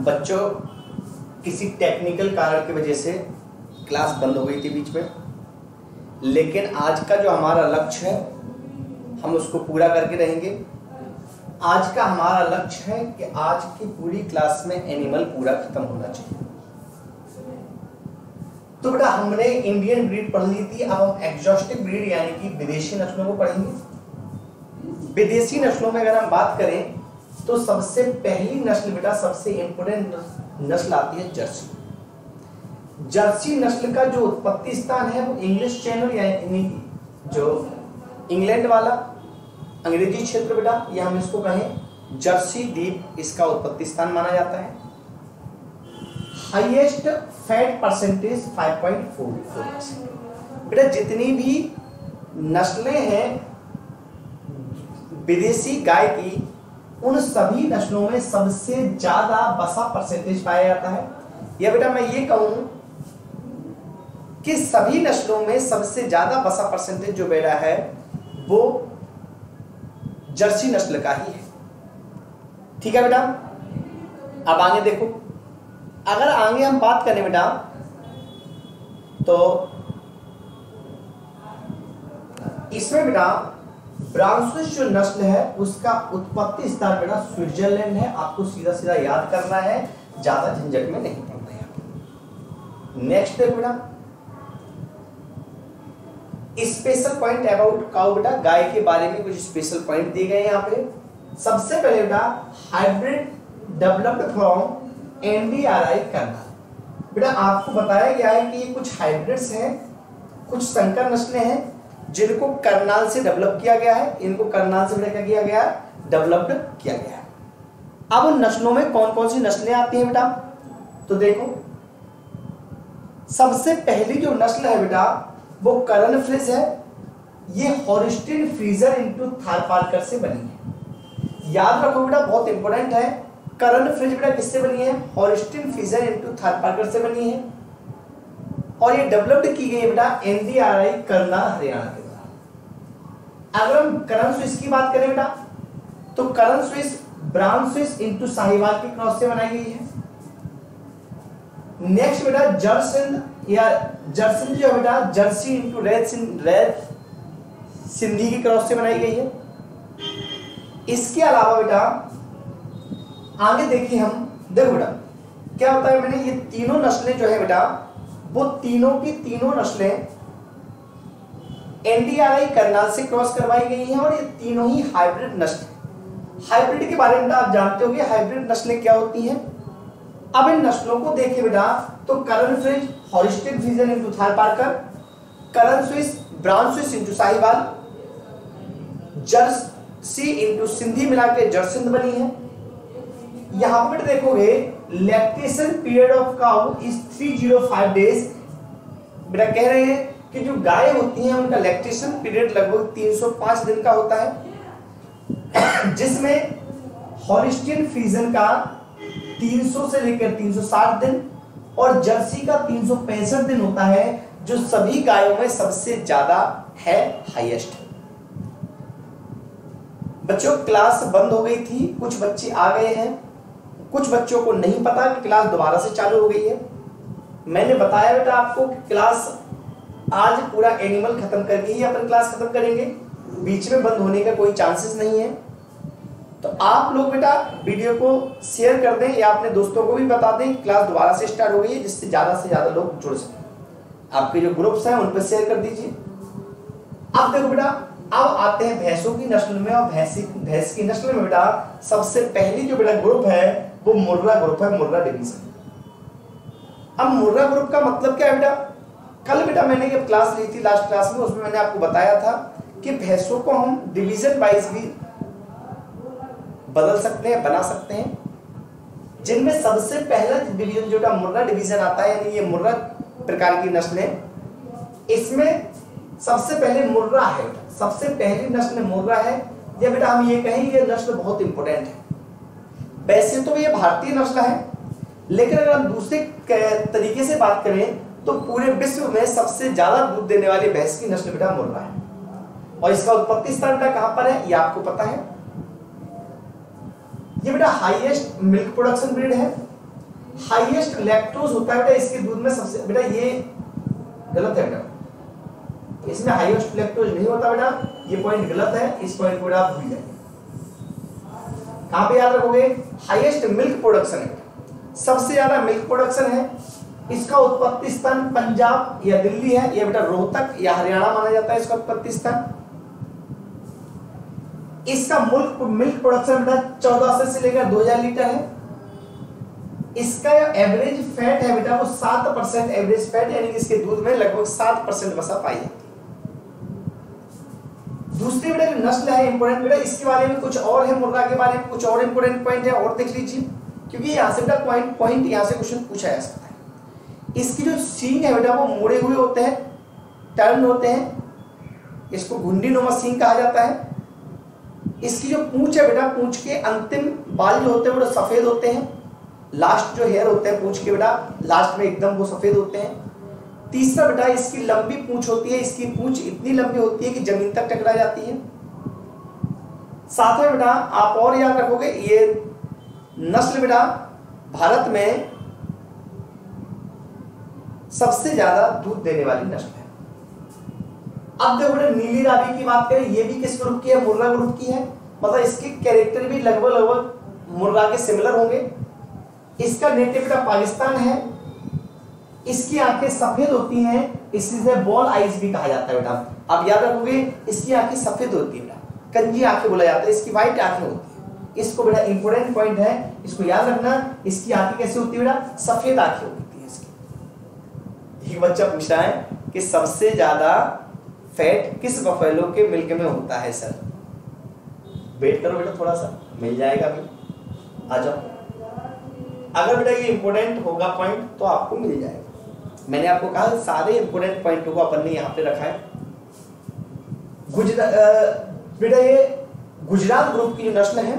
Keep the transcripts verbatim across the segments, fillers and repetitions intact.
बच्चों किसी टेक्निकल कारण की वजह से क्लास बंद हो गई थी बीच में, लेकिन आज का जो हमारा लक्ष्य है हम उसको पूरा करके रहेंगे। आज का हमारा लक्ष्य है कि आज की पूरी क्लास में एनिमल पूरा खत्म होना चाहिए। तो बेटा हमने इंडियन ब्रीड पढ़ ली थी, अब हम एग्जॉस्टिक ब्रीड यानी कि विदेशी नस्लों को पढ़ेंगे। विदेशी नस्लों में अगर हम बात करें तो सबसे पहली नस्ल बेटा, सबसे इंपोर्टेंट नस्ल आती है जर्सी। जर्सी नस्ल का जो उत्पत्ति स्थान है वो इंग्लिश चैनल यानी जो इंग्लैंड वाला अंग्रेजी क्षेत्र बेटा, या हम इसको कहें जर्सी द्वीप, इसका उत्पत्ति स्थान माना जाता है। Highest fat percentage five point four percent. बेटा जितनी भी नस्लें हैं विदेशी गाय की, उन सभी नस्लों में सबसे ज्यादा वसा परसेंटेज पाया जाता है। या बेटा मैं ये कहूं कि सभी नस्लों में सबसे ज्यादा वसा परसेंटेज जो बेटा है वो जर्सी नस्ल का ही है। ठीक है बेटा, अब आगे देखो, अगर आगे हम बात करें बेटा तो इसमें बेटा ब्राउनस्विस जो नस्ल है उसका उत्पत्ति स्थान बेटा स्विट्जरलैंड है। आपको सीधा सीधा याद करना है, ज्यादा झंझट में नहीं पड़ना है। नेक्स्ट देखो बेटा स्पेशल पॉइंट अबाउट काउ बेटा, गाय के बारे में कुछ स्पेशल पॉइंट दिए गए हैं यहाँ पे। सबसे पहले बेटा hybrid developed from NDRI Karnal. बेटा आपको बताया गया है कि ये कुछ हाइब्रिड्स हैं, कुछ संकर नस्लें हैं जिनको करनाल से डेवलप किया गया है। इनको करनाल से क्या किया गया है, डेवलप्ड किया गया है। अब उन नस्लों में कौन कौन सी नस्लें आती हैं बेटा, तो देखो सबसे पहली जो नस्ल है बेटा वो करन फ्रिज है। ये हॉरिस्टिन फ्रीजर इनटू थारपारकर से बनी है। याद रखो बेटा, बहुत इंपॉर्टेंट है। करन फ्रिज बेटा किससे बनी है, हॉरिस्टिन फ्रीजर इनटू थारपारकर से बनी है और ये डेवलप्ड की गई है बेटा एनडीआरआई करनाल हरियाणा के द्वारा। अगर हम करन स्विस की बात करें बेटा तो Karan Swiss brown Swiss into Sahiwal के क्रॉस से बनाई गई है। नेक्स्ट बेटा जर्सिंद या जर्सिंद जो बेटा Jersey into red Sindh red Sindhi की क्रॉस से बनाई गई है। इसके अलावा बेटा आगे देखिए हम, देखो बेटा क्या होता है, मैंने ये तीनों नस्लें जो है बेटा वो तीनों की तीनों नस्लें एनडीआरआई करनाल से क्रॉस करवाई गई हैं और ये तीनों ही हाइब्रिड नस्ल। हाइब्रिड के बारे में आप जानते होंगे हाइब्रिड नस्लें क्या होती हैं। अब इन नस्लों को देखिए बेटा तो Karan Fries Holstein Friesian into Tharparkar, Karan Swiss brown Swiss into Sahiwal, Jersey into Sindhi मिला के जर्सिंद बनी है। यहां पर देखोगे lactation period of cow is three zero five days. बेटा कह रहे हैं कि जो गाय होती हैं उनका लैक्टेशन पीरियड लगभग तीन सौ पाँच दिन का होता है, जिसमें हॉरिस्टिन फ्रीजन का तीन सौ से लेकर तीन सौ साठ दिन और जर्सी का तीन सौ पैंसठ दिन होता है, जो सभी गायों में सबसे ज्यादा है, हाईएस्ट। बच्चों क्लास बंद हो गई थी, कुछ बच्चे आ गए हैं, कुछ बच्चों को नहीं पता कि क्लास दोबारा से चालू हो गई है। मैंने बताया बेटा आपको कि क्लास आज पूरा एनिमल खत्म करके ही अपन क्लास खत्म करेंगे, बीच में बंद होने का कोई चांसेस नहीं है। तो आप लोग बेटा वीडियो को शेयर कर दें या अपने दोस्तों को भी बता दें क्लास दोबारा से स्टार्ट हो गई है, जिससे ज्यादा से ज्यादा लोग जुड़ सकें। आपके जो ग्रुप्स हैं उन पर शेयर कर दीजिए। अब देखो बेटा, अब आते हैं भैंसों की नस्ल में, और भैंसी भैंस की नस्ल में बेटा सबसे पहली जो बेटा ग्रुप है वो मुर्रा ग्रुप है, मुर्रा डिवीजन। अब मुर्रा ग्रुप का मतलब क्या है बेटा, कल बेटा मैंने जब क्लास ली थी लास्ट क्लास में, उसमें मैंने आपको बताया था कि भैंसों को हम डिवीजन वाइज भी बदल सकते हैं, बना सकते हैं, जिनमें सबसे पहला डिवीजन जो मुर्रा डिवीजन आता है, यानी ये मुर्रा प्रकार की नस्लें, इसमें सबसे पहले मुर्रा है, सबसे पहली नस्ल मुर्रा है। या बेटा हम ये कहें ये नस्ल बहुत इंपॉर्टेंट है। वैसे तो ये भारतीय नस्ल है, लेकिन अगर हम दूसरे तरीके से बात करें तो पूरे विश्व में सबसे ज्यादा दूध देने वाली भैंस की नस्ल बेटा मुर्रा है, और इसका उत्पत्ति स्थान बेटा कहां पर है ये आपको पता है। ये बेटा हाईएस्ट मिल्क प्रोडक्शन ब्रीड है, हाईएस्ट लैक्टोज होता है बेटा इसके दूध में सबसे, बेटा ये गलत है बेटा, इसमें हाईएस्ट लैक्टोज नहीं होता बेटा, ये पॉइंट गलत है, इस पॉइंट को आप भूल जाइए। कहां पे याद रखोगे? हाईएस्ट मिल्क प्रोडक्शन है, सबसे ज्यादा मिल्क प्रोडक्शन है, इसका उत्पत्ति स्थान पंजाब या दिल्ली है, या बेटा रोहतक या हरियाणा माना जाता है इसका उत्पत्ति स्थान। इसका मिल्क मिल्क प्रोडक्शन बेटा चौदह सौ से लेकर दो हजार लीटर है। इसका एवरेज फैट है बेटा वो सात परसेंट एवरेज फैट, यानी कि इसके दूध में लगभग सात परसेंट वसा पाई जाती है। दूसरी बेटा जो नस्ल है इंपोर्टेंट बेटा, इसके बारे में कुछ और है, मुर्रा के बारे में कुछ और इंपोर्टेंट पॉइंट है और देख लीजिए, क्योंकि यहाँ से बेटा पॉइंट पॉइंट यहाँ से क्वेश्चन पूछा जा सकता है। इसकी जो सींग है बेटा वो मुड़े हुए होते हैं, टर्न होते हैं, इसको घुंडी नुमा सींग कहा जाता है। इसकी जो पूंछ है बेटा, पूंछ के अंतिम बाल जो होते हैं वो सफेद होते हैं, लास्ट जो हेयर होते हैं पूंछ के बेटा लास्ट में एकदम वो सफेद होते हैं। तीसरा बेटा इसकी लंबी पूंछ होती है, इसकी पूंछ इतनी लंबी होती है कि जमीन तक टकरा जाती है। सातवें बेटा आप और याद रखोगे, ये नस्ल बेटा भारत में सबसे ज्यादा दूध देने वाली नस्ल है। अब देखो बेटा नीली रावी की बात करें, ये भी किस ग्रुप की है? मुर्रा ग्रुप की है, मतलब इसके कैरेक्टर भी लगभग लगभग मुर्रा के सिमिलर होंगे। इसका नेटिव बेटा पाकिस्तान है, इसकी आंखें सफेद होती हैं, इसे बॉल आइज भी कहा जाता है बेटा। अब याद रखोगे इसकी आंखें सफेद होती है बेटा, कंजी आंखें बोला जाता है, इसकी व्हाइट आंखें होती है। इसको बेटा इंपोर्टेंट पॉइंट है, इसको याद रखना, इसकी आंखें कैसी होती है बेटा? सफेद आंखें होती है इसकी। एक बच्चा पूछ रहा है कि सबसे ज्यादा फैट किस बफेलो के मिल्क में होता है सर? वेट करो बेटा थोड़ा सा, मिल जाएगा अभी, आ जाओ। अगर बेटा ये इंपोर्टेंट होगा पॉइंट तो आपको मिल जाएगा। मैंने आपको कहा सारे इंपोर्टेंट पॉइंटों को अपन ने यहाँ पे रखा है। गुजरात बेटा ये गुजरात ग्रुप की जो नस्ल है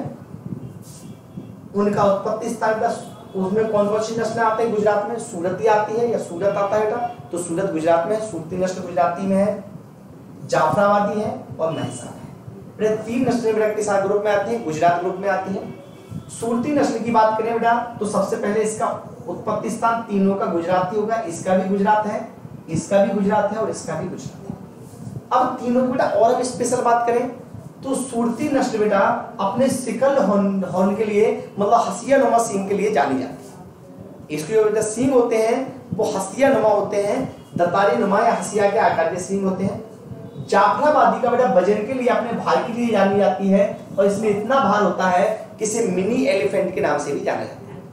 उनका उत्पत्ति स्थान का, उसमें कौन कौन सी नस्लें आते हैं गुजरात में? सूरती आती है या सूरत आता है बेटा, तो सूरत गुजरात में है, सूरती नस्ल गुजराती में है, जाफराबादी है और महसाना है। बेटा तीन नस्लें बेटा किस ग्रुप में आती है? गुजरात ग्रुप में आती है। सूरती नस्ल की बात करें बेटा तो सबसे पहले इसका उत्पत्ति स्थान तीनों का गुजरात ही होगा, इसका भी गुजरात है, इसका भी गुजरात है और इसका भी गुजरात है। अब तीनों की बेटा और हम स्पेशल बात करें तो सूरती नस्ल बेटा अपने सिकल हॉर्न हॉर्न के लिए, मतलब हसिया नुमा सींग के लिए जानी जाती है। इसके जो बेटा सींग होते हैं वो हसिया नुमा होते हैं, दतारी नुमा या हसिया के आकार के सींग होते हैं। जाफराबादी का बेटा वजन के लिए अपने भार के लिए जानी जाती है और इसमें इतना भार होता है कि इसे मिनी एलिफेंट के नाम से भी जाना जाता है,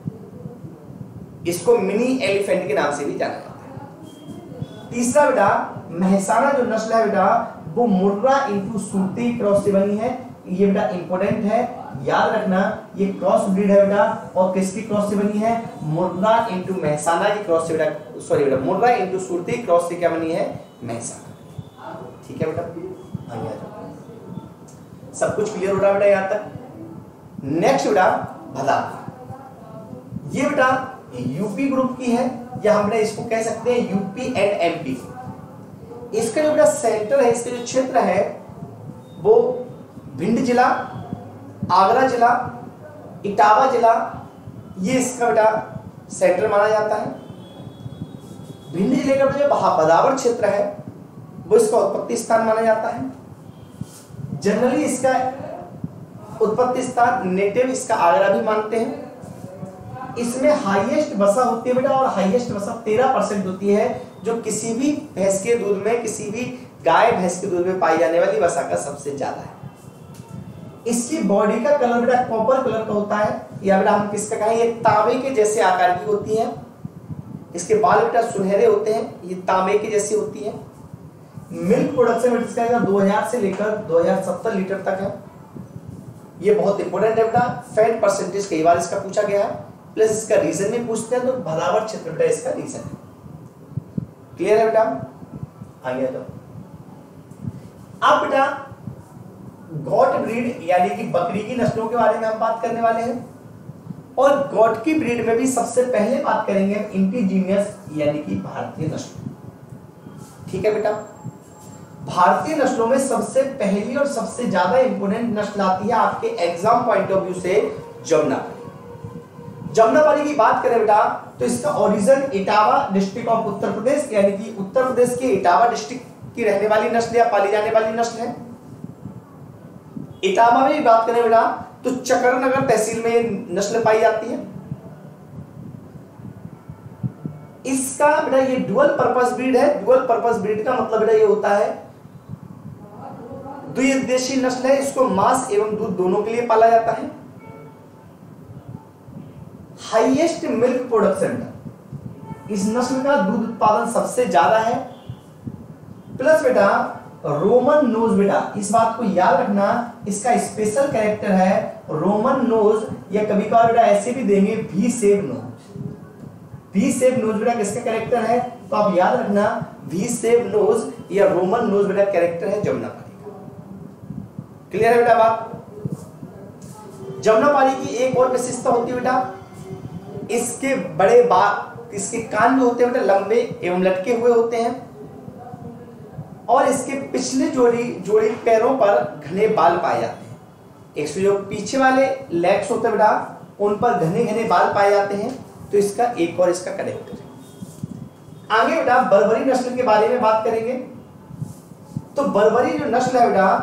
इसको मिनी एलिफेंट के नाम से भी जाना जाता है। तीसरा बेटा महसाना जो नस्ल है बेटा वो मुर्रा इंटू सूरती क्रॉस से बनी है, ये बेटा इंपोर्टेंट है, याद रखना ये क्रॉस ब्रीड है बेटा, और किसकी क्रॉस से बनी है? मुर्रा इंटू महसाना की क्रॉस से बेटा, सॉरी बेटा मुर्रा इंटू सूरती क्रॉस से क्या बनी है? महसाना। ठीक है बेटा, आगे आ जाओ। सब कुछ क्लियर हो रहा है बेटा यहाँ तक? नेक्स्ट बेटा भदार, ये बेटा यूपी ग्रुप की है, या हमने इसको कह सकते हैं यूपी एंड एमपी। इसका जो बेटा सेंटर है, इसका जो क्षेत्र है वो भिंड जिला, आगरा जिला, इटावा जिला, ये इसका बेटा सेंटर माना जाता है। भिंड जिले का जो बदावर क्षेत्र है वो इसका उत्पत्ति स्थान माना जाता है। जनरली इसका उत्पत्ति स्थान नेटिव इसका आगरा भी मानते हैं। इसमें हाईएस्ट वसा होती है बेटा, और हाईएस्ट वसा तेरह परसेंट होती है, जो किसी भी भैंस के दूध में, किसी भी गाय भैंस के दूध में पाई जाने वाली वसा का सबसे ज्यादा है। इसकी बॉडी का कलर बेटा कॉपर कलर का होता है, या बेटा हम किसका कहें, ये तांबे के जैसे आकार की होती है। इसके बाल बेटा सुनहरे होते हैं, ये तांबे के जैसी होती है। मिल्क प्रोडक्शन इसका दो हज़ार से लेकर दो हज़ार सत्तर लीटर तक है। ये बहुत इंपॉर्टेंट है बेटा, फैट परसेंटेज कई बार इसका पूछा गया है, प्लस इसका रीजन भी पूछते हैं, तो भदावर क्षेत्र बेटा इसका रीजन है। क्लियर है बेटा? आगे तो अब बेटा गॉट ब्रीड यानी कि बकरी की नस्लों के बारे में हम बात करने वाले हैं, और गॉट की ब्रीड में भी सबसे पहले बात करेंगे इंडिजीनियस यानी कि भारतीय नस्ल। ठीक है बेटा, भारतीय नस्लों में सबसे पहली और सबसे ज्यादा इंपोर्टेंट नस्ल आती है आपके एग्जाम पॉइंट ऑफ व्यू से जमुनापारी। जमुनापारी की बात करें बेटा तो इसका origin Etawah district of Uttar Pradesh, यानी कि उत्तर प्रदेश के इटावा डिस्ट्रिक्ट की रहने वाली नस्ल या पाली जाने वाली नस्ल है। इटावा में बात करें बेटा तो चकरनगर तहसील में नस्ल पाई जाती है। इसका बेटा ये डुअल पर्पस ब्रीड है। डुअल पर्पस ब्रीड का मतलब बेटा ये होता है द्विउद्देशीय नस्ल है। इसको मांस एवं दूध दोनों के लिए पाला जाता है। हाईएस्ट मिल्क प्रोडक्शन, इस नस्ल का दूध उत्पादन सबसे ज्यादा है। प्लस बेटा रोमन नोज, बेटा इस बात को याद रखना, इसका स्पेशल कैरेक्टर है रोमन नोज, या कभी कभार बेटा ऐसे भी देंगे V shape nose. V shape nose बेटा किसका कैरेक्टर है, तो आप याद रखना वी शेप नोज या रोमन नोज बेटा कैरेक्टर है जमुनापारी का। क्लियर है बेटा बात। जमुनापारी की एक और विशेषता होती है बेटा, इसके बड़े बाल, इसके कान जो होते हैं बेटा लंबे एवं लटके हुए होते हैं, और इसके पिछले जोड़ी जोड़ी पैरों पर घने बाल पाए जाते हैं। एक सौ जो पीछे वाले लेग्स होते हैं बेटा उन पर घने घने बाल पाए जाते हैं। तो इसका एक और इसका कैरेक्टर है। आगे बेटा बर्बरी नस्ल के बारे में बात करेंगे। तो बर्बरी जो नस्ल है बेटा,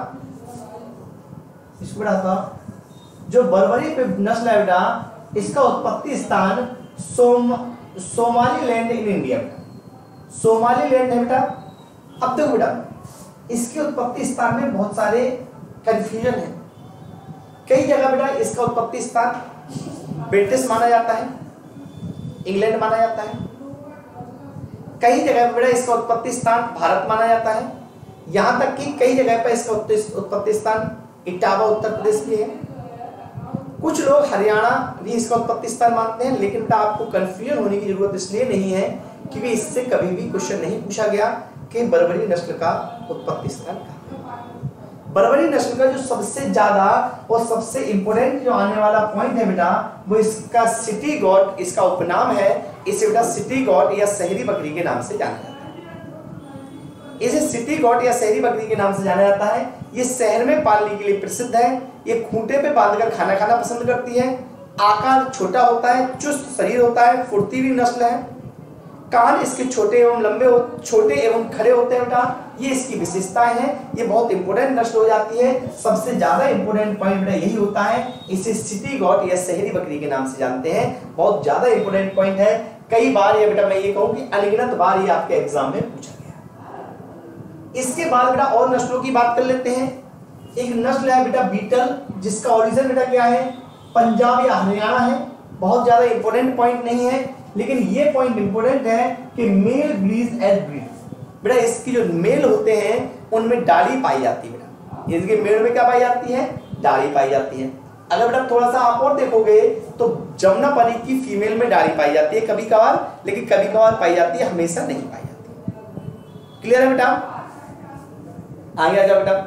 इसको बेटा जो बर्बरी नस्ल है बेटा, इसका उत्पत्ति स्थान सोम सोमालीलैंड इन इंडिया बेटा, सोमालीलैंड है बेटा। अब देखो बेटा इसके उत्पत्ति स्थान में बहुत सारे कंफ्यूजन है। कई जगह बेटा इसका उत्पत्ति स्थान ब्रिटिश माना जाता है, इंग्लैंड माना जाता है। कई जगह बेटा इसका उत्पत्ति स्थान भारत माना जाता है। यहां तक कि कई जगह पर इसका उत्पत्ति स्थान इटावा उत्तर प्रदेश भी है। कुछ लोग हरियाणा भी इसका उत्पत्ति स्थान मानते हैं, लेकिन बेटा आपको कंफ्यूजन होने की जरूरत इसलिए नहीं है कि इससे कभी भी क्वेश्चन नहीं पूछा गया कि बर्बरी नस्ल का उत्पत्ति स्थान कहाँ है। बर्बरी नस्ल का जो सबसे ज्यादा और सबसे इंपोर्टेंट जो आने वाला पॉइंट है बेटा, वो इसका सिटी गॉड, इसका उपनाम है। इसे बेटा सिटी गॉड या शहरी बकरी के नाम से जाना जाता है। इसे सिटी गॉड या शहरी बकरी के नाम से जाना जाता है। ये शहर में पालने के लिए प्रसिद्ध है। ये खूंटे पे बांधकर खाना खाना पसंद करती है। आकार छोटा होता है, चुस्त शरीर होता है, फुर्तीली नस्ल है। कान इसके छोटे एवं लंबे हो, छोटे एवं खड़े होते हैं बेटा, ये इसकी विशेषताएं हैं। ये बहुत इंपॉर्टेंट नस्ल हो जाती है। सबसे ज्यादा इंपॉर्टेंट पॉइंट बेटा यही होता है, इसे सिटी गॉड या शहरी बकरी के नाम से जानते हैं। बहुत ज्यादा इंपॉर्टेंट पॉइंट है। कई बार ये बेटा मैं ये कहूँ कि अनगिनत बार ये आपके एग्जाम में पूछा गया। इसके बाद बेटा और नस्लों की बात कर लेते हैं। एक नस्ल है बेटा बीटल, जिसका ओरिजिन बेटा क्या है, पंजाब या हरियाणा है। बहुत ज्यादा इंपॉर्टेंट पॉइंट नहीं है, लेकिन ये पॉइंट इंपॉर्टेंट है कि मेल ब्रीज एज ब्रीड बेटा, इसकी जो मेल होते हैं उनमें डाली पाई जाती है बेटा। इसके मेल में क्या पाई जाती है, डाली पाई जाती है। अगर बेटा थोड़ा सा आप और देखोगे तो जमुनापारी की फीमेल में डाली पाई जाती है कभी कभार, लेकिन कभी कभार पाई जाती है, हमेशा नहीं पाई जाती। क्लियर है बेटा। आगे आ जाओ बेटा।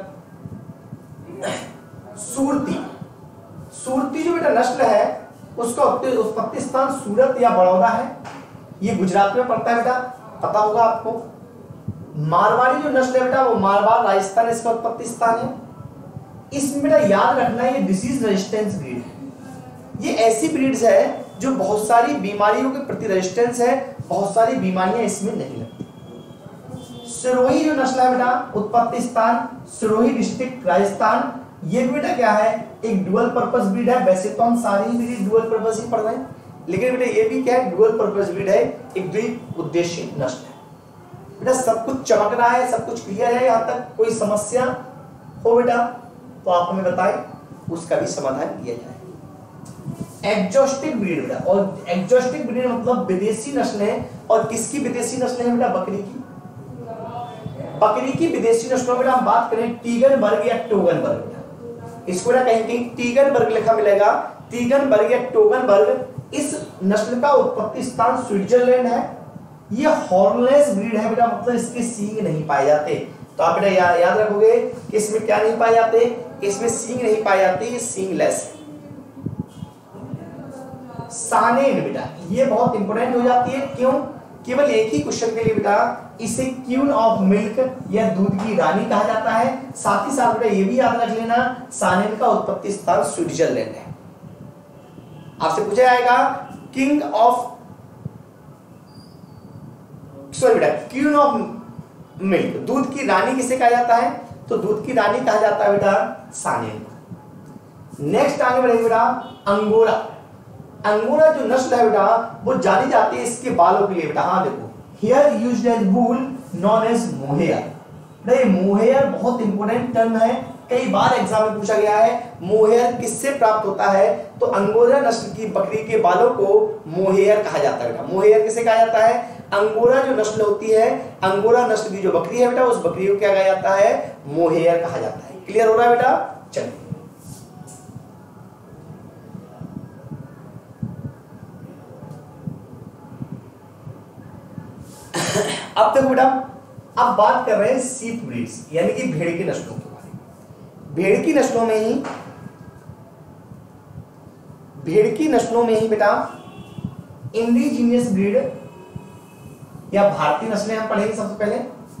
सूरती, सूरती जो बेटा नस्ल है उसका उत्पत्ति स्थान सूरत या बड़ौदा है। ये गुजरात में पड़ता है बेटा, पता होगा आपको। मारवाड़ी जो नस्ल है बेटा वो मारवाड़ राजस्थान इसका उत्पत्ति स्थान है। इसमें बेटा याद रखना ये डिसीज रेजिस्टेंस ब्रीड है। ये ऐसी ब्रीड्स है जो बहुत सारी बीमारियों के प्रति रेजिस्टेंस है, बहुत सारी बीमारियां इसमें नहीं लगती। सिरोही जो नस्ल है बेटा उत्पत्ति स्थान सिरोही डिस्ट्रिक्ट राजस्थान। ये बेटा क्या है, एक डुअल पर्पस ब्रीड है। वैसे तो हम सारी ब्रीड डुअल पर्पस ही पढ़ रहे हैं, लेकिन बेटा ये भी क्या है, डुअल पर्पस ब्रीड है, एक द्विउद्देशीय नस्ल है। बेटा सब कुछ चमक रहा है, सब कुछ क्लियर है। यहाँ तक कोई समस्या हो बेटा तो आप हमें बताएं, उसका भी समाधान किया जाए। एग्जॉस्टिक ब्रीड बेटा, और एग्जॉस्टिक ब्रीड मतलब विदेशी नस्ल है। और किसकी विदेशी नस्ल है बेटा, बकरी की। बकरी की विदेशी नस्लों में हम बात करें टीगनबर्ग या टोगनबर्ग, इसको ना कहीं कहीं टीगनबर्ग लिखा मिलेगा, टीगनबर्ग या टोगनबर्ग। इस नस्ल का उत्पत्ति स्थान स्विट्जरलैंड है। ये हॉर्नलेस ब्रीड है बेटा, मतलब इसके सींग नहीं पाए जाते। तो आप बेटा या, याद रखोगे कि इसमें क्या नहीं पाए जाते, इसमें सींग नहीं पाए जाते, ये सींगलेस है। सानेन बेटा ये बहुत इंपॉर्टेंट हो जाती है। क्यों, केवल एक ही क्वेश्चन के लिए बेटा इसे क्वीन ऑफ मिल्क या दूध की रानी कहा जाता है। साथ ही साथ बेटा ये भी याद रख लेना सानेन का उत्पत्ति स्थान स्विट्जरलैंड है। आपसे पूछा जाएगा किंग ऑफ सॉरी बेटा क्वीन ऑफ मिल्क, दूध की रानी किसे कहा जाता है? तो दूध की रानी कहा जाता है बेटा सानेन को। नेक्स्ट आगे बढ़ेंगे बेटा अंगोरा। अंगोरा जो नस्ल है बेटा वो जानी जाती है इसके बालों के लिए बेटा। हाँ देखो, hair used as wool known as mohair. नहीं, मोहेयर बहुत इंपॉर्टेंट टर्म है, कई बार एग्जाम में पूछा गया है। मोहेयर किससे प्राप्त होता है? तो अंगोरा नस्ल की बकरी के बालों को मोहेयर कहा जाता है बेटा। मोहेयर किसे कहा जाता है? अंगोरा जो नस्ल होती है, अंगोरा नस्ल की जो बकरी है बेटा, उस बकरी को क्या कहा जाता है? मोहेयर कहा जाता है। क्लियर हो रहा है बेटा? चलिए अब देखो बेटा, अब बात कर रहे हैं सीप ब्रीड्स यानी कि भेड़ की नस्लों के बारे में। भेड़ की नस्लों में ही भेड़ की नस्लों में ही बेटा इंडिजीनियस ब्रीड या भारतीय नस्लें हम पढ़ेंगे। सबसे पहले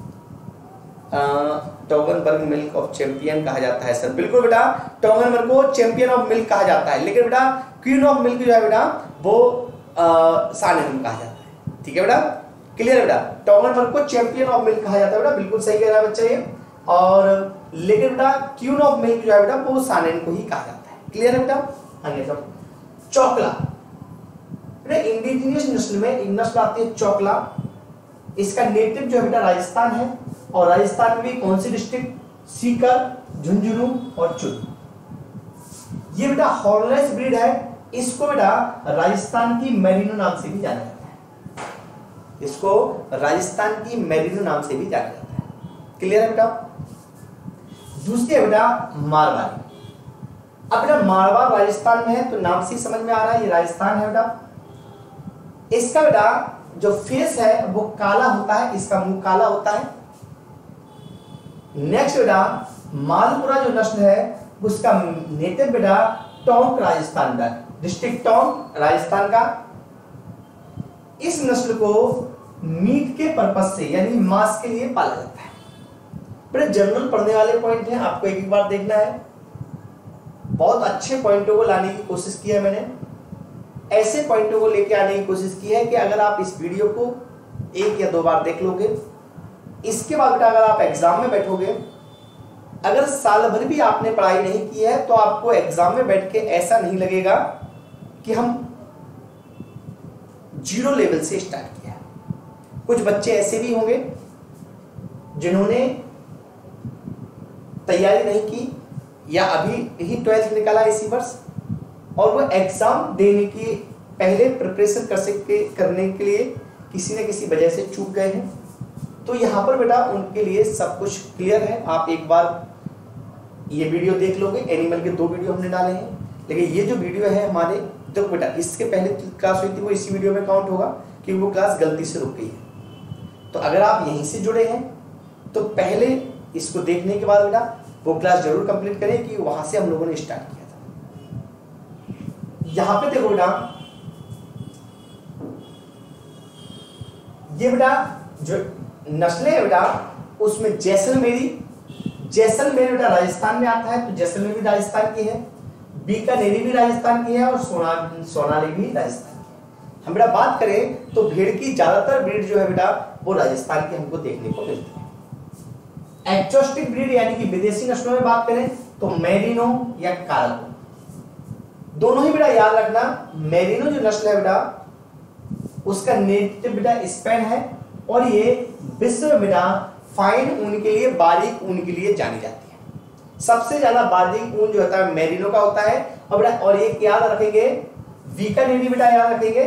टोगनबर्ग मिल्क ऑफ चैंपियन कहा जाता है। सर बिल्कुल बेटा, टोगनबर्ग को चैंपियन ऑफ मिल्क कहा जाता है, लेकिन बेटा क्वीन ऑफ मिल्क जो है बेटा वो सानेन कहा जाता है। ठीक है बेटा, क्लियर है बेटा? टोगनबर्ग को चैंपियन ऑफ मिल्क कहा जाता है बेटा, बिल्कुल सही कह रहा है बच्चा ये। और लेकिन बेटा क्वीन ऑफ मिल्क जो है बेटा वो सानेन को ही कहा जाता है। क्लियर है बेटा? आगे सब चोकला बेटा इंडिजीनियस नस्ल में एक नस्ल आती है चोकला। इसका नेटिव जो है बेटा राजस्थान है, और राजस्थान में भी कौन सी डिस्ट्रिक्ट? सीकर, झुंझुनू और चुरू। ये बेटा हॉर्नलेस ब्रीड है। इसको बेटा राजस्थान की मेरिनो नाम से भी जाना जाता है। इसको राजस्थान की मेरिनो नाम से भी जाना जाता है। क्लियर है बेटा? दूसरी है बेटा मारवाड़ी। अब बेटा मारवाड़ राजस्थान में है तो नाम से समझ में आ रहा है ये राजस्थान है बेटा। इसका बेटा जो फेस है वो काला होता है, इसका मुंह काला होता है। नेक्स्ट बेटा मालपुरा जो नस्ल है उसका नेटिव बेटा टोंक राजस्थान का, डिस्ट्रिक्ट टोंक राजस्थान का। इस नस्ल को मीट के पर्पस से यानी मांस के लिए पाला जाता है। बड़े जनरल पढ़ने वाले पॉइंट हैं, आपको एक एक बार देखना है। बहुत अच्छे पॉइंटों को लाने की कोशिश की है मैंने, ऐसे पॉइंटों को लेके आने की कोशिश की है कि अगर आप इस वीडियो को एक या दो बार देख लोगे, इसके बाद बेटा अगर आप एग्जाम में बैठोगे, अगर साल भर भी आपने पढ़ाई नहीं की है तो आपको एग्जाम में बैठ के ऐसा नहीं लगेगा कि हम जीरो लेवल से स्टार्ट किया। कुछ बच्चे ऐसे भी होंगे जिन्होंने तैयारी नहीं की या अभी ही ट्वेल्थ निकाला इसी वर्ष, और वो एग्जाम देने के पहले प्रिपरेशन कर सके करने के लिए किसी न किसी वजह से चूक गए हैं। तो यहाँ पर बेटा उनके लिए सब कुछ क्लियर है। आप एक बार ये वीडियो देख लोगे, एनिमल के दो वीडियो हमने डाले हैं, लेकिन ये जो वीडियो है हमारे, देखो बेटा इसके पहले क्लास हुई थी वो इसी वीडियो में काउंट होगा क्योंकि वो क्लास गलती से रुक गई है। तो अगर आप यहीं से जुड़े हैं तो पहले इसको देखने के बाद बेटा वो क्लास जरूर कंप्लीट करें कि वहां से हम लोगों ने स्टार्ट किया था। यहां पे देखो बेटा, ये बेटा जो नस्लें है बेटा उसमें जैसलमेरी, जैसलमेर बेटा राजस्थान में आता है तो जैसलमेर भी राजस्थान की है, बीकानेरी भी राजस्थान की है और सोना सोनाली भी राजस्थान की है। हम बेटा बात करें तो भेड़ की ज्यादातर ब्रीड जो है बेटा वो राजस्थान की हमको देखने को मिलती है। एक्जोटिक ब्रीड यानी कि विदेशी नस्लों में बात करें तो मेरिनो या कारको, दोनों ही बेटा याद रखना। मेरिनो जो नस्ल है बेटा उसका नेटिव बेटा स्पेन है और ये विश्व में बेटा फाइन ऊन के लिए, बारीक ऊन के लिए जानी जाती है। सबसे ज्यादा बारीक ऊन जो होता है मेरिनो का होता है। और बेटा और एक याद रखेंगे बीकानेरी बेटा, याद रखेंगे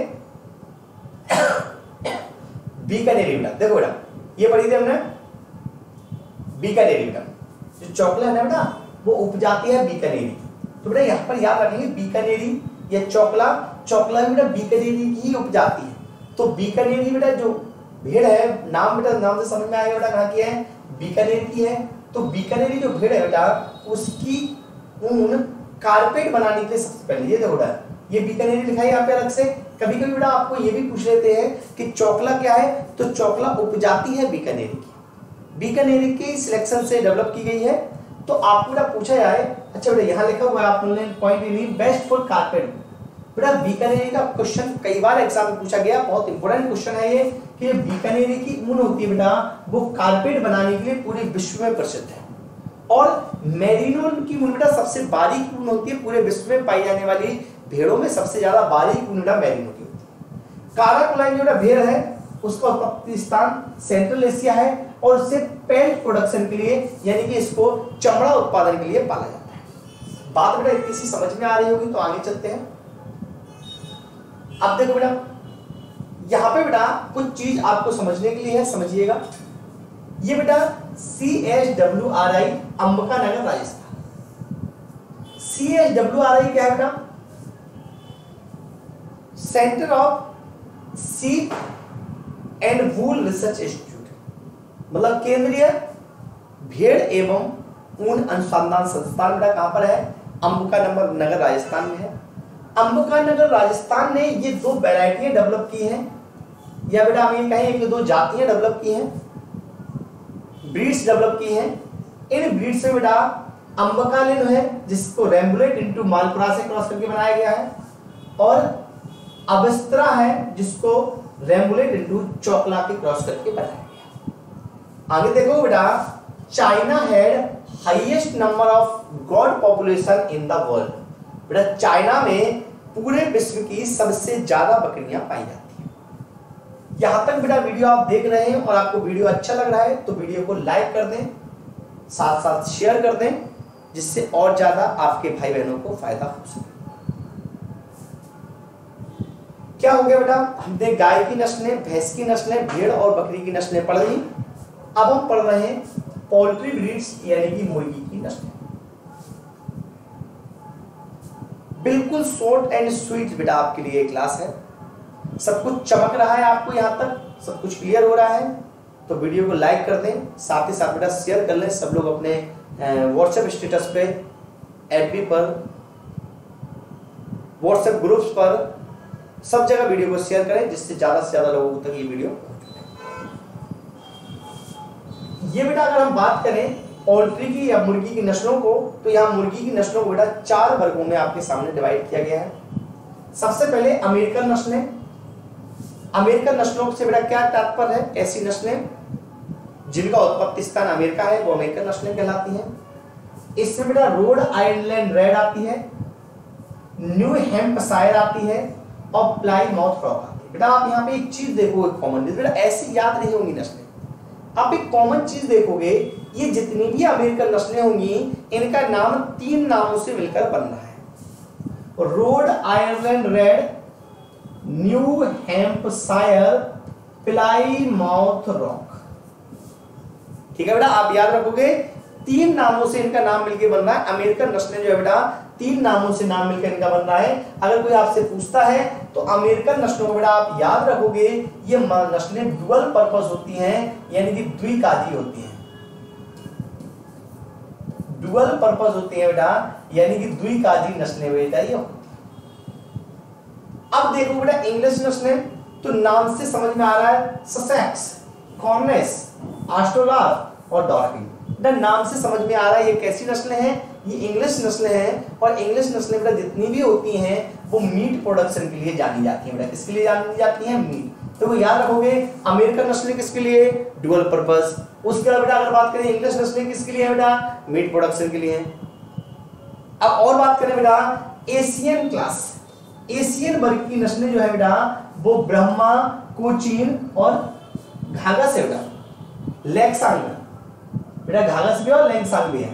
बीकानेरी बेटा। देखो बेटा ये पढ़ी थी हमने बीकानेरी बेटा, जो चॉकलेट है बेटा वो उपजाती है बीकानेरी। तो बेटा यहाँ पर याद रखेंगे बीकानेरी या चोकला, चोकला बेटा बीकानेरी की ही उपजाती है। तो बीकानेरी बेटा जो भेड़ है, नाम बेटा नाम से समझ में आएगा बेटा कहाँ की है, बीकानेर की है। तो बीकानेरी जो भेड़ है बेटा उसकी ऊन कारपेट बनाने के लिए सबसे पहले, ये देखो बेटा ये बीकानेरी लिखा है यहाँ पे अलग से। कभी कभी बेटा आपको ये भी पूछ लेते हैं कि चोकला क्या है, तो चोकला उपजाती है बीकानेरी की, बीकानेरी की सिलेक्शन से डेवलप की गई है। तो आपको बेटा पूछा जाए, अच्छा बेटा यहाँ लिखा हुआ है आप लोगों ने पॉइंट नहीं, बेस्ट फॉर कारपेट, बेटा बीकानेरी का क्वेश्चन कई बार एग्जाम में पूछा गया, बहुत इंपॉर्टेंट क्वेश्चन है ये कि बीकानेरी की ऊन होती है बेटा वो कारपेट बनाने के लिए पूरे विश्व में प्रसिद्ध है, और मेरिनो की ऊन बेटा सबसे बारीक ऊन होती है, पूरे विश्व में पाई जाने वाली भेड़ों में सबसे ज्यादा बारीक ऊन बेटा मेरिनो की होती है। काराकोरम जो बेटा भेड़ है उसका उत्पत्ति स्थान सेंट्रल एशिया है और उससे पेल्ट प्रोडक्शन के लिए यानी कि इसको चमड़ा उत्पादन के लिए पाला जाता है। बात बेटा इतनी सी समझ में आ रही होगी, तो आगे चलते हैं। अब देखो बेटा यहां पे बेटा कुछ चीज आपको समझने के लिए है, समझिएगा। ये बेटा C H W R I Ambika Nagar Rajasthan. C H W R I क्या है बेटा? Centre of sheep and wool research institute, मतलब केंद्रीय भेड़ एवं ऊन अनुसंधान संस्थान बेटा कहां पर है? अंबिका नगर राजस्थान में है। अंबिका नगर राजस्थान ने ये दो वैरायटियां डेवलप की हैं, या बेटा हम ये कहें कि दो जातियां डेवलप की हैं, ब्रीड्स डेवलप की हैं। इन ब्रीड्स में बेटा अंबिकालिन है जिसको रेम्बुलेट इनटू मालपुरा से क्रॉस करके बनाया गया है, और अबिस्त्रा है जिसको रेम्बुलेट इनटू चौकला के क्रॉस करके बनाया गया। आगे देखो बेटा China had highest number of goat population in the world. बेटा चाइना में पूरे विश्व की सबसे ज्यादा बकरियां पाई जाती हैं। यहां तक बेटा वीडियो आप देख रहे हैं और आपको वीडियो अच्छा लग रहा है तो वीडियो को लाइक कर दें, साथ साथ शेयर कर दें, जिससे और ज्यादा आपके भाई बहनों को फायदा हो सके। क्या हो गया बेटा? हमने गाय की नस्लें, भैंस की नस्लें, भेड़ और बकरी की नस्लें पढ़ ली। अब हम पढ़ रहे हैं पोल्ट्री ब्रीड्स यानी कि मुर्गी की नस्लें। बिल्कुल शॉर्ट एंड स्वीट बेटा आपके लिए क्लास है। सब कुछ चमक रहा है आपको, यहां तक सब कुछ क्लियर हो रहा है तो वीडियो को लाइक कर दें, साथ ही साथ बेटा शेयर कर लें। सब लोग अपने व्हाट्सएप स्टेटस पे, एफबी पर, व्हाट्सएप ग्रुप्स पर, सब जगह वीडियो को शेयर करें जिससे ज्यादा से ज्यादा लोगों तक ये वीडियो पहुंचे। ये बेटा अगर हम बात करें पोल्ट्री की या मुर्गी की नस्लों को, तो यहाँ मुर्गी की नस्लों को बेटा चार वर्गों में आपके सामने डिवाइड किया गया है। सबसे पहले अमेरिकन नस्लें। अमेरिकन नस्लों से बेटा क्या तात्पर्य है? ऐसी नस्लें जिनका उत्पत्ति स्थान अमेरिका है वो अमेरिकन नस्लें कहलाती हैं। इसमें बेटा रोड आइलैंड रेड आती है, न्यू हैम्पशायर आती है और प्लाईमाउथ रॉक आती है। बेटा आप यहाँ पे एक चीज देखो, एक कॉमन, बेटा ऐसी याद नहीं होंगी नस्लें, आप एक कॉमन चीज देखोगे, ये जितनी भी अमेरिकन नस्लें होंगी इनका नाम तीन नामों से मिलकर बन रहा है। Rhode Island red, New Hampshire, Plymouth Rock. ठीक है बेटा, आप याद रखोगे तीन नामों से इनका नाम मिलकर बन रहा है। अमेरिकन नस्लें जो है बेटा तीन नामों से नाम मिलकर इनका बन रहा है। अगर कोई आपसे पूछता है तो अमेरिकन नस्लों को बेटा आप याद रखोगे ये नस्लें डुअल पर्पस होती हैं, यानी कि द्विकाजी होती हैं। डुअल पर्पस होती है बेटा, यानी कि द्विकाजी नस्लें बेटा ये होती हैं। अब देखो बेटा इंग्लिश नस्लें, तो नाम से समझ में आ रहा है ससेक्स, कॉर्निश, ऑस्ट्रेलॉर और डॉल्फिन। बेटा नाम से समझ में आ रहा है ये कैसी नस्लें हैं, ये इंग्लिश नस्लें हैं। और इंग्लिश नस्लें बेटा जितनी भी होती हैं वो मीट प्रोडक्शन के लिए जानी जाती हैं। बेटा किसके लिए जानी जाती हैं? मीट। तो वो याद रखोगे अमेरिकन नस्लें किसके लिए? Dual purpose. उसके बाद बेटा अगर बात करें इंग्लिश नस्लें किसके लिए है बेटा? मीट प्रोडक्शन के लिए। अब और बात करें बेटा एशियन क्लास, एशियन वर्ग की नस्लें जो है बेटा वो ब्रह्मा, कोचीन और घाघस है बेटा, लैंगसांग बेटा, घाघस भी और लैंगसांग भी है,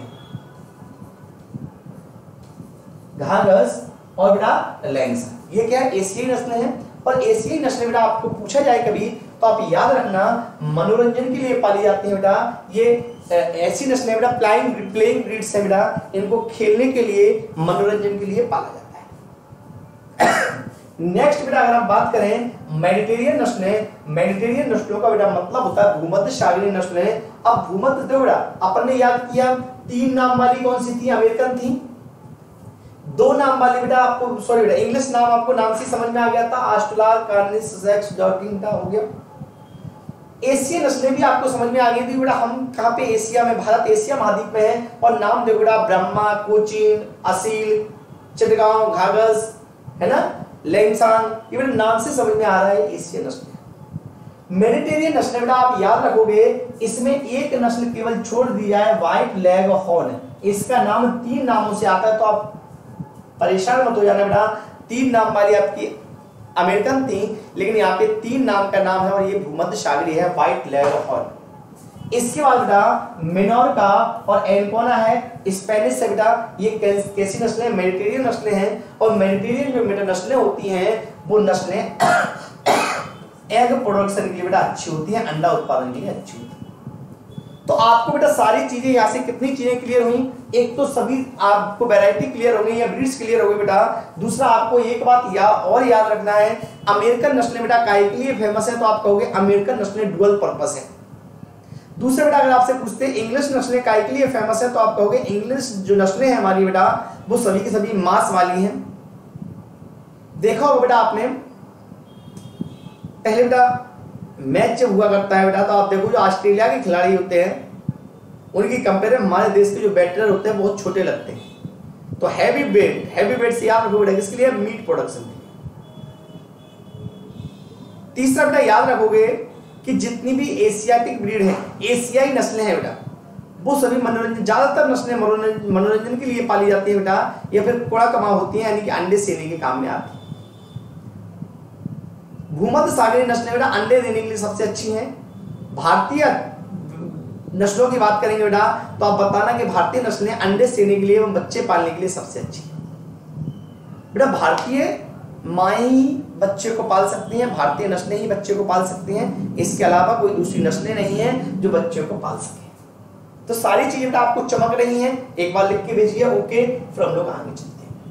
घाघस और बेटा लैंगसांग। ये क्या है? एशियाई नस्लें हैं। और एशियाई नस्लें बेटा आपको पूछा जाए कभी तो आप याद रखना मनोरंजन के लिए पाली जाती है बेटा। ये ऐसी नस्लें बेटा प्लाइंग प्लेइंग ब्रीड्स है बेटा, इनको खेलने के लिए, मनोरंजन के लिए पाला जाता है। नेक्स्ट बेटा अगर हम बात करें मेडिटेरियन नस्लें, मेडिटेरियन नस्लों का बेटा मतलब होता है भूमध्य सागरीय नस्लें। अब भूमध्य देखो बेटा अपन ने याद किया तीन नाम वाली कौन सी थी? अमेरिकन थी। दो नाम वाली बेटा आपको, सॉरी बेटा इंग्लिश नाम आपको नाम से समझ में आ गया था, ऑस्ट्रेलॉर, कॉर्निश, ससेक्स, डॉल्फिन का हो गया। एशियन नस्लें भी आपको समझ में आ गई थी बेटा। हम कहां पे? एशिया में, भारत एशिया महाद्वीप में है। और नाम देखो बेटा ब्रह्मा, कोचीन, असील, चिटगांव, घाघस, है ना, लेंगसांग, ये बेटा नाम से समझ में आ रहा है एशियन नस्ल। मेडिटेरियन नस्ल बेटा आप याद रखोगे, इसमें एक नस्ल केवल छोड़ दी जाए, व्हाइट लेग हॉर्न, इसका नाम तीन नामों से आता है, तो आप परेशान मत हो जाना बेटा। तीन नाम वाली आपकी अमेरिकन थी, लेकिन यहाँ पे तीन नाम का नाम है और ये भूमध्य सागरीय है, व्हाइट लेग हॉर्न। इसके बाद बेटा मेनोरका और एनकोना है, स्पेनिश से बेटा, ये कैसी नस्लें? मेडिटेरियन नस्लें हैं। और मेडिटेरियन जो बेटा नस्लें होती हैं वो नस्लें एग प्रोडक्शन के लिए बेटा अच्छी होती है, अंडा उत्पादन के लिए अच्छी होती है। तो आपको बेटा सारी चीजें यहाँ से कितनी चीजें क्लियर हुई? एक तो सभी आपको वैरायटी क्लियर हो गई या ब्रीड्स क्लियर हो गई बेटा। दूसरा आपको एक बात या और याद रखना है, अमेरिकन नस्लें बेटा काहे के लिए फेमस है? तो आप कहोगे अमेरिकन नस्लें डुअल पर्पस है। दूसरा बेटा अगर आपसे पूछते हैं इंग्लिश नस्लें काहे के लिए फेमस है, तो आप कहोगे इंग्लिश जो नस्लें हैं हमारी बेटा वो सभी की सभी मांस वाली हैं। देखा होगा बेटा आपने पहले बेटा मैच जब हुआ करता है बेटा, तो आप देखो जो ऑस्ट्रेलिया के खिलाड़ी होते हैं उनकी कंपेयर में हमारे देश के जो बैटलर होते हैं बहुत छोटे लगते हैं। तो हैवी वेट, हैवी वेट से याद रखो बेटा किसके लिए? मीट प्रोडक्शन के लिए। तीसरा बेटा याद रखोगे कि जितनी भी एशियाटिक ब्रीड है, एशियाई नस्लें हैं बेटा, वो सभी मनोरंजन, ज्यादातर नस्लें मनोरंजन के लिए पाली जाती है बेटा, या फिर कोड़ा कमाव होती है, यानी कि अंडे सेने के काम में आती है। भूमध्य सागरीय नस्लें बेटा अंडे देने के लिए सबसे अच्छी हैं। भारतीय नस्लों की बात करेंगे बेटा तो आप बताना कि भारतीय नस्लें अंडे सेने के लिए एवं बच्चे पालने के लिए सबसे अच्छी है। बेटा भारतीय माँ ही बच्चे को पाल सकती हैं, भारतीय नस्लें ही बच्चे को पाल सकती हैं, इसके अलावा कोई दूसरी नस्लें नहीं हैं जो बच्चे को पाल सके। तो सारी चीजें बेटा आपको चमक रही हैं, एक बार लिख के भेजिए। ओके, फिर हम लोग आगे चलते हैं।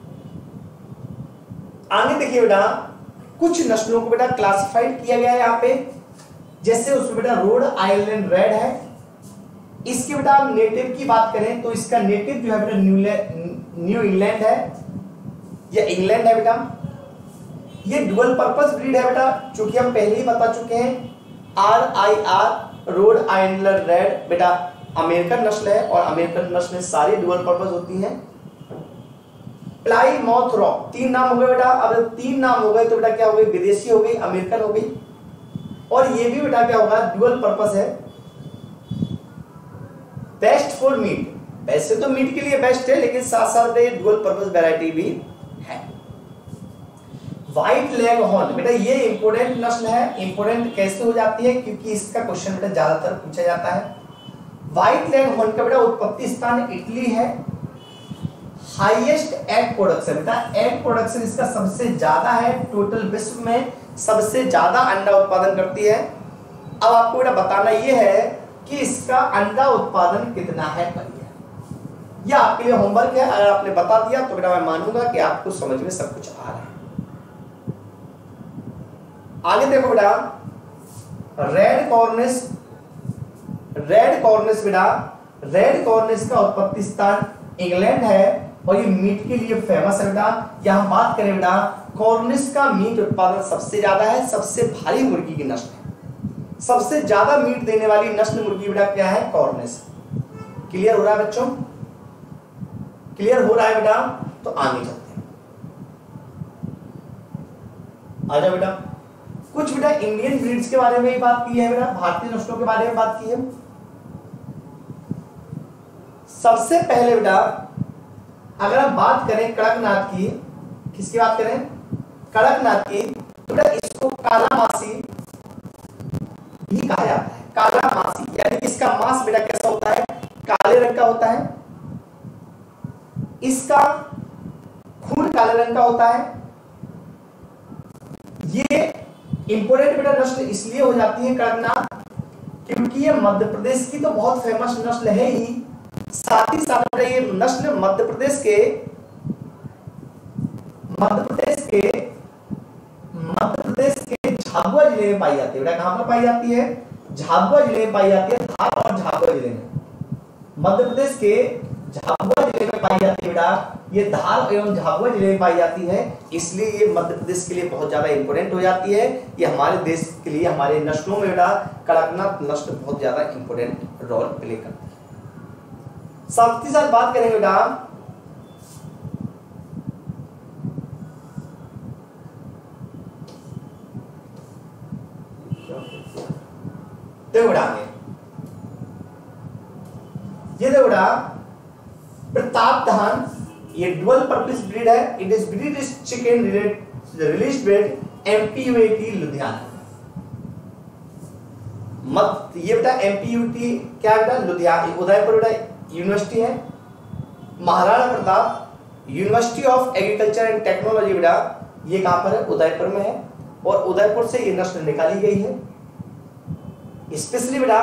आगे देखिए बेटा कुछ नस्लों को बेटा क्लासिफाइड किया गया है यहाँ पे, जैसे उसमें बेटा रोड आइलैंड रेड है। इसके बेटा हम नेटिव की बात करें तो इसका नेटिव जो है बेटा न्यू इंग्लैंड है या इंग्लैंड है बेटा। ये डुअल पर्पस ब्रीड है बेटा, चूंकि हम पहले ही बता चुके हैं। R I R Rhode Island red बेटा अमेरिकन नस्ल है और अमेरिकन नस्लें सारी डुअल पर्पस होती हैं। प्लाईमाउथ रॉक, तीन नाम हो गए बेटा। अब तीन नाम हो गए तो बेटा क्या हो गई? विदेशी हो गई, अमेरिकन हो गई। और ये भी बेटा क्या होगा? डुअल पर्पस है। बेस्ट फॉर मीट, वैसे तो मीट के लिए बेस्ट है, लेकिन साथ साथ ये डुअल पर्पस वैरायटी भी है। व्हाइट लेग हॉर्न बेटा ये इंपोर्टेंट नस्ल है। इंपोर्टेंट कैसे हो जाती है? क्योंकि इसका क्वेश्चन बेटा ज्यादातर पूछा जाता है। व्हाइट लेग हॉर्न का बेटा उत्पत्ति स्थान इटली है। हाईएस्ट एग प्रोडक्शन बेटा, एग प्रोडक्शन इसका सबसे ज्यादा है, टोटल विश्व में सबसे ज्यादा अंडा उत्पादन करती है। अब आपको बेटा बताना यह है कि इसका अंडा उत्पादन कितना है परिया, यह आपके लिए होमवर्क है। अगर आपने बता दिया तो बेटा मैं मानूंगा कि आपको समझ में सब कुछ आ रहा है। आगे देखो बेटा रेड कॉर्निस, रेड कॉर्निस बेटा, रेड कॉर्निस का उत्पत्ति स्थान इंग्लैंड है और ये मीट के लिए फेमस है बेटा। यहां बात करें बेटा कॉर्निस का मीट उत्पादन सबसे ज्यादा है, सबसे भारी मुर्गी की नस्ल है। सबसे ज्यादा मीट देने वाली नस्ल मुर्गी बेटा क्या है? कॉर्निस। क्लियर हो रहा है बच्चों? क्लियर हो रहा है बेटा? तो आगे चलते हैं। आजा बेटा कुछ बेटा इंडियन ब्रीड्स के बारे में ही बात की है बेटा, भारतीय नस्लों के बारे में बात की है। सबसे पहले बेटा अगर हम बात करें कड़कनाथ की, किसकी बात करें? कड़कनाथ की, तो बेटा इसको काला मासी भी कहा जाता है। काला मासी यानी इसका मांस बेटा कैसा होता है? काले रंग का होता है। इसका खून काले रंग का होता है। ये इंपोर्टेंट बेटा नस्ल इसलिए हो जाती है कड़कनाथ क्योंकि ये मध्य प्रदेश की तो बहुत फेमस नस्ल है ही, साथ ही साथ ये नस्ल मध्य प्रदेश के मध्य प्रदेश के मध्य प्रदेश के झाबुआ जिले में पाई जाती है बेटा। कहां पर पाई जाती है? झाबुआ जिले में पाई जाती है। धार और झाबुआ जिले में, मध्य प्रदेश के झाबुआ जिले में पाई जाती है बेटा। ये धार एवं झाबुआ जिले में पाई जाती है, इसलिए ये मध्य प्रदेश के लिए बहुत ज्यादा इंपोर्टेंट हो जाती है। ये हमारे देश के लिए, हमारे नस्लों में बेटा कड़कनाथ नस्ल बहुत ज्यादा इंपोर्टेंट रोल प्ले करती है। साथ ही साथ बात करेंगे बेटा देखो बेटा आगे, ये देखो बेटा प्रताप धान, ये डुअल पर्पस ब्रीड है। It is breed is chicken release breed MPUT Ludhiana. मत ये बेटा एमपीयूटी क्या बेटा, लुधियाना उदयपुर बेटा यूनिवर्सिटी है। Maharana Pratap university of agriculture and technology बेटा ये कहां पर है, उदयपुर में है। और उदयपुर से ये नस्ल निकाली गई है। स्पेशली बेटा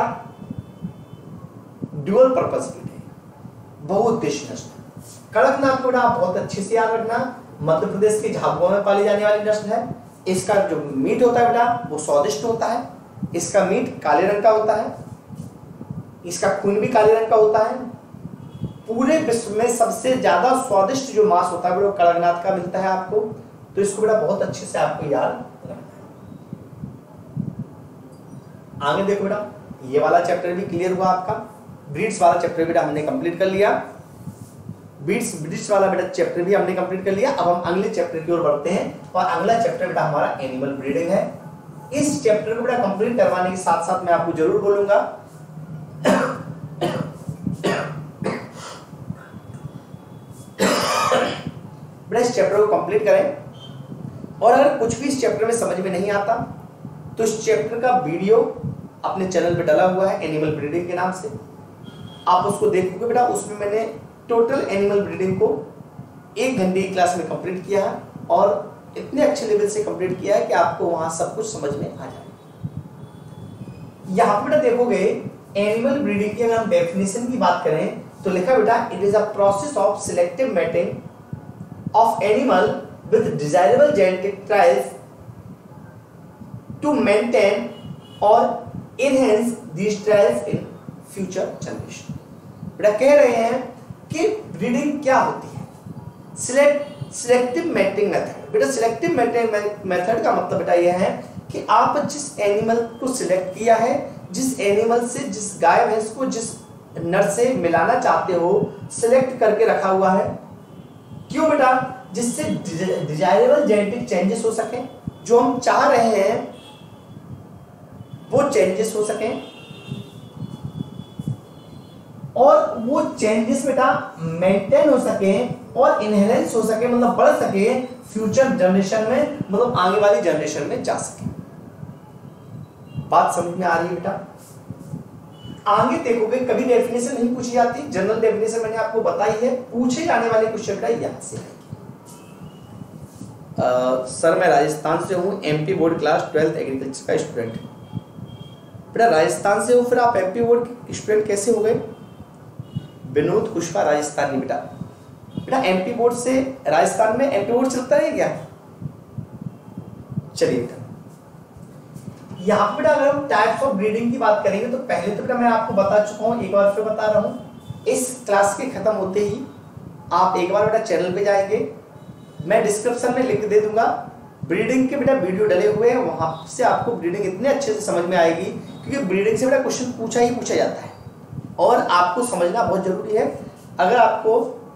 ड्यूअल पर्पस ब्रीड है, बहुउद्देश्य नस्ल। कड़कनाथ बेटा आप बहुत अच्छे से याद रखना, मध्य प्रदेश के झाबुआ में पाली जाने वाली नस्ल है। इसका जो मीट होता है बेटा वो स्वादिष्ट होता है। इसका मीट काले रंग का होता है, इसका खून भी काले रंग का होता है। पूरे विश्व में सबसे ज्यादा स्वादिष्ट जो मांस होता है वो कड़कनाथ का मिलता है आपको। तो इसको बेटा बहुत अच्छे से आपको याद रखना है। आगे देखो बेटा, ये वाला चैप्टर भी क्लियर हुआ आपका। ब्रीड्स वाला चैप्टर बेटा हमने कंप्लीट कर लिया। ब्रीड्स ब्रीड्स वाला बेटा चैप्टर भी हमने कंप्लीट कर लिया। अब हम अगले चैप्टर की ओर बढ़ते हैं और अगला चैप्टर बेटा हमारा एनिमल ब्रीडिंग है। इस चैप्टर को बेटा कंप्लीट करवाने के साथ साथ मैं आपको जरूर बोलूंगा बेटा इस चैप्टर को कंप्लीट करें। और अगर कुछ भी इस चैप्टर में समझ में नहीं आता तो इस चैप्टर का वीडियो अपने चैनल पे डाला हुआ है एनिमल ब्रीडिंग के नाम से, आप उसको देखोगे बेटा। उसमें मैंने टोटल एनिमल ब्रीडिंग को एक घंटे की क्लास में कंप्लीट किया है और इतने अच्छे लेवल से कंप्लीट किया है कि आपको वहां सब कुछ समझ में आ जाए। यहां पर बेटा देखोगे एनिमल ब्रीडिंग की अगर हम डेफिनेशन की बात करें तो लिखा बेटा it is a process of selective mating of animal with desirable genetic traits to maintain or enhance these traits in future generation। बेटा कह रहे हैं कि ब्रीडिंग क्या होती है, सिलेक्ट सिलेक्टिव मैटिंग मेथड। बेटा सिलेक्टिव मैटिंग मेथड का मतलब बेटा यह है कि आप जिस एनिमल को सिलेक्ट किया है, जिस एनिमल से, जिस गाय भैंस को जिस नर से मिलाना चाहते हो, सिलेक्ट करके रखा हुआ है। क्यों बेटा, जिससे डिजायरेबल जेनेटिक चेंजेस हो सके, जो हम चाह रहे हैं वो चेंजेस हो सके और वो चेंजेस बेटा मेंटेन हो सके और इनहेरेंस हो सके, मतलब बढ़ सके फ्यूचर जनरेशन में, मतलब आगे वाली जनरेशन में जा सके। बात समझ में आ रही है बेटा? आगे देखोगे कभी डेफिनेशन नहीं पूछी जाती, जनरल डेफिनेशन मैंने आपको बताई है। पूछे जाने वाले क्वेश्चन बेटा यहां से है। Uh, सर मैं राजस्थान से हूँ, MP board class twelfth agriculture का स्टूडेंट। बेटा राजस्थान से हो, फिर आप एमपी बोर्ड के स्टूडेंट कैसे हो गए? विनोद कुशवाहा राजस्थानी। बेटा बेटा एमपी बोर्ड से राजस्थान में एमपी बोर्ड चलता है क्या? चलिए बेटा यहाँ पे बेटा अगर हम टाइप्स ऑफ ब्रीडिंग की बात करेंगे तो पहले तो बेटा मैं आपको बता चुका हूँ, एक बार फिर बता रहा हूँ। इस क्लास के खत्म होते ही आप एक बार बेटा चैनल पे जाएंगे, मैं डिस्क्रिप्शन में लिंक दे दूंगा, ब्रीडिंग के बेटा वीडियो डले हुए हैं, वहां से आपको ब्रीडिंग इतने अच्छे से समझ में आएगी क्योंकि ब्रीडिंग से बेटा क्वेश्चन पूछा ही पूछा जाता है और आपको समझना बहुत जरूरी है। अगर आपको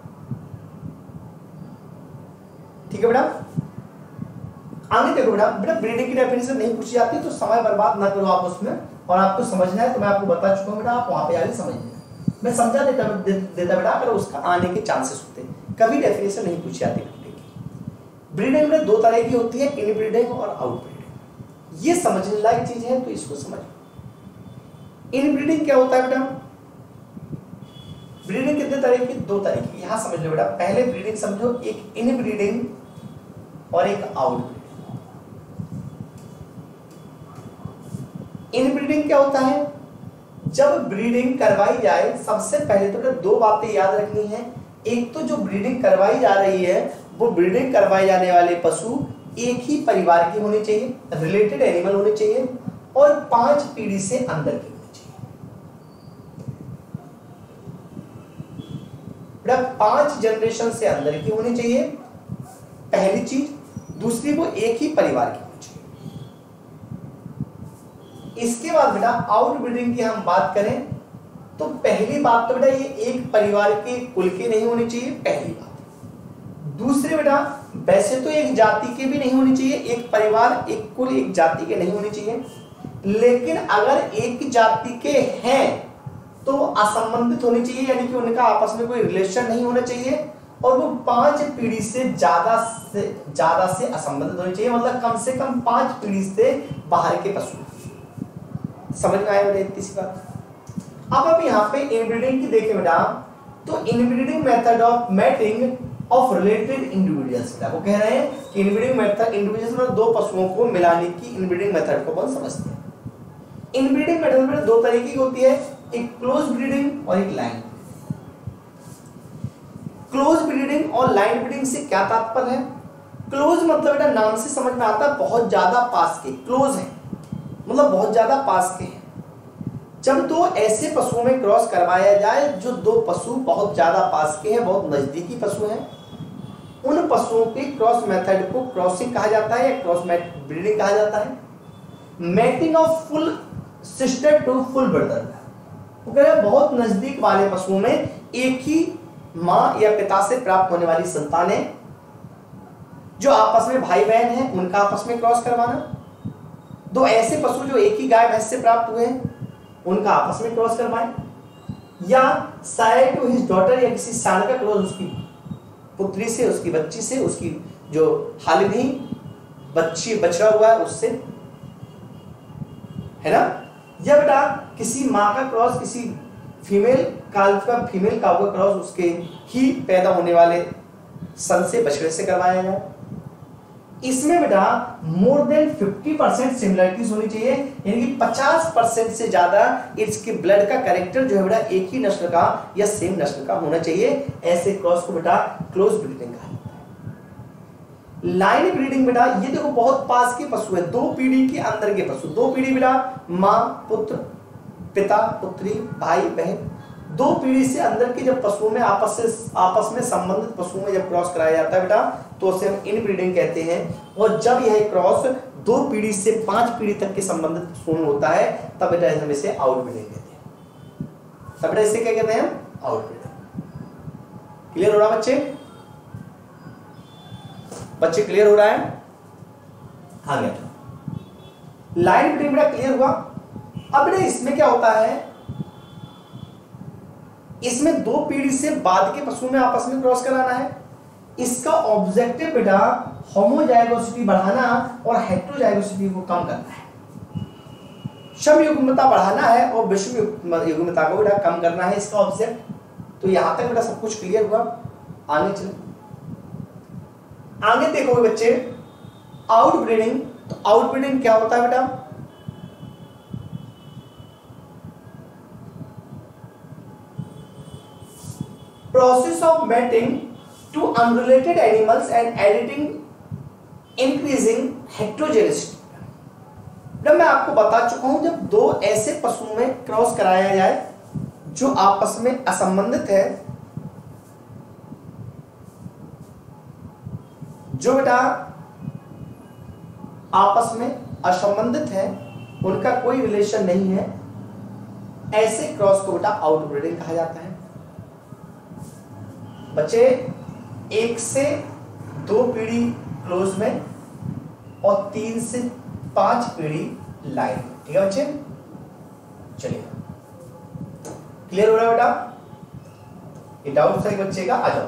ठीक है बेटा, आगे देखो बेटा बेटा ब्रीडिंग की डेफिनेशन नहीं पूछी जाती तो समय बर्बाद ना करो आप उसमें, और आपको समझना है तो मैं आपको बता चुका हूँ बेटा, आप वहां पे आगे समझ लेना। मैं समझा देता देता बेटा अगर उसका आने के चांसेस होते, कभी डेफिनेशन नहीं पूछी जाती। ब्रीडिंग में दो तरह की होती है, इन ब्रीडिंग और आउट ब्रीडिंग। ये समझने लायक चीज है तो इसको समझो। इन ब्रीडिंग क्या होता है बेटा? ब्रीडिंग कितने तरह की? दो तरह की। यहां समझ लो बेटा, पहले ब्रीडिंग समझो, एक इन ब्रीडिंग और एक आउट ब्रीडिंग। इन ब्रीडिंग क्या होता है? जब ब्रीडिंग करवाई जाए सबसे पहले तो बेटा दो बातें याद रखनी है। एक तो जो ब्रीडिंग करवाई जा रही है वो ब्रीडिंग करवाए जाने वाले पशु एक ही परिवार के होने चाहिए, रिलेटेड एनिमल होने चाहिए और पांच पीढ़ी से अंदर के होने चाहिए। बेटा पांच जनरेशन से अंदर की होनी चाहिए पहली चीज। दूसरी वो एक ही परिवार की होनी चाहिए। इसके बाद बेटा आउट ब्रीडिंग की हम बात करें तो पहली बात तो बेटा ये एक परिवार के कुल के नहीं होनी चाहिए, पहली बात। दूसरे बेटा वैसे तो एक जाति के भी नहीं होनी चाहिए, एक परिवार एक कुल एक जाति के नहीं होनी चाहिए। लेकिन अगर एक जाति के हैं तो असंबंधित होने चाहिए, यानी कि उनका आपस में कोई रिलेशन नहीं होना चाहिए, और वो पांच पीढ़ी से ज्यादा से ज्यादा से असंबंधित होने चाहिए, मतलब कम से कम पांच पीढ़ी से बाहर के पशु। समझ में आया बेटा इतनी सी बात। अब अब यहाँ पे इनब्रीडिंग की देखें बेटा, तो inbreeding method of mating of related individuals, वो कह रहे हैं कि इनब्रीडिंग मेथड इंडिविजुअल्स में दो पशुओं को मिलाने की इनब्रीडिंग मेथड को अपन समझते हैं। इनब्रीडिंग मेथड में दो तरीके की होती है, एक क्लोज ब्रीडिंग और एक लाइन। क्लोज ब्रीडिंग और लाइन ब्रीडिंग से क्या तात्पर्य है? क्लोज मतलब बेटा नाम से समझ में आता है बहुत ज्यादा पास के, क्लोज है मतलब बहुत ज्यादा पास के हैं। जब दो ऐसे पशुओं में क्रॉस करवाया जाए जो दो पशु बहुत ज्यादा पास के हैं, बहुत नजदीकी पशु हैं, उन पशुओं के क्रॉस मेथड को क्रॉसिंग कहा जाता है या क्रॉस ब्रीडिंग कहा जाता है। Mating of full sister to full brother, बहुत नजदीक वाले पशुओं में एक ही मां या पिता से प्राप्त होने वाली संतानें जो आपस में भाई बहन हैं उनका आपस में क्रॉस करवाना। दो ऐसे पशु जो एक ही गाय भैंस से प्राप्त हुए हैं उनका आपस में क्रॉस करवाएं, या साइड टू हिज डॉटर, या किसी साल का क्रॉस उसकी पुत्री से, उसकी बच्ची से, उसकी जो हाल ही बच्ची बछड़ा हुआ है उससे, है ना। या बेटा किसी माँ का क्रॉस किसी फीमेल काल का फीमेल काऊ का क्रॉस उसके ही पैदा होने वाले सन से बछड़े से करवाया जाए। इसमें बेटा more than fifty percent similarities होनी चाहिए, यानी कि पचास परसेंट से ज्यादा इसके ब्लड का कैरेक्टर जो है बेटा एक ही नस्ल का या सेम नस्ल का होना चाहिए। ऐसे क्रॉस को बेटा क्लोज ब्रीडिंग कहा जाता है। लाइन ब्रीडिंग बेटा ये देखो बहुत पास के पशु है, दो पीढ़ी के अंदर के पशु, दो पीढ़ी बेटा माँ पुत्र, पिता पुत्री, भाई बहन, दो पीढ़ी से अंदर के जब पशुओं में आपस से आपस में संबंधित पशुओं में जब क्रॉस कराया जाता है बेटा तो उसे हम इनब्रीडिंग कहते हैं। और जब यह क्रॉस दो पीढ़ी से पांच पीढ़ी तक के संबंधित पशुओं में होता है तब बेटा हम इसे आउटब्रीडिंग कहते हैं। तब बेटा इसे क्या कहते हैं? आउटब्रीडिंग। क्लियर हो रहा बच्चे? बच्चे क्लियर हो रहा है? आ गया। लाइन ब्रीडिंग बेटा क्लियर हुआ। अब बेटा इसमें क्या होता है, इसमें दो पीढ़ी से बाद के पशु में आपस में क्रॉस कराना है। इसका ऑब्जेक्टिव बेटा होमोजाइगोसिटी बढ़ाना और हेटेरोजाइगोसिटी को कम करना है। सम युग्मता बढ़ाना है और विषम युग्मता को बेटा कम करना है इसका ऑब्जेक्ट। तो यहां तक बेटा सब कुछ क्लियर हुआ। आगे चले, आगे देखोगे बच्चे आउटब्रीडिंग। तो आउटब्रीडिंग क्या होता है बेटा? Process of mating two unrelated animals and editing increasing heterogeneity। जब मैं आपको बता चुका हूं जब दो ऐसे पशुओं में क्रॉस कराया जाए जो आपस में असंबंधित है, जो बेटा आपस में असंबंधित है, उनका कोई रिलेशन नहीं है, ऐसे क्रॉस को बेटा आउटब्रीडिंग कहा जाता है। बच्चे एक से दो पीढ़ी क्लोज में और तीन से पांच पीढ़ी लाइन। ठीक है बच्चे? चलिए क्लियर हो रहा है बेटा? ये डाउट था बच्चे का? आ जाओ।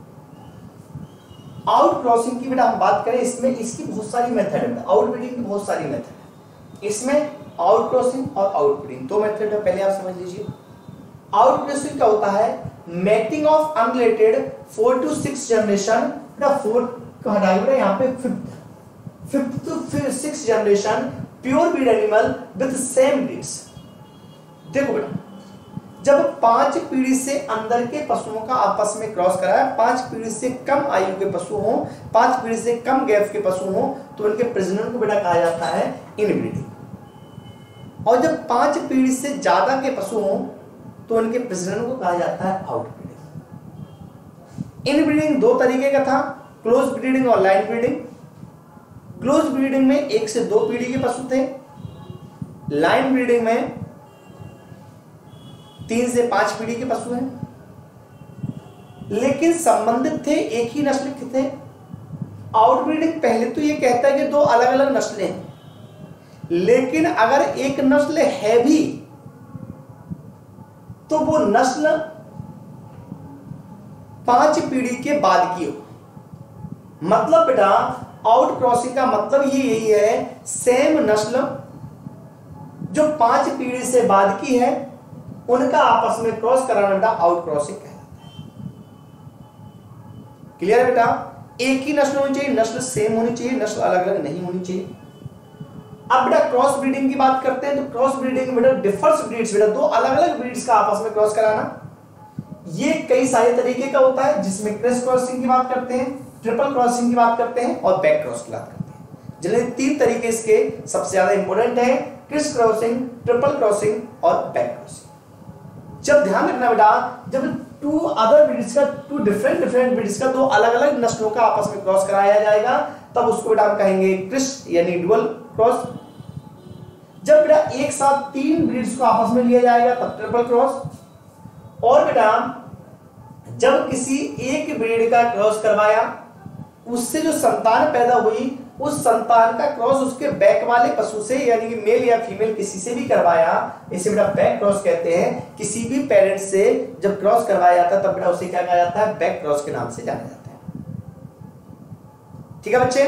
आउट क्रॉसिंग की बेटा हम बात करें, इसमें इसकी बहुत सारी मेथड है। आउट ब्रीडिंग की बहुत सारी मेथड है। इसमें आउट क्रॉसिंग और आउट ब्रीडिंग दो मेथड है, पहले आप समझ लीजिए। आउट क्रॉसिंग क्या होता है? Mating of unrelated four to six generation. बेटा फोर को हटाइए बेटा, यहाँ पे fifth fifth to six generation pure breed animal with same breeds. देखो बेटा जब पांच पीढ़ी से अंदर के पशुओं का आपस में क्रॉस कराया, पांच पीढ़ी से कम आयु के पशु हों, पांच पीढ़ी से कम गैप के पशु हों, तो उनके प्रजनन को बेटा कहा जाता है इनब्रीडिंग। और जब पांच पीढ़ी से ज्यादा के पशु हों तो उनके प्रजनन को कहा जाता है आउटब्रीडिंग। इनब्रीडिंग दो तरीके का था, क्लोज ब्रीडिंग और लाइन ब्रीडिंग। क्लोज ब्रीडिंग में एक से दो पीढ़ी के पशु थे, लाइन ब्रीडिंग में तीन से पांच पीढ़ी के पशु हैं, लेकिन संबंधित थे, एक ही नस्ल के थे। आउटब्रीडिंग पहले तो ये कहता है कि दो अलग अलग नस्लें हैं, लेकिन अगर एक नस्ल है भी तो वो नस्ल पांच पीढ़ी के बाद की हो। मतलब बेटा आउट क्रॉसिंग का मतलब ये यही है, सेम नस्ल जो पांच पीढ़ी से बाद की है उनका आपस में क्रॉस कराना बेटा आउट क्रॉसिंग कहलाता है। क्लियर है बेटा? एक ही नस्ल होनी चाहिए, नस्ल सेम होनी चाहिए, नस्ल अलग अलग नहीं होनी चाहिए। अब बेटा क्रॉस ब्रीडिंग की बात करते हैं तो क्रॉस ब्रीडिंग बेटा डिफर्स ब्रीड्स, बेटा दो अलग अलग ब्रीड्स का आपस में क्रॉस कराना, ये कई सारे तरीके का होता है, जिसमें क्रॉस क्रॉसिंग की बात करते हैं, ट्रिपल क्रॉसिंग की बात करते हैं और बैक क्रॉस की बात करते हैं। जिन्हें तीन तरीके इसके सबसे ज्यादा इंपॉर्टेंट है, क्रिस क्रॉसिंग, ट्रिपल क्रॉसिंग और बैक क्रॉसिंग। जब ध्यान रखना बेटा, जब टू अदर ब्रीड्स का, टू डिफरेंट डिफरेंट ब्रीड्स का, दो अलग अलग नस्लों का आपस में क्रॉस कराया जाएगा तब उसको बेटा हम कहेंगे क्रिस यानी डुअल क्रॉस। जब बेटा एक साथ तीन ब्रीड्स को आपस में लिया जाएगा तब ट्रिपल क्रॉस। और बेटा जब किसी एक ब्रीड का क्रॉस करवाया, उससे जो संतान पैदा हुई, उस संतान का क्रॉस उसके बैक वाले पशु से यानी कि मेल या फीमेल किसी से भी करवाया, इसे बेटा बैक क्रॉस कहते हैं। किसी भी पेरेंट से जब क्रॉस करवाया जाता है तब बेटा उसे क्या कहा जाता है? बैक क्रॉस के नाम से जाना जाता है। ठीक है बच्चे?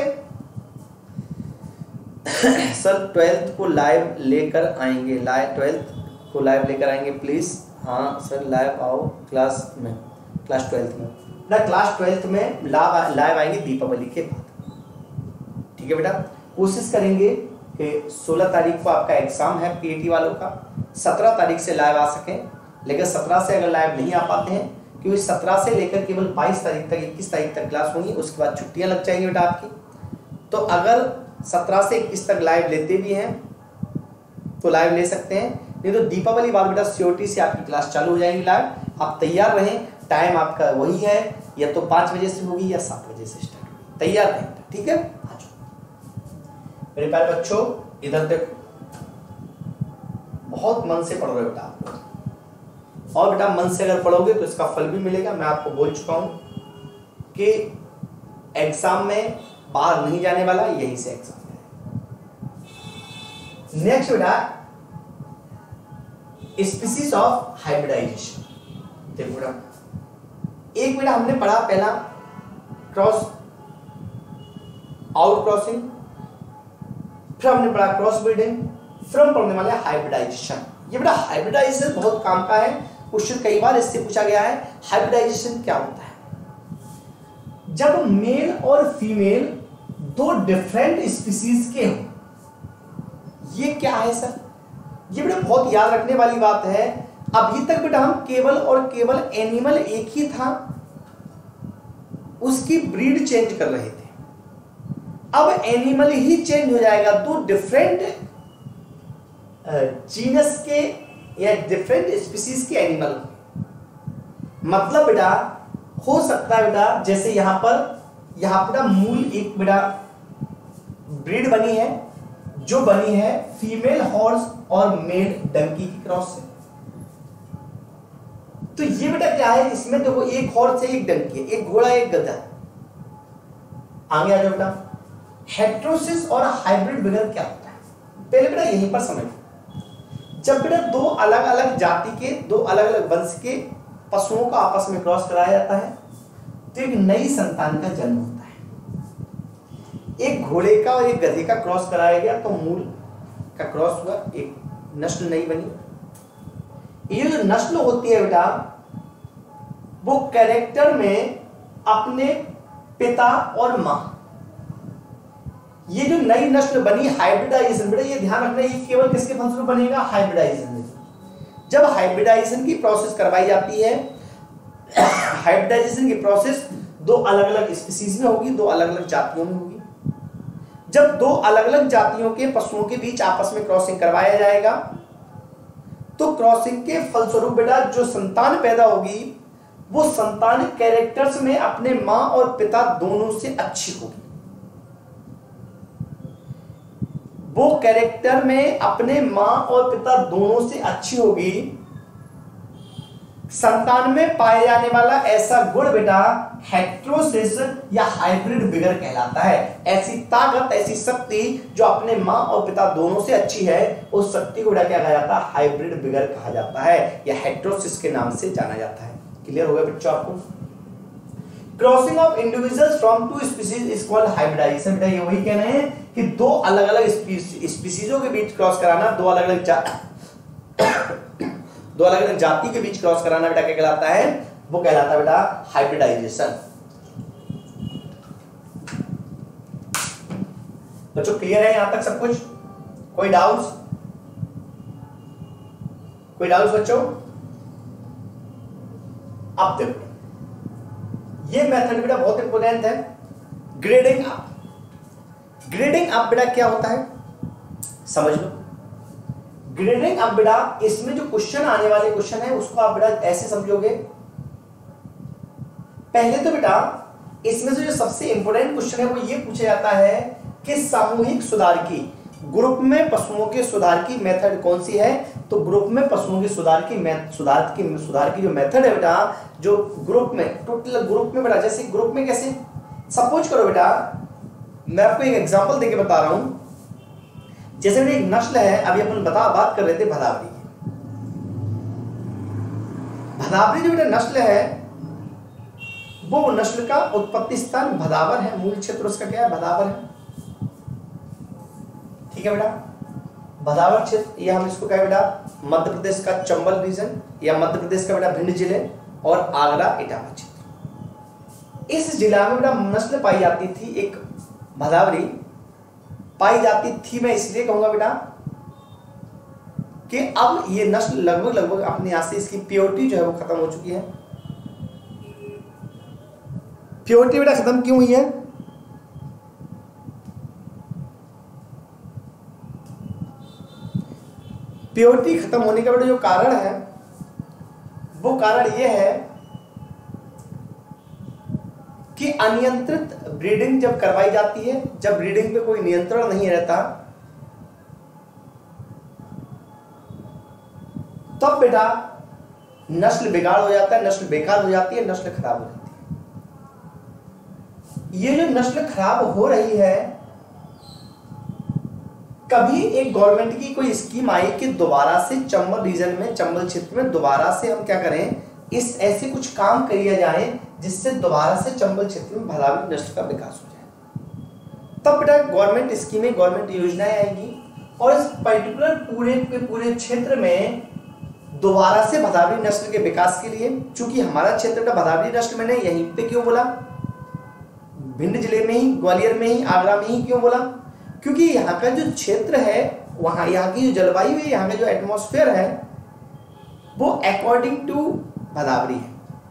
सर ट्वेल्थ को लाइव लेकर आएंगे, लाइव ट्वेल्थ को लाइव लेकर आएंगे प्लीज। हाँ सर लाइव आओ क्लास में, क्लास ट्वेल्थ में ना, क्लास ट्वेल्थ में लाइव आएंगे दीपावली के बाद। ठीक है बेटा? कोशिश करेंगे कि सोलह तारीख को आपका एग्जाम है पीईटी वालों का, सत्रह तारीख से लाइव आ सकें। लेकिन सत्रह से अगर लाइव नहीं आ पाते हैं, क्योंकि सत्रह से लेकर केवल बाईस तारीख तक, इक्कीस तारीख तक क्लास होंगी, उसके बाद छुट्टियां लग जाएंगी बेटा आपकी। तो अगर सत्रह से इक्कीस तक लाइव लेते भी हैं तो लाइव ले सकते हैं, नहीं तो दीपावली बाद बेटा सियोटी से आपकी क्लास चालू हो जाएगी लाइव। आप तैयार रहें, टाइम आपका वही है, या तो पाँच बजे से होगी या सात बजे से स्टार्ट होगी, तैयार रहें। ठीक है? मेरे प्यारे बच्चों इधर देखो, बहुत मन से पढ़ रहे हो बेटा आप लोग, और बेटा मन से अगर पढ़ोगे तो इसका फल भी मिलेगा। मैं आपको बोल चुका हूं कि एग्जाम में बाहर नहीं जाने वाला, यहीं से एग्जाम है। नेक्स्ट बेटा स्पीसीज ऑफ हाइब्रिडाइजेशन। देखो बेटा, एक बेटा हमने पढ़ा पहला क्रॉस आउट क्रॉसिंग, फिर हमने पढ़ा क्रॉस ब्रीडिंग, फिर हम पढ़ने वाले हाइब्रिडाइजेशन। ये बेटा हाइब्रिडाइजेशन बहुत काम का है, क्वेश्चन कई बार इससे पूछा गया है। हाइब्रिडाइजेशन क्या होता है? जब मेल और फीमेल दो डिफरेंट स्पीसीज के हो। ये क्या है सर? ये बेटा बहुत याद रखने वाली बात है। अभी तक बेटा हम केवल और केवल एनिमल एक ही था, उसकी ब्रीड चेंज कर रहे थे। अब एनिमल ही चेंज हो जाएगा, दो डिफरेंट जीनस के या डिफरेंट स्पीसीज के एनिमल। मतलब बेटा हो सकता है बेटा, जैसे यहां पर यहां पर मूल एक बेटा ब्रीड बनी है, जो बनी है फीमेल हॉर्स और मेल डंकी की क्रॉस से। तो ये बेटा क्या है, इसमें देखो एक हॉर्स है, एक डंकी है, एक घोड़ा एक गधा। आगे आ जाओ बेटा, हेटेरोसिस और हाइब्रिड बिगर क्या होता है? पहले बेटा यहीं पर समझ, जब बेटा दो अलग अलग जाति के, दो अलग अलग वंश के पशुओं का आपस में क्रॉस कराया जाता है तो एक नई संतान का जन्म होता है। एक घोड़े का और एक गधे का क्रॉस कराया गया तो मूल का क्रॉस हुआ, एक नस्ल नई बनी। ये जो नस्ल होती है बेटा, वो कैरेक्टर में अपने पिता और मां, ये जो नई नस्ल बनी हाइब्रिडाइजेशन, बेटा ये ध्यान रखना, ये केवल किसके फलस्वरूप बनेगा? हाइब्रिडाइजेशन। जब हाइब्रिडाइजेशन की प्रोसेस करवाई जाती है, हाइब्रिडाइजेशन की प्रोसेस दो अलग अलग स्पीसीज में होगी, दो अलग अलग जातियों में होगी। जब दो अलग अलग जातियों के पशुओं के बीच आपस में क्रॉसिंग करवाया जाएगा तो क्रॉसिंग के फलस्वरूप बेटा जो संतान पैदा होगी, वो संतान कैरेक्टर्स में अपने मां और पिता दोनों से अच्छी होगी। वो कैरेक्टर में अपने मां और पिता दोनों से अच्छी होगी। संतान में पाए जाने वाला ऐसा गुण बेटा हेटेरोसिस या हाइब्रिड विगर कहलाता है। ऐसी ताकत, ऐसी शक्ति जो अपने माँ और पिता दोनों से अच्छी है, उस शक्ति को बेटा क्या कहा जाता है? हाइब्रिड विगर कहा जाता है या हेटेरोसिस के नाम से जाना जाता है। क्लियर हो गया बच्चों आपको? Crossing of individuals from two species is called hybridization. बेटा ये वही कह रहे हैं कि दो अलग अलग स्पीशीजों के बीच क्रॉस कराना, दो अलग अलग दो अलग अलग जाति के बीच क्रॉस कराना बेटा क्या कहलाता है? वो कहलाता है बेटा हाइब्रिडाइजेशन। बच्चों क्लियर है यहां तक सब कुछ? कोई डाउट्स? कोई डाउट्स बच्चों? अब देखो ये मेथड बेटा बहुत इंपॉर्टेंट है, ग्रेडिंग अप। ग्रेडिंग अप बेटा क्या होता है समझ लो। ग्रेडिंग अप बेटा इसमें जो क्वेश्चन आने वाले क्वेश्चन है उसको आप बेटा ऐसे समझोगे। पहले तो बेटा इसमें से जो सबसे इंपॉर्टेंट क्वेश्चन है वो ये पूछा जाता है कि सामूहिक सुधार की, ग्रुप में पशुओं के सुधार की मेथड कौन सी है? तो ग्रुप में पशुओं के सुधार की सुधार की सुधार की जो मेथड है बेटा, जो ग्रुप में टोटल ग्रुप में बेटा, जैसे ग्रुप में कैसे, सपोज करो बेटा मैं आपको एक एग्जांपल देके बता रहा हूं। जैसे एक नस्ल है, अभी अपन बता बात कर रहे थे भदावरी की। भदावरी जो बेटा नस्ल है वो नस्ल का उत्पत्ति स्थान भदावर है, मूल क्षेत्र उसका क्या है? भदावर है। ठीक है बेटा, भदावर क्षेत्र या हम इसको कहें बेटा मध्य प्रदेश का चंबल रीजन या मध्य प्रदेश का बेटा भिंड जिले और आगरा इटावा क्षेत्र। इस जिला में बेटा नस्ल पाई जाती थी, एक भदावरी पाई जाती थी। मैं इसलिए कहूंगा बेटा कि अब ये नस्ल लगभग लगभग अपने यहां से इसकी प्योरिटी जो है वो खत्म हो चुकी है। प्योरिटी बेटा खत्म क्यों हुई है? प्योरिटी खत्म होने का बेटा जो कारण है वो कारण ये है कि अनियंत्रित ब्रीडिंग जब करवाई जाती है, जब ब्रीडिंग पे कोई नियंत्रण नहीं रहता, तब बेटा नस्ल बिगाड़ हो जाता है, नस्ल बेकार हो जाती है, नस्ल खराब हो जाती है। ये जो नस्ल खराब हो रही है, कभी एक गवर्नमेंट की कोई स्कीम आई कि दोबारा से चंबल रीजन में, चंबल क्षेत्र में दोबारा से हम क्या करें, इस ऐसे कुछ काम किया जाए जिससे दोबारा से चंबल क्षेत्र में भदावरी नस्ल का विकास हो जाए। तब बेटा गवर्नमेंट स्कीमें, गवर्नमेंट योजनाएं आएंगी और इस पर्टिकुलर पूरे के पूरे क्षेत्र में दोबारा से भदावरी नस्ल के विकास के लिए, चूंकि हमारा क्षेत्र का भदावरी नस्ल मैंने यहीं पे क्यों बोला, भिंड जिले में ही, ग्वालियर में ही, आगरा में ही क्यों बोला? क्योंकि यहाँ का जो क्षेत्र है, वहाँ यहाँ की जो जलवायु है, यहाँ का जो एटमॉस्फेयर है वो अकॉर्डिंग टू भदावरी है।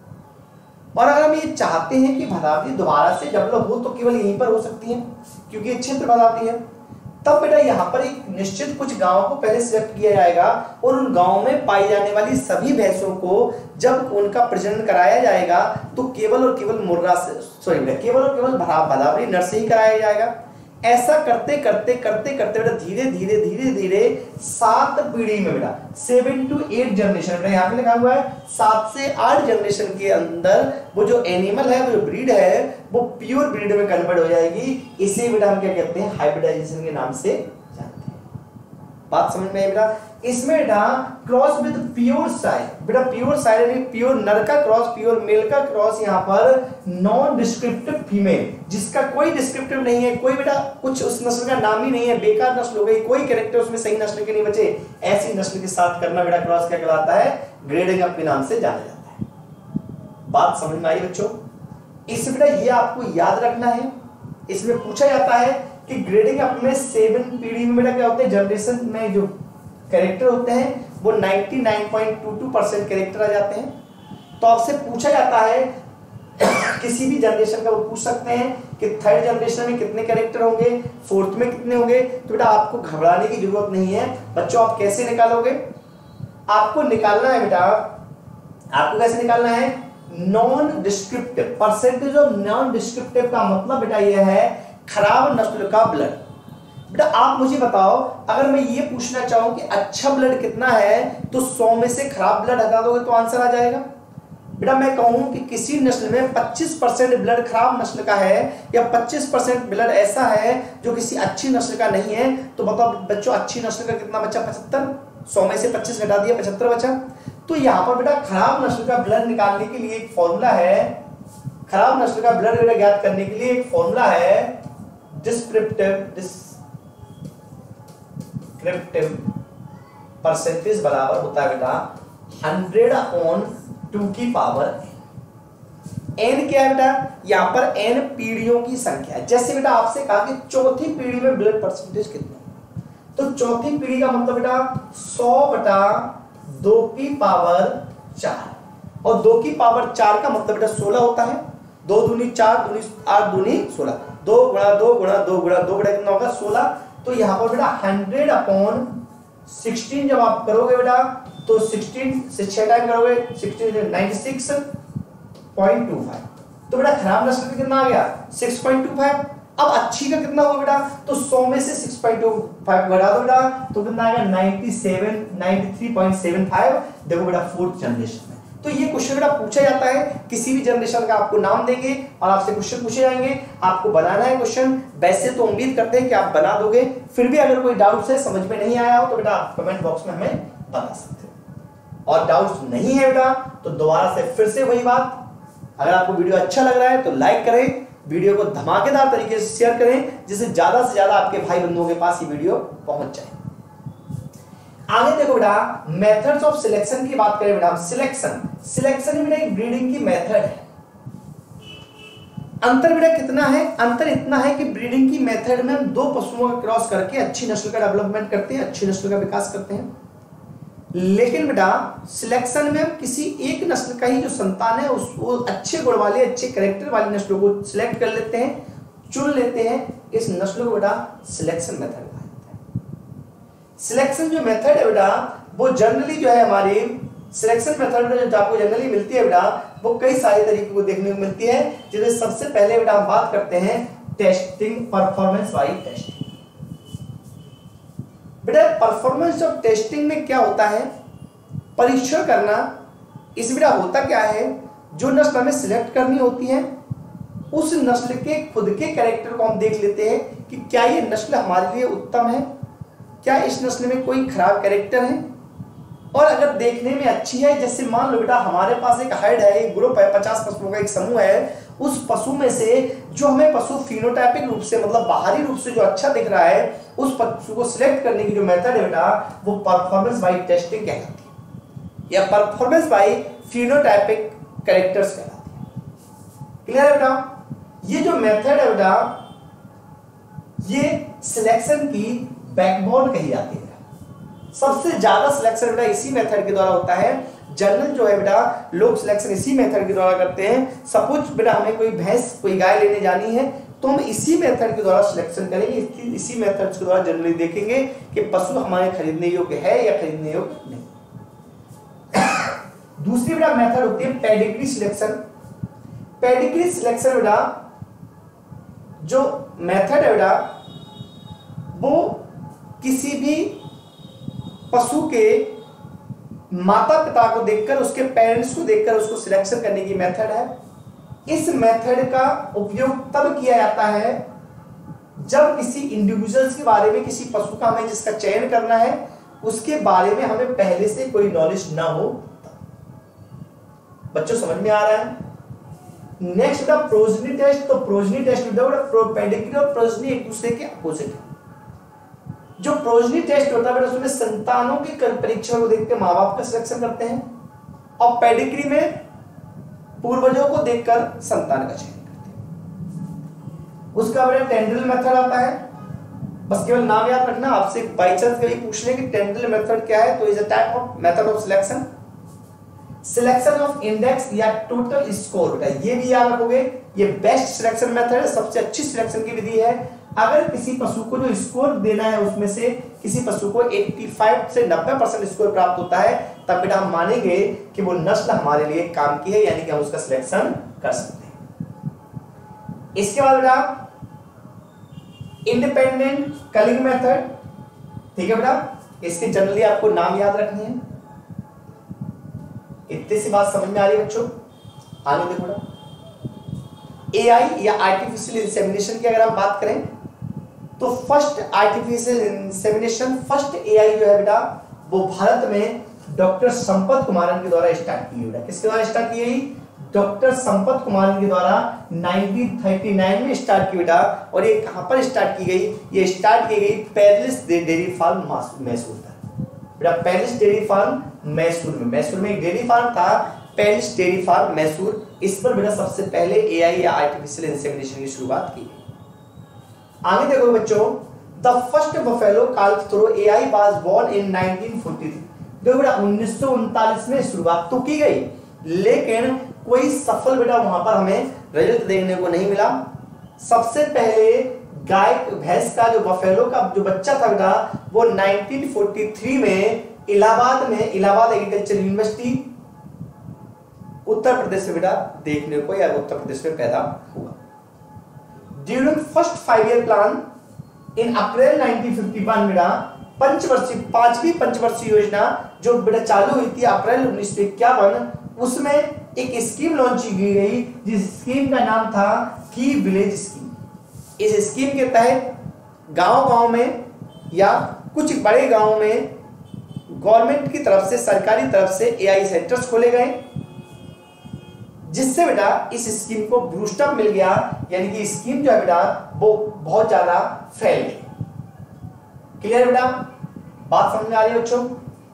और अगर हम ये चाहते हैं कि भदावरी दोबारा से डेवलप हो तो केवल यहीं पर हो सकती है क्योंकि ये क्षेत्र भदावरी है। तब बेटा यहाँ पर एक निश्चित कुछ गांवों को पहले सिलेक्ट किया जाएगा और उन गांवों में पाई जाने वाली सभी भैंसों को जब उनका प्रजनन कराया जाएगा तो केवल और केवल मुर्रा से सॉरी केवल और केवल भदावरी नर से ही कराया जाएगा। ऐसा करते करते करते करते बेटा धीरे धीरे धीरे धीरे सात पीढ़ी में बेटा सेवन टू एट जनरेशन बेटा यहाँ पे लिखा हुआ है सात से आठ जनरेशन के अंदर वो जो एनिमल है, वो जो ब्रीड है, वो प्योर ब्रीड में कन्वर्ट हो जाएगी। इसे बेटा हम क्या कहते हैं? हाइब्रिडाइजेशन के नाम से जानते हैं। बात समझ में आई बेटा? इसमें बेटा क्रॉस विद प्योर साइड, बेटा प्योर साइड यानी प्योर नर का क्रॉस, प्योर मेल का क्रॉस, यहाँ पर नॉन डिस्क्रिप्टिव फीमेल जिसका कोई डिस्क्रिप्टिव नहीं है, कोई बेटा कुछ उस नस्ल का नाम ही नहीं है, बेकार नस्ल हो गई, कोई कैरेक्टर उसमें सही नस्ल के नहीं बचे, ऐसी नस्ल के साथ करना बेटा क्रॉस क्या कहलाता है? ग्रेडिंग अप के नाम से जाना जाता है। बात समझ में आई बच्चों? इस बेटा ये आपको याद रखना है। इसमें पूछा जाता है कि ग्रेडिंग अप में सेवन पीढ़ी में बेटा क्या होते हैं? जनरेशन में जो कैरेक्टर होते हैं वो निन्यानवे पॉइंट दो दो परसेंट कैरेक्टर आ जाते हैं। तो आपसे पूछा जाता है किसी भी जनरेशन का, वो पूछ सकते हैं कि थर्ड जनरेशन में कितने कैरेक्टर होंगे, फोर्थ में कितने होंगे। तो बेटा आपको घबराने की जरूरत नहीं है बच्चों। आप कैसे निकालोगे? आपको निकालना है बेटा, आपको कैसे निकालना है? Non descriptive percentage of non descriptive का मतलब बेटा यह है खराब नस्ल का ब्लड। बेटा आप मुझे बताओ, अगर मैं ये पूछना चाहूं कि अच्छा ब्लड कितना है, तो सौ में से खराब ब्लड हटा दोगे तो आंसर आ जाएगा। बेटा मैं कहूं कि किसी नस्ल में पच्चीस परसेंट ब्लड खराब नस्ल का है या पच्चीस परसेंट ब्लड ऐसा है जो किसी अच्छी नस्ल का नहीं है, तो बताओ बच्चों अच्छी नस्ल का कितना बचा? पचहत्तर। सौ में से पच्चीस घटा दिया, पचहत्तर बचा। तो यहां पर बेटा खराब नस्ल का ब्लड निकालने के लिए एक फॉर्मूला है, खराब नस्ल का ब्लड बेटा ज्ञात करने के लिए एक फॉर्मूला है, डिस्क्रिप्टिव डिस्क्रिप्टिव परसेंटेज बराबर होता है बेटा हंड्रेड अपॉन टू की पावर एन। क्या है बेटा? यहां पर एन पीढ़ियों की संख्या है। जैसे बेटा आपसे कहा कि चौथी पीढ़ी में ब्लड परसेंटेज कितना, तो चौथी पीढ़ी का मतलब बेटा सौ बटा दो की पावर चार, और दो की पावर चार का मतलब बेटा सोलह होता है। दो दूनी चार, दूनी आठ, दूनी सोलह, दो गुणा दो गुणा दो गुणा दो बटा कितना होगा? सोलह। तो यहां पर बेटा हंड्रेड अपॉन सिक्सटीन जब आप करोगे बेटा, तो सिक्सटीन से छह टाइम करोगे, sixteen ninety six point two five. तो बेटा खराब नस्ल का कितना आ गया? Six point two five. अब अच्छी का कितना होगा बेटा? तो सौ में से सिक्स पॉइंट टू फाइव घटा दो बेटा, तो कितना आएगा? Ninety seven ninety three point seven five. देखो बेटा फोर्थ जनरेशन में। तो ये क्वेश्चन बेटा पूछा जाता है, किसी भी जनरेशन का आपको नाम देंगे और आपसे क्वेश्चन पूछे जाएंगे, आपको बनाना है क्वेश्चन। वैसे तो उम्मीद करते हैं कि आप बना दोगे, फिर भी अगर कोई डाउट है, समझ में नहीं आया हो, तो बेटा आप कमेंट बॉक्स में हमें बता सकते हो। और डाउट्स नहीं है बेटा तो दोबारा से फिर से वही बात, अगर आपको वीडियो अच्छा लग रहा है तो लाइक करें, वीडियो को धमाकेदार तरीके से शेयर करें, जिससे ज्यादा से ज्यादा आपके भाई बंधुओं के पास ये वीडियो पहुंच जाए। आगे देखो बेटा, मेथड्स ऑफ सिलेक्शन की बात करें बेटा। सिलेक्शन सिलेक्शन बेटा एक ब्रीडिंग की मेथड है। अंतर बेटा कितना है? अंतर इतना है कि ब्रीडिंग की मेथड में हम दो पशुओं का क्रॉस करके अच्छी नस्ल का डेवलपमेंट करते हैं, अच्छी नस्ल का विकास करते हैं। लेकिन बेटा सिलेक्शन में हम किसी एक नस्ल का ही जो संतान है उसको अच्छे गुण वाले, अच्छे कैरेक्टर वाली नस्लों को सिलेक्ट कर लेते हैं, चुन लेते हैं। इस नस्ल को बेटा सिलेक्शन मेथड कहा जाता है। सिलेक्शन जो मेथड है बेटा वो जनरली जो है हमारी सिलेक्शन मेथड जो आपको जनरली मिलती है बेटा, वो कई सारे तरीके को देखने को मिलती है, जिसमें सबसे पहले बेटा हम बात करते हैं टेस्टिंग, परफॉर्मेंस वाइज टेस्टिंग। बेटा परफॉर्मेंस ऑफ टेस्टिंग में क्या होता है? परीक्षण करना। इस बेटा होता क्या है, जो नस्ल हमें सिलेक्ट करनी होती है उस नस्ल के खुद के कैरेक्टर को हम देख लेते हैं कि क्या ये नस्ल हमारे लिए उत्तम है, क्या इस नस्ल में कोई खराब कैरेक्टर है। और अगर देखने में अच्छी है, जैसे मान लो बेटा हमारे पास एक हाइड है, एक ग्रुप है, पचास पशुओं का एक समूह है, उस पशु में से जो हमें पशु फिनोटाइपिक रूप से मतलब बाहरी रूप से जो अच्छा दिख रहा है, उस पशु को सिलेक्ट करने की जो मेथड है बेटा वो परफॉर्मेंस बाय टेस्टिंग कहलाती है, या परफॉर्मेंस बाय फिनोटाइपिक कैरेक्टर्स कहलाती है। क्लियर है बेटा? ये जो मेथड है बेटा ये सिलेक्शन की बैकबोन कही जाती है। सबसे ज्यादा सिलेक्शन बेटा इसी मेथड के द्वारा होता है। जनरल जो है बेटा लोग सिलेक्शन इसी मेथड के द्वारा करते हैं। सपोज बेटा हमें कोई भैंस, कोई गाय लेने जानी है, तो हम इसी मेथड के द्वारा सिलेक्शन करेंगे, इसी मेथड के द्वारा जनरली देखेंगे कि पशु हमारे खरीदने योग्य है या खरीदने योग्य नहीं। दूसरी बेटा मेथड होती है पेडिग्री सिलेक्शन। पेडिग्री सिलेक्शन बेटा जो मेथड है बेटा वो किसी भी पशु के माता पिता को देखकर, उसके पेरेंट्स को देखकर उसको सिलेक्शन करने की मेथड है। इस मेथड का उपयोग तब किया जाता है जब किसी इंडिविजुअल्स के बारे में, किसी पशु का हमें जिसका चयन करना है उसके बारे में हमें पहले से कोई नॉलेज ना हो। बच्चों समझ में आ रहा है? नेक्स्ट बेटा प्रोजनी टेस्ट। तो प्रोजनी टेस्ट बेटा पेडिग्री और प्रोजनी एक दूसरे के अपोजिट है। जो प्रोजनी टेस्ट होता है उसमें संतानों के परीक्षण को देखकर माँ बाप का सिलेक्शन करते हैं, और पेडिग्री में पूर्वजों को देखकर संतान का चयन करते हैं। उसका बेटा टेंड्रिल मेथड आता है। बस केवल नाम याद रखना, आपसे बाई चांस कभी पूछ ले कि टेंड्रिल मेथड क्या है, तो is a type of method of selection. Selection of index या टोटल स्कोर बेटा ये भी याद रखोगे, ये बेस्ट सिलेक्शन मेथड है, सबसे अच्छी सिलेक्शन की विधि है। अगर किसी पशु को जो स्कोर देना है उसमें से किसी पशु को पचासी से नब्बे परसेंट स्कोर प्राप्त होता है, तब बेटा हम मानेंगे कि वो नस्ल हमारे लिए काम की है, यानी कि हम उसका सिलेक्शन कर सकते हैं। इसके बाद बेटा इंडिपेंडेंट कलिंग मेथड, ठीक है बेटा, इसके जनरली आपको नाम याद रखने हैं। इतनी सी बात समझ में आ रही है बच्चों? आगे देखो बेटा, एआई या आर्टिफिशियल इंसेमिनेशन की अगर हम बात करें तो first artificial insemination, first AI जो है बेटा वो भारत में डॉक्टर संपत कुमारन के द्वारा स्टार्ट की गई बेटा। किसके द्वारा स्टार्ट की गई? डॉक्टर संपत कुमारन के द्वारा नाइनटीन थर्टी नाइन में स्टार्ट की बेटा। और ये कहां पर स्टार्ट की गई? ये स्टार्ट की गई पेरिस डेयरी फार्म मैसूर पर बेटा। पेरिस डेयरी फार्म मैसूर में, मैसूर में एक डेयरी फार्म था पेरिस डेयरी फार्म मैसूर, इस पर बेटा सबसे पहले एआई या आर्टिफिशियल इंसेमिनेशन की शुरुआत की गई। आगे देखो बच्चों, the first buffalo calf through AI was born in nineteen forty three. देखो बेटा उन्नीस सौ उनतालीस में शुरुआत तो की गई, लेकिन कोई सफल बेटा वहां पर हमें रिजल्ट देखने को नहीं मिला। सबसे पहले गाय भैंस का जो बफेलो का जो बच्चा था बेटा वो नाइनटीन फोर्टी थ्री में इलाहाबाद में, इलाहाबाद एग्रीकल्चर यूनिवर्सिटी उत्तर प्रदेश में बेटा देखने को या उत्तर प्रदेश में पैदा हुआ। During first five year plan in April nineteen fifty one बेटा पंचवर्षीय पांचवी पंचवर्षीय योजना जो बेटा चालू हुई थी अप्रैल उन्नीस सौ इक्यावन, उसमें एक स्कीम लॉन्च की गई जिस स्कीम का नाम था की विलेज स्कीम। इस स्कीम के तहत गांव-गांव में या कुछ बड़े गांवों में गवर्नमेंट की तरफ से, सरकारी तरफ से एआई सेंटर्स खोले गए, जिससे बेटा इस स्कीम को बूस्ट अप मिल गया, यानी कि स्कीम जो है बेटा वो बहुत ज्यादा फैल गई। क्लियर बेटा? बात समझ में आ रही है बच्चों?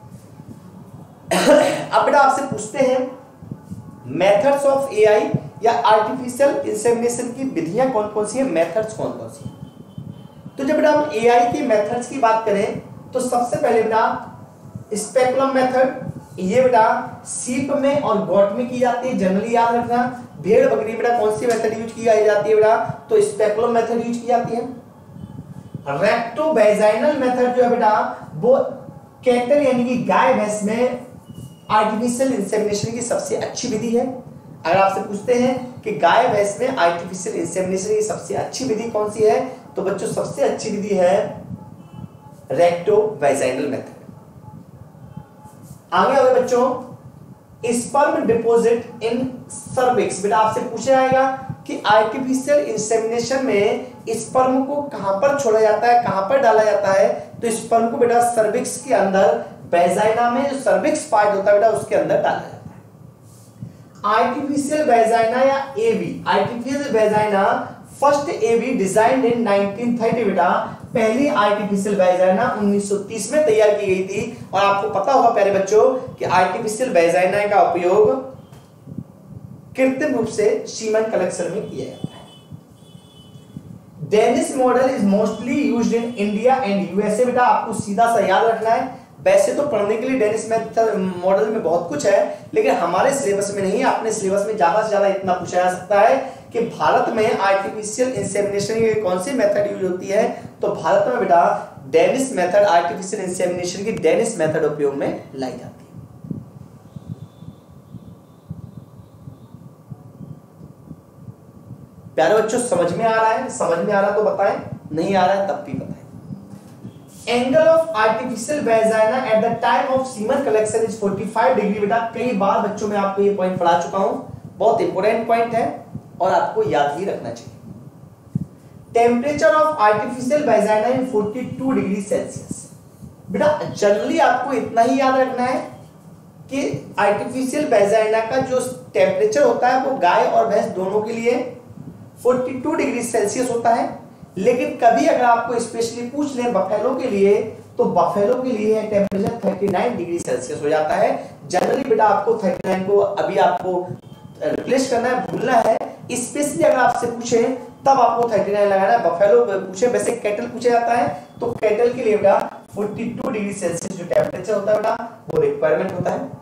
अब बेटा आपसे पूछते हैं मेथड्स ऑफ एआई या आर्टिफिशियल इंसेमिनेशन की विधियां कौन कौन सी हैं, मेथड्स कौन कौन सी हैं। तो जब बेटा हम एआई की मेथड्स की बात करें तो सबसे पहले बेटा स्पेकुलम मेथड, ये बेटा सीप में और गोट में की जाती है, जनरली याद रखना। भेड़ बकरी बेटा कौन सी मेथड यूज की जाती है बेटा? तो स्पेकुलम मेथड यूज की जाती है। रेक्टोवेजाइनल मेथड जो है बेटा वो कैटल यानी कि गाय भैंस में आर्टिफिशियल इंसेमिनेशन की सबसे अच्छी विधि है। अगर आपसे पूछते हैं कि गाय भैंस में आर्टिफिशियल इंसेमिनेशन की सबसे अच्छी विधि कौन सी है, तो बच्चों सबसे अच्छी विधि है रेक्टोवेजाइनल मेथड। आगे आगे बच्चों, स्पर्म डिपॉजिट इन सर्विक्स, बेटा आपसे पूछा जाएगा कि आर्टिफिशियल इंसेमिनेशन में स्पर्म को कहां पर छोड़ा जाता है, कहां पर डाला जाता है? तो स्पर्म को बेटा सर्विक्स के अंदर, वेजाइना में जो सर्विक्स पार्ट होता है बेटा उसके अंदर डाला जाता है। आर्टिफिशियल वेजाइना या AV, artificial vagina first AV design in nineteen thirty बेटा पहली आर्टिफिशियल वेजाइना उन्नीस सौ तीस में तैयार की गई थी। और आपको पता होगा प्यारे बच्चों कि आर्टिफिशियल वेजाइना का उपयोग कृत्रिम रूप से सीमन कलेक्शन में किया जाता है। Danish model is mostly used in India and USA, बेटा आपको सीधा सा याद रखना है। वैसे तो पढ़ने के लिए डेनिस मेथड मॉडल में बहुत कुछ है, लेकिन हमारे सिलेबस में नहीं। अपने सिलेबस में ज्यादा से ज्यादा इतना पूछा जा सकता है कि भारत में आर्टिफिशियल इंसेमिनेशन की कौन सी मेथड यूज होती है। तो भारत में बेटा डेनिस मेथड, आर्टिफिशियल इंसेमिनेशन की डेनिस मेथड उपयोग में लाई जाती है। प्यारे बच्चों समझ में आ रहा है? समझ में आ रहा तो बताएं, नहीं आ रहा है तब भी बताएं। Angle of artificial vagina at the time of semen collection is पैंतालीस डिग्री। बेटा कई बार बच्चों में आपको ये पॉइंट पढ़ा चुका हूं, बहुत इंपॉर्टेंट पॉइंट है और आपको याद ही रखना चाहिए। Temperature of artificial vagina in बयालीस डिग्री सेल्सियस। बेटा जनरली आपको इतना ही याद रखना है कि आर्टिफिशियल वेजाइना का जो टेम्परेचर होता है वो गाय और भैंस दोनों के लिए बयालीस डिग्री सेल्सियस होता है। लेकिन कभी अगर आपको स्पेशली पूछ ले बफेलो के लिए, तो बफेलो के लिए टेम्परेचर उनतालीस डिग्री सेल्सियस हो जाता है। जनरली बेटा आपको उनतालीस को अभी आपको रिप्लेस करना है, भूलना है। स्पेशली अगर आपसे पूछे तब आपको उनतालीस लगाना है। बफेलो पूछे, वैसे कैटल पूछा जाता है तो कैटल के लिए बेटा बयालीस डिग्री सेल्सियस जो टेम्परेचर होता है बेटा वो रिक्वायरमेंट होता है।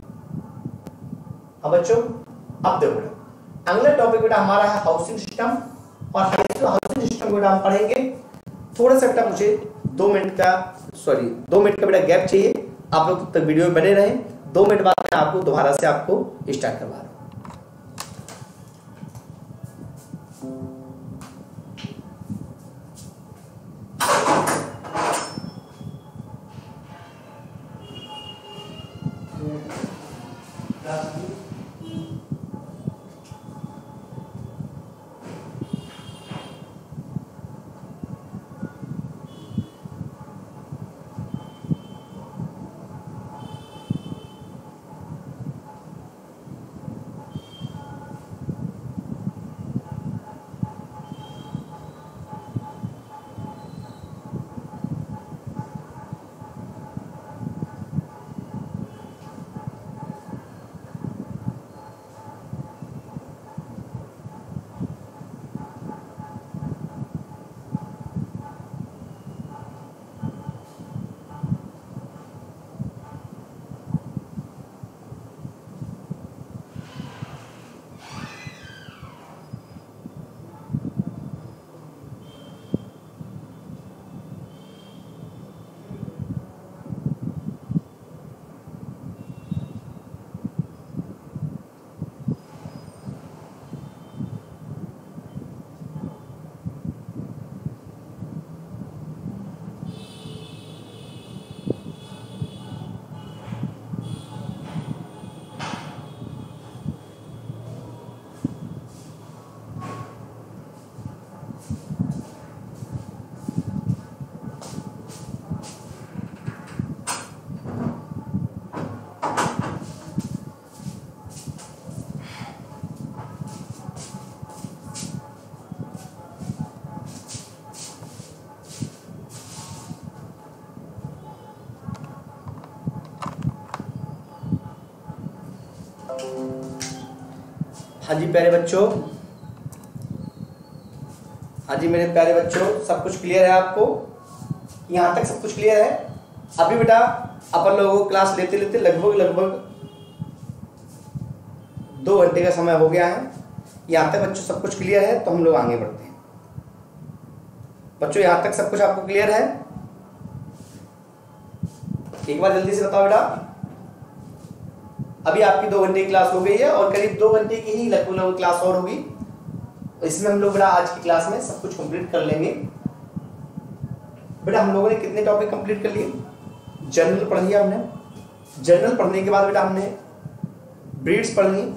अब बच्चों अब देखो बेटा अगला टॉपिक बेटा हमारा है हाउसिंग सिस्टम, और हाउसिंग सिस्टम बेटा हम पढ़ेंगे। थोड़ा सा बेटा मुझे दो मिनट का सॉरी दो मिनट का बेटा गैप चाहिए, आप लोग तब तक वीडियो में बने रहें। दो मिनट बाद मैं आपको दोबारा से आपको स्टार्ट करवा रहा हूं। हाँ जी प्यारे बच्चों, हाँ जी मेरे प्यारे बच्चों, सब कुछ क्लियर है आपको? यहाँ तक सब कुछ क्लियर है? अभी बेटा अपन लोगों को क्लास लेते लेते लगभग लगभग दो घंटे का समय हो गया है। यहाँ तक बच्चों सब कुछ क्लियर है तो हम लोग आगे बढ़ते हैं। बच्चों यहाँ तक सब कुछ आपको क्लियर है? एक बार जल्दी से बताओ बेटा। अभी आपकी दो घंटे की क्लास हो गई है और करीब दो घंटे की ही लगभग लगभग क्लास और होगी। इसमें हम लोग बेटा आज की क्लास में सब कुछ कंप्लीट कर लेंगे। बेटा हम लोगों ने कितने टॉपिक कंप्लीट कर लिए? जनरल पढ़ लिया हमने। जनरल पढ़ने के बाद बेटा हमने ब्रीड्स पढ़ ली,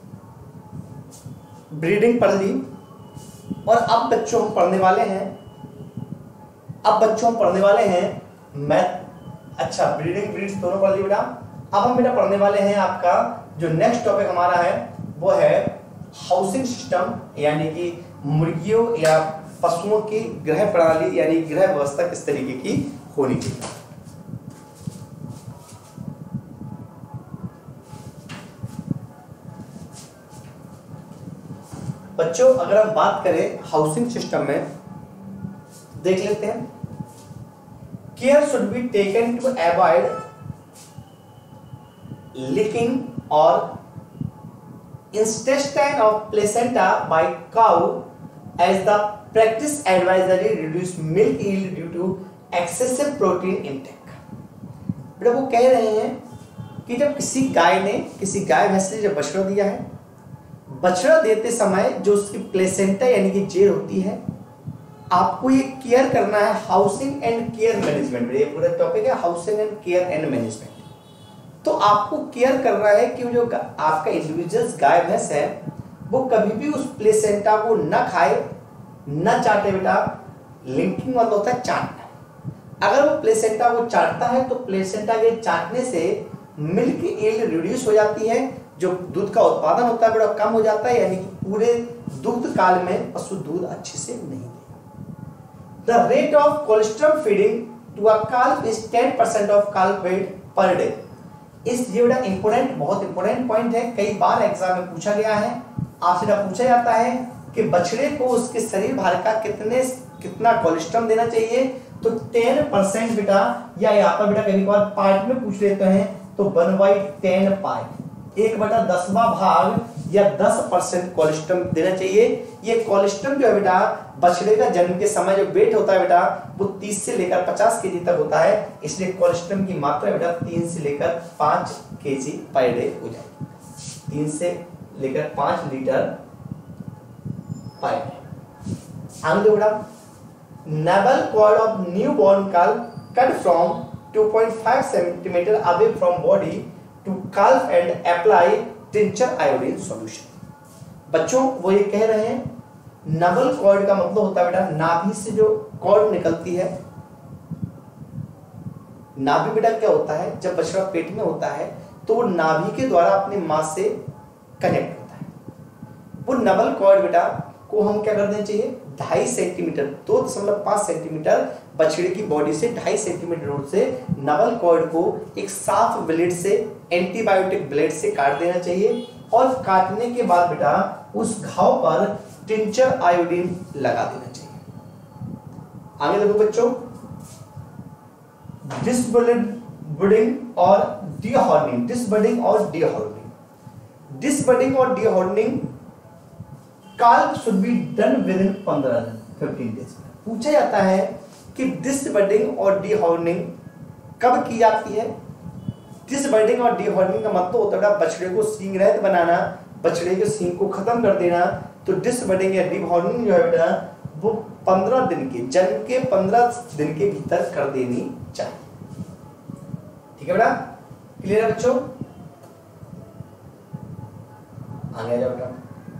ब्रीडिंग पढ़ ली, और अब बच्चों हम पढ़ने वाले हैं अब बच्चों हम पढ़ने वाले हैं मैथ। अच्छा, ब्रीडिंग ब्रीड्स दोनों पढ़ ली बेटा। अब हम बेटा पढ़ने वाले हैं, आपका जो नेक्स्ट टॉपिक हमारा है वो है हाउसिंग सिस्टम, यानी कि मुर्गियों या पशुओं की गृह प्रणाली यानी गृह व्यवस्था किस तरीके की होनी चाहिए। बच्चों अगर हम बात करें हाउसिंग सिस्टम में, देख लेते हैं। Care should be taken to avoid leaking और intestine of placenta by cow as the practice advisory reduce milk yield due to excessive protein intake। बेटा वो कह रहे हैं कि जब किसी गाय ने किसी गाय भैंस ने जब बछड़ा दिया है, बछड़ा देते समय जो उसकी प्लेसेंटा यानी कि जेर होती है, आपको ये केयर करना है। हाउसिंग एंड केयर मैनेजमेंट, ये पूरा टॉपिक है housing and care and management. तो आपको केयर करना है कि जो आपका इंडिविजुअल गाय भैंस है वो कभी भी उस प्लेसेंटा को न खाए न चाटे। बेटा लिंकिंग मतलब होता है चाटना। अगर वो प्लेसेंटा को चाटता है तो प्लेसेंटा के चाटने से मिल्क यील्ड रिड्यूस हो जाती है, जो दूध का उत्पादन होता है बड़ा कम हो जाता है, यानी कि पूरे दुग्ध काल में पशु दूध अच्छे से नहीं देगा। The rate of cholesterol feeding to a calf is ten percent of calf weight per day. इस ये बड़ा इंपोर्टेंट बहुत इंपोर्टेंट पॉइंट है, कई बार एग्जाम में पूछा गया है। आपसे पूछा जाता है कि बछड़े को उसके शरीर भार का कितने कितना कोलेस्ट्रॉल देना चाहिए, तो टेन परसेंट बेटा, या यहाँ पर बेटा कभी बार पार्ट में पूछ लेते हैं तो वन बाई टेन पाई, एक बटा दसवां भाग या दस परसेंट कोलेस्ट्रॉल देना चाहिए। ये कोलेस्ट्रॉल जो है बेटा बछड़े का जन्म के समय जो वेट होता है बेटा वो तीस से लेकर पचास केजी तक होता है, इसलिए कोलेस्ट्रॉल की मात्रा बेटा तीन से लेकर पाँच केजी पर डे हो जाएगी। तीन से लेकर पाँच लीटर पर डे। आगे बेटा navel cord of new born calf cut from two point five centimetre away from body to calf and apply tincture iodine solution. बच्चों वो ये कह रहे हैं नवल कॉर्ड का मतलब होता है बेटा नाभि से जो कॉर्ड निकलती है। नाभि बेटा क्या होता है, जब बछड़ा पेट में होता है तो वो नाभि के द्वारा अपनी मां से कनेक्ट होता है। वो नवल कॉर्ड बेटा को हम क्या कर देना चाहिए, ढाई सेंटीमीटर दो दशमलव पांच सेंटीमीटर बछड़े की बॉडी से ढाई सेंटीमीटर दूर से नवल कॉर्ड को एक साफ ब्लेड से एंटीबायोटिक ब्लेड से काट देना चाहिए, और काटने के बाद बेटा उस घाव पर टिंचर आयोडीन लगा देना चाहिए। आगे देखो बच्चों, डिसबडिंग और डीहॉर्निंग, डिसबडिंग और डीहॉर्निंग, डिसबडिंग और dehorning calf should be done within पंद्रह फिफ्टीन डेज। पूछा जाता है कि डिसबडिंग और डीहॉर्निंग कब की जाती है। डिसबडिंग और डीहॉर्निंग का मतलब होता है बछड़े को सींग रहित बनाना, बछड़े के सींग को खत्म कर देना। तो डिसबडिंग या डीहॉर्निंग जो है बेटा वो पंद्रह दिन के जन्म के पंद्रह दिन के भीतर कर देनी चाहिए। ठीक है बेटा, क्लियर है बच्चों? आगे आ जाओ बेटा।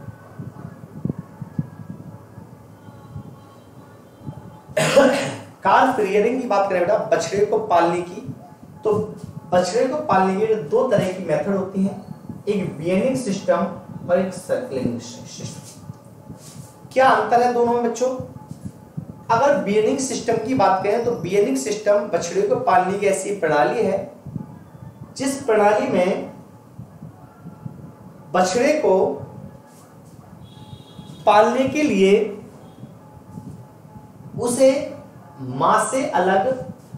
काल्फ रियरिंग की बात करें बेटा, बछड़े को पालने की, तो बछड़े को पालने के दो तरह की मेथड होती है, एक वियनिंग सिस्टम और एक सर्कलिंग सिस्टम। क्या अंतर है दोनों में बच्चों? अगर वियनिंग सिस्टम की बात करें तो वियनिंग सिस्टम बछड़े को पालने की ऐसी प्रणाली है जिस प्रणाली में बछड़े को पालने के लिए उसे मां से अलग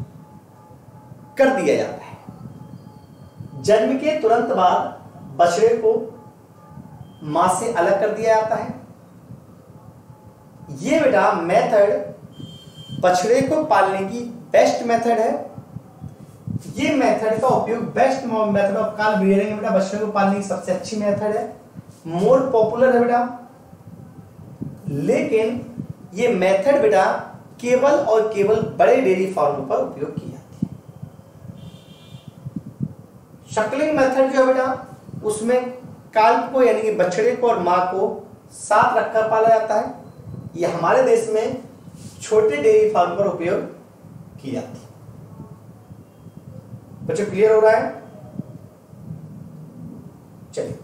कर दिया जाता है। जन्म के तुरंत बाद बछड़े को मां से अलग कर दिया जाता है। ये बेटा मेथड बछड़े को पालने की बेस्ट मेथड है। ये मेथड का उपयोग best method of calf breeding बेटा बछड़े को पालने की सबसे अच्छी मेथड है, मोर पॉपुलर है बेटा। लेकिन ये मेथड बेटा केवल और केवल बड़े डेयरी फार्मों पर उपयोग की जाती है। शक्लिंग मेथड जो है बेटा उसमें काल्प को यानी कि बछड़े को और मां को साथ रखकर पाला जाता है। ये हमारे देश में छोटे डेयरी फार्म पर उपयोग की जाती है। बच्चों क्लियर हो रहा है? चलिए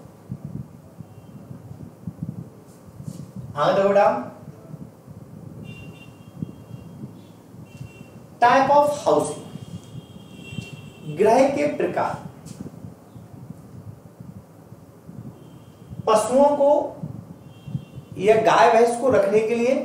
आगे देखो बेटा, टाइप ऑफ हाउसिंग, गृह के प्रकार। पशुओं को या गाय भैंस को रखने के लिए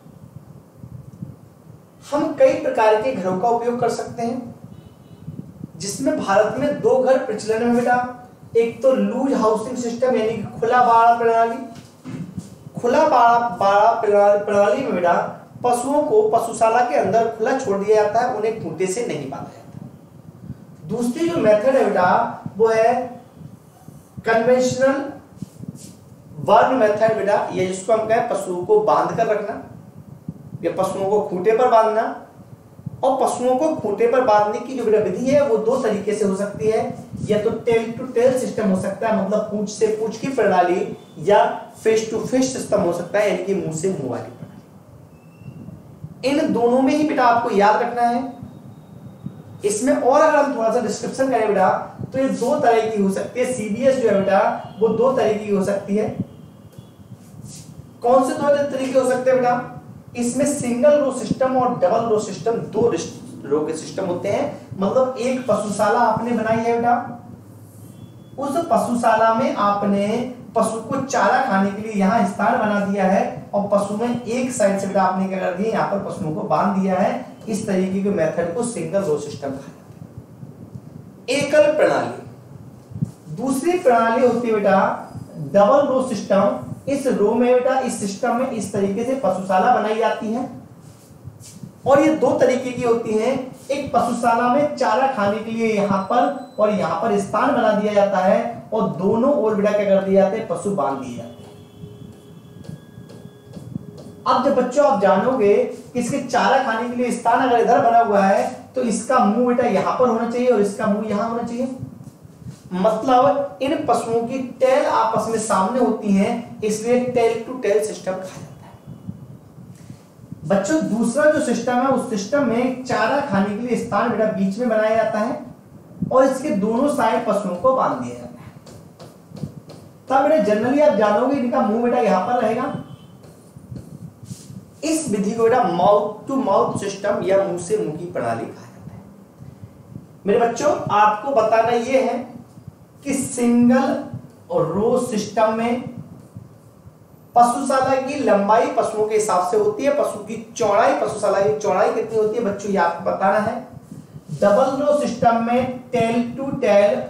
हम कई प्रकार के घरों का उपयोग कर सकते हैं, जिसमें भारत में दो घर प्रचलन में बेटा। एक तो लूज हाउसिंग सिस्टम यानी कि खुला बाड़ा प्रणाली। खुला बाड़ा बाड़ा प्रणाली में बेटा पशुओं को पशुशाला के अंदर खुला छोड़ दिया जाता है, उन्हें खूंटे से नहीं बांधा जाता। दूसरी जो मेथड है बेटा वो है कन्वेंशनल बर्न मेथड बेटा। ये जिसको हम कहें पशुओं को बांध कर रखना या पशुओं को खूंटे पर बांधना। और पशुओं को खूंटे पर बांधने की जो बेटा विधि है वो दो तरीके से हो सकती है, या तो टेल टू टेल सिस्टम हो सकता है, मतलब पूंछ से पूंछ की प्रणाली, या फेस टू फेस सिस्टम हो सकता है यानी कि मुंह से मुंह वाली प्रणाली। इन दोनों में ही बेटा आपको याद रखना है। इसमें और अगर हम थोड़ा सा डिस्क्रिप्शन करें बेटा तो ये दो तरह की हो सकती है। सीबीएस जो है बेटा वो दो तरह की हो सकती है। कौन से दो तरीके हो सकते हैं बेटा? इसमें सिंगल रो सिस्टम और डबल रो सिस्टम, दो रो के सिस्टम होते हैं। मतलब एक पशुशाला आपने बनाई है बेटा, उस पशुशाला में आपने पशु को चारा खाने के लिए यहाँ स्थान बना दिया है और पशु में एक साइड से बेटा आपने क्या कर दिया, यहाँ पर पशुओं को बांध दिया है। इस तरीके के मेथड को सिंगल रो सिस्टम कहा जाता है। एकल प्रणाली, दूसरी प्रणाली होती है बेटा डबल रो सिस्टम। इस रो में बेटा इस सिस्टम में इस तरीके से पशुशाला बनाई जाती है और ये दो तरीके की होती हैं। एक पशुशाला में चारा खाने के लिए यहाँ पर और यहाँ पर स्थान बना दिया जाता है और दोनों ओर बेटा क्या कर दिए जाते हैं, पशु बांध दिए जाते हैं। अब जब बच्चों आप जानोगे कि इसके चारा खाने के लिए स्थान अगर इधर बना हुआ है तो इसका मुंह बेटा यहाँ पर होना चाहिए और इसका मुंह यहाँ होना चाहिए। मतलब इन पशुओं की टेल आपस में सामने होती हैं, इसलिए टेल टू टेल सिस्टम कहा जाता है। बच्चों दूसरा जो सिस्टम है उस सिस्टम में चारा खाने के लिए स्थान बेटा बीच में बनाया जाता है और इसके दोनों साइड पशुओं को बांध दिया जाता है। तब बेटा जनरली आप जानोगे इनका मुंह बेटा यहां पर रहेगा। इस विधि को बेटा माउथ टू माउथ सिस्टम या मुंह से मुंह की प्रणाली कहा जाता है। मेरे बच्चों आपको बताना यह है कि सिंगल और रो सिस्टम में पशुशाला की लंबाई पशुओं के हिसाब से होती है, पशु की चौड़ाई, पशुशाला की चौड़ाई कितनी होती है बच्चों ये आपको बताना है। डबल रो सिस्टम में टेल टू टेल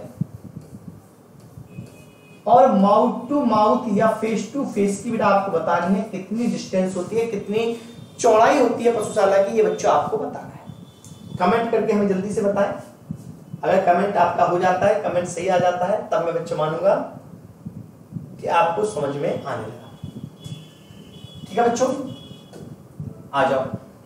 और माउथ टू माउथ या फेस टू फेस की बेटा आपको बतानी है कितनी डिस्टेंस होती है, कितनी चौड़ाई होती है पशुशाला की, ये बच्चों आपको बताना है। कमेंट करके हमें जल्दी से बताएं। अगर कमेंट आपका हो जाता है, कमेंट सही आ जाता है, तब मैं बच्चों मानूंगा कि आपको समझ में आने लगा। ठीक है बच्चों, आ जाओ।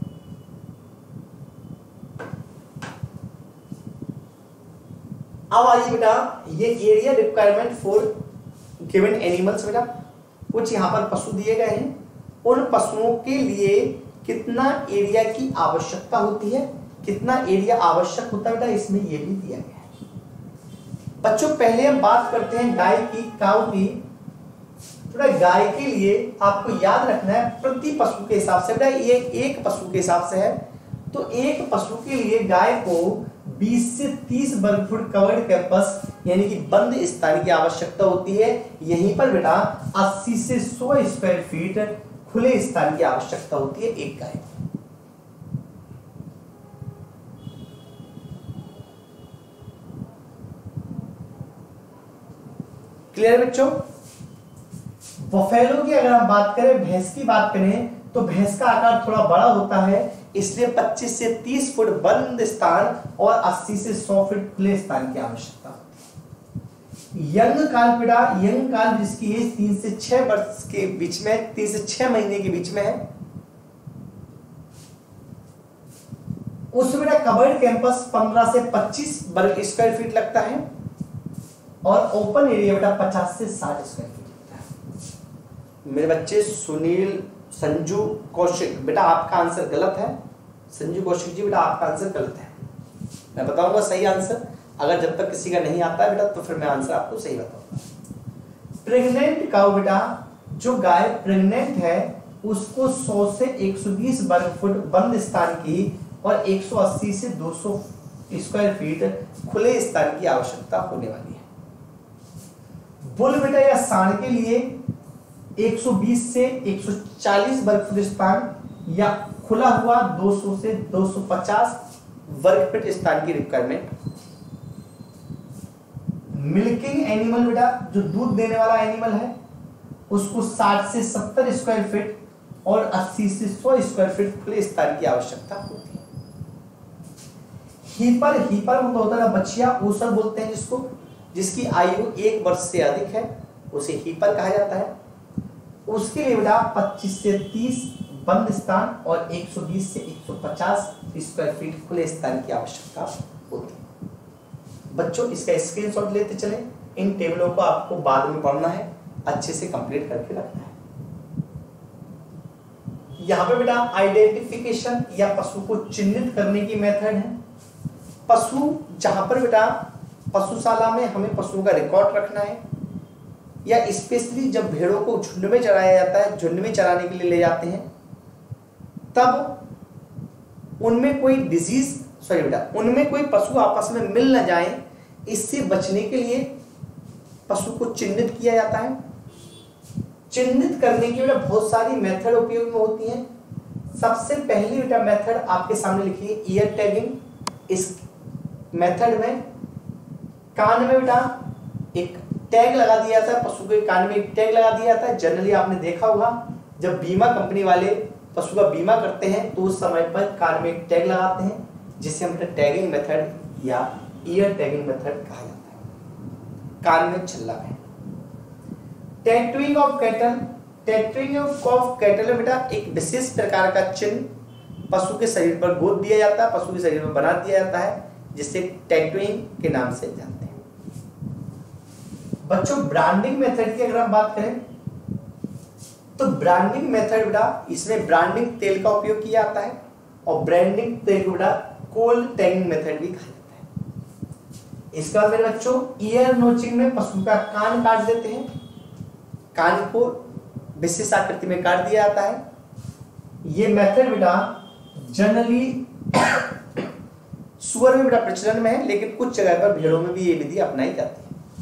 अब आइए बेटा ये area requirement for given animals बेटा कुछ यहां पर पशु दिए गए हैं। उन पशुओं के लिए कितना एरिया की आवश्यकता होती है, कितना एरिया आवश्यक होता है बेटा इसमें ये भी दिया गया है। बच्चों पहले हम बात करते हैं गाय की, काऊ की। बेटा गाय के लिए आपको याद रखना है प्रति पशु के हिसाब से बेटा ये एक पशु के हिसाब से है, तो एक पशु के लिए गाय को बीस से तीस वर्ग फुट कवर्ड कैंपस यानी कि बंद स्थान की आवश्यकता होती है। यहीं पर बेटा अस्सी से सौ स्क्वायर फीट खुले स्थान की आवश्यकता होती है एक गाय को। क्लियर बच्चों? बफेलो की अगर हम बात करें, भैंस की बात करें, तो भैंस का आकार थोड़ा बड़ा होता है, इसलिए पच्चीस से तीस फुट बंद स्थान और अस्सी से सौ फीट खुले स्थान की आवश्यकता होती है। यंग काल बेटा, यंग काल जिसकी एज तीन से छह वर्ष के बीच में, तीन से छह महीने के बीच में है, उस बेटा कवर्ड कैंपस पंद्रह से पच्चीस वर्ग स्क्वायर फीट लगता है और ओपन एरिया बेटा पचास से साठ स्क्वायर फीट लगता है। मेरे बच्चे सुनील, संजू, कौशिक, बेटा आपका आंसर गलत है। संजू, कौशिक जी बेटा आपका आंसर गलत है। मैं बताऊंगा सही आंसर, अगर जब तक किसी का नहीं आता है बेटा तो फिर मैं आंसर आपको सही बताऊंगा। प्रेग्नेंट काऊ बेटा, जो गाय प्रेग्नेंट है उसको सौ से एक सौ बीस वर्ग फुट बंद स्थान की और एक सौ अस्सी से दो सौ स्क्वायर फीट खुले स्थान की आवश्यकता होने वाली है। बुल बेटा या सांड के लिए एक सौ बीस से एक सौ चालीस वर्ग फुट स्थान या खुला हुआ दो सौ से दो सौ पचास वर्ग फीट स्थान की रिक्वायरमेंट। मिल्किंग एनिमल बेटा, जो दूध देने वाला एनिमल है, उसको साठ से सत्तर स्क्वायर फीट और अस्सी से सौ स्क्वायर फीट खुले स्थान की आवश्यकता होती है। हीपर, हीपर मतलब होता है बछिया, ऊसर बोलते हैं जिसको, जिसकी आयु एक वर्ष से अधिक है उसे हीपर कहा जाता है। उसके लिए बेटा पच्चीस से तीस बंद स्थान और एक सौ बीस से एक सौ पचास स्क्वायर फीट खुले स्थान की आवश्यकता होती है। बच्चों इसका स्क्रीनशॉट लेते चले, इन टेबलों को आपको बाद में पढ़ना है, अच्छे से कंप्लीट करके रखना है। यहाँ पे बेटा आइडेंटिफिकेशन या पशु को चिन्हित करने की मेथड है। पशु जहां पर बेटा पशुशाला में हमें पशुओं का रिकॉर्ड रखना है, या स्पेशली जब भेड़ों को झुंड में चराया जाता है, झुंड में चराने के लिए ले जाते हैं, तब उनमें कोई डिजीज सॉरी बेटा उनमें कोई पशु आपस में मिल न जाए, इससे बचने के लिए पशु को चिन्हित किया जाता है। चिन्हित करने की बेटा बहुत सारी मेथड उपयोग में होती हैं। सबसे पहली बेटा मेथड आपके सामने लिखी है ईयर टैगिंग। इस मेथड में कान में बेटा एक टैग लगा दिया जाता है, पशु के कान में एक टैग लगा दिया जाता है। जनरली आपने देखा होगा जब बीमा कंपनी वाले पशु का बीमा करते हैं तो उस समय पर कान में एक टैग लगाते हैं, जिसे हम टैगिंग मेथड या ईयर टैगिंग मेथड कहा जाता है। कान में छल्ला है। Tattooing of cattle, tattooing of cattle में बेटा एक विशेष प्रकार का चिन्ह पशु के शरीर पर गोद दिया जाता है, पशु के शरीर पर बना दिया जाता है, जिसे टैटूइंग के नाम से जानते हैं। बच्चों ब्रांडिंग मेथड की अगर हम बात करें तो ब्रांडिंग मेथड बेटा इसमें ब्रांडिंग तेल का उपयोग किया जाता है और ब्रांडिंग तेल को बेटा कोल्ड टैगिंग मेथड भी कहा जाता है। इसके बाद मेरे बच्चों ईयर नोचिंग में पशु का कान काट देते हैं, कान को विशेष आकृति में काट दिया जाता है। ये मेथड बेटा जनरली सुअर में बेटा प्रचलन में है, लेकिन कुछ जगह पर भेड़ों में भी ये विधि अपनाई जाती है।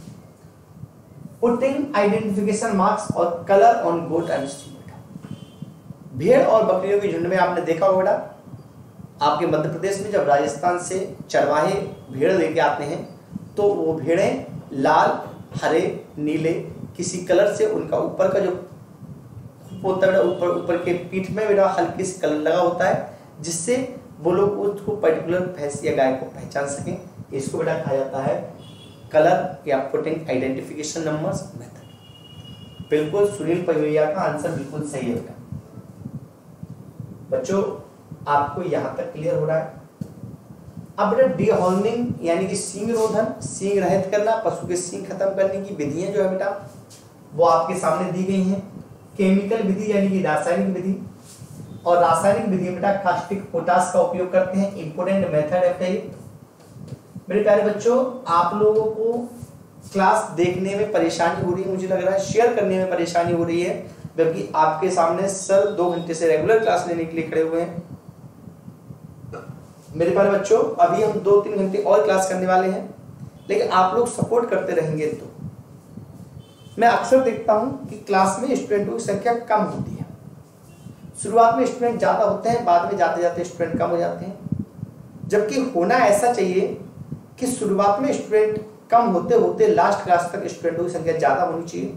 पुटिंग आइडेंटिफिकेशन मार्क्स और colour on goat and sheep. भेड़ और बकरियों के झुंड में आपने देखा होगा बेटा, आपके मध्य प्रदेश में जब राजस्थान से चरवाहे भेड़ लेके आते हैं तो वो भेड़ें लाल, हरे, नीले किसी कलर से, उनका ऊपर का जो होता है ऊपर ऊपर के पीठ में बेटा हल्की सी कलर लगा होता है, जिससे वो लोग उसको पर्टिकुलर भैंस या गाय को पहचान सकें। इसको बेटा कहा जाता है कलर या पुटिंग आइडेंटिफिकेशन नंबर्स मेथड। बिल्कुल सुनील पयोरिया का आंसर बिल्कुल सही है बेटा। बच्चों आपको यहां तक क्लियर हो रहा है? अब बेटा डीहॉर्निंग यानी कि सींग रोधन, सींग रहित करना, पशु के सींग खत्म करने की विधियां जो है बेटा वो आपके सामने दी गई हैं। केमिकल विधि यानी कि रासायनिक विधि, और रासायनिक विधि में बेटा कास्टिक पोटास का उपयोग करते हैं। इंपोर्टेंट मेथड है ये। मेरे प्यारे बच्चों आप लोगों को क्लास देखने में परेशानी हो रही है, मुझे लग रहा है शेयर करने में परेशानी हो रही है, जबकि आपके सामने सर दो घंटे से रेगुलर क्लास लेने के लिए खड़े हुए हैं। मेरे प्यारे बच्चों अभी हम दो तीन घंटे और क्लास करने वाले हैं, लेकिन आप लोग सपोर्ट करते रहेंगे तो। मैं अक्सर देखता हूं कि क्लास में स्टूडेंटों की संख्या कम होती है। शुरुआत में स्टूडेंट ज़्यादा होते हैं, बाद में जाते जाते स्टूडेंट कम हो जाते हैं, जबकि होना ऐसा चाहिए कि शुरुआत में स्टूडेंट कम होते होते लास्ट क्लास तक स्टूडेंटों की संख्या ज़्यादा होनी चाहिए।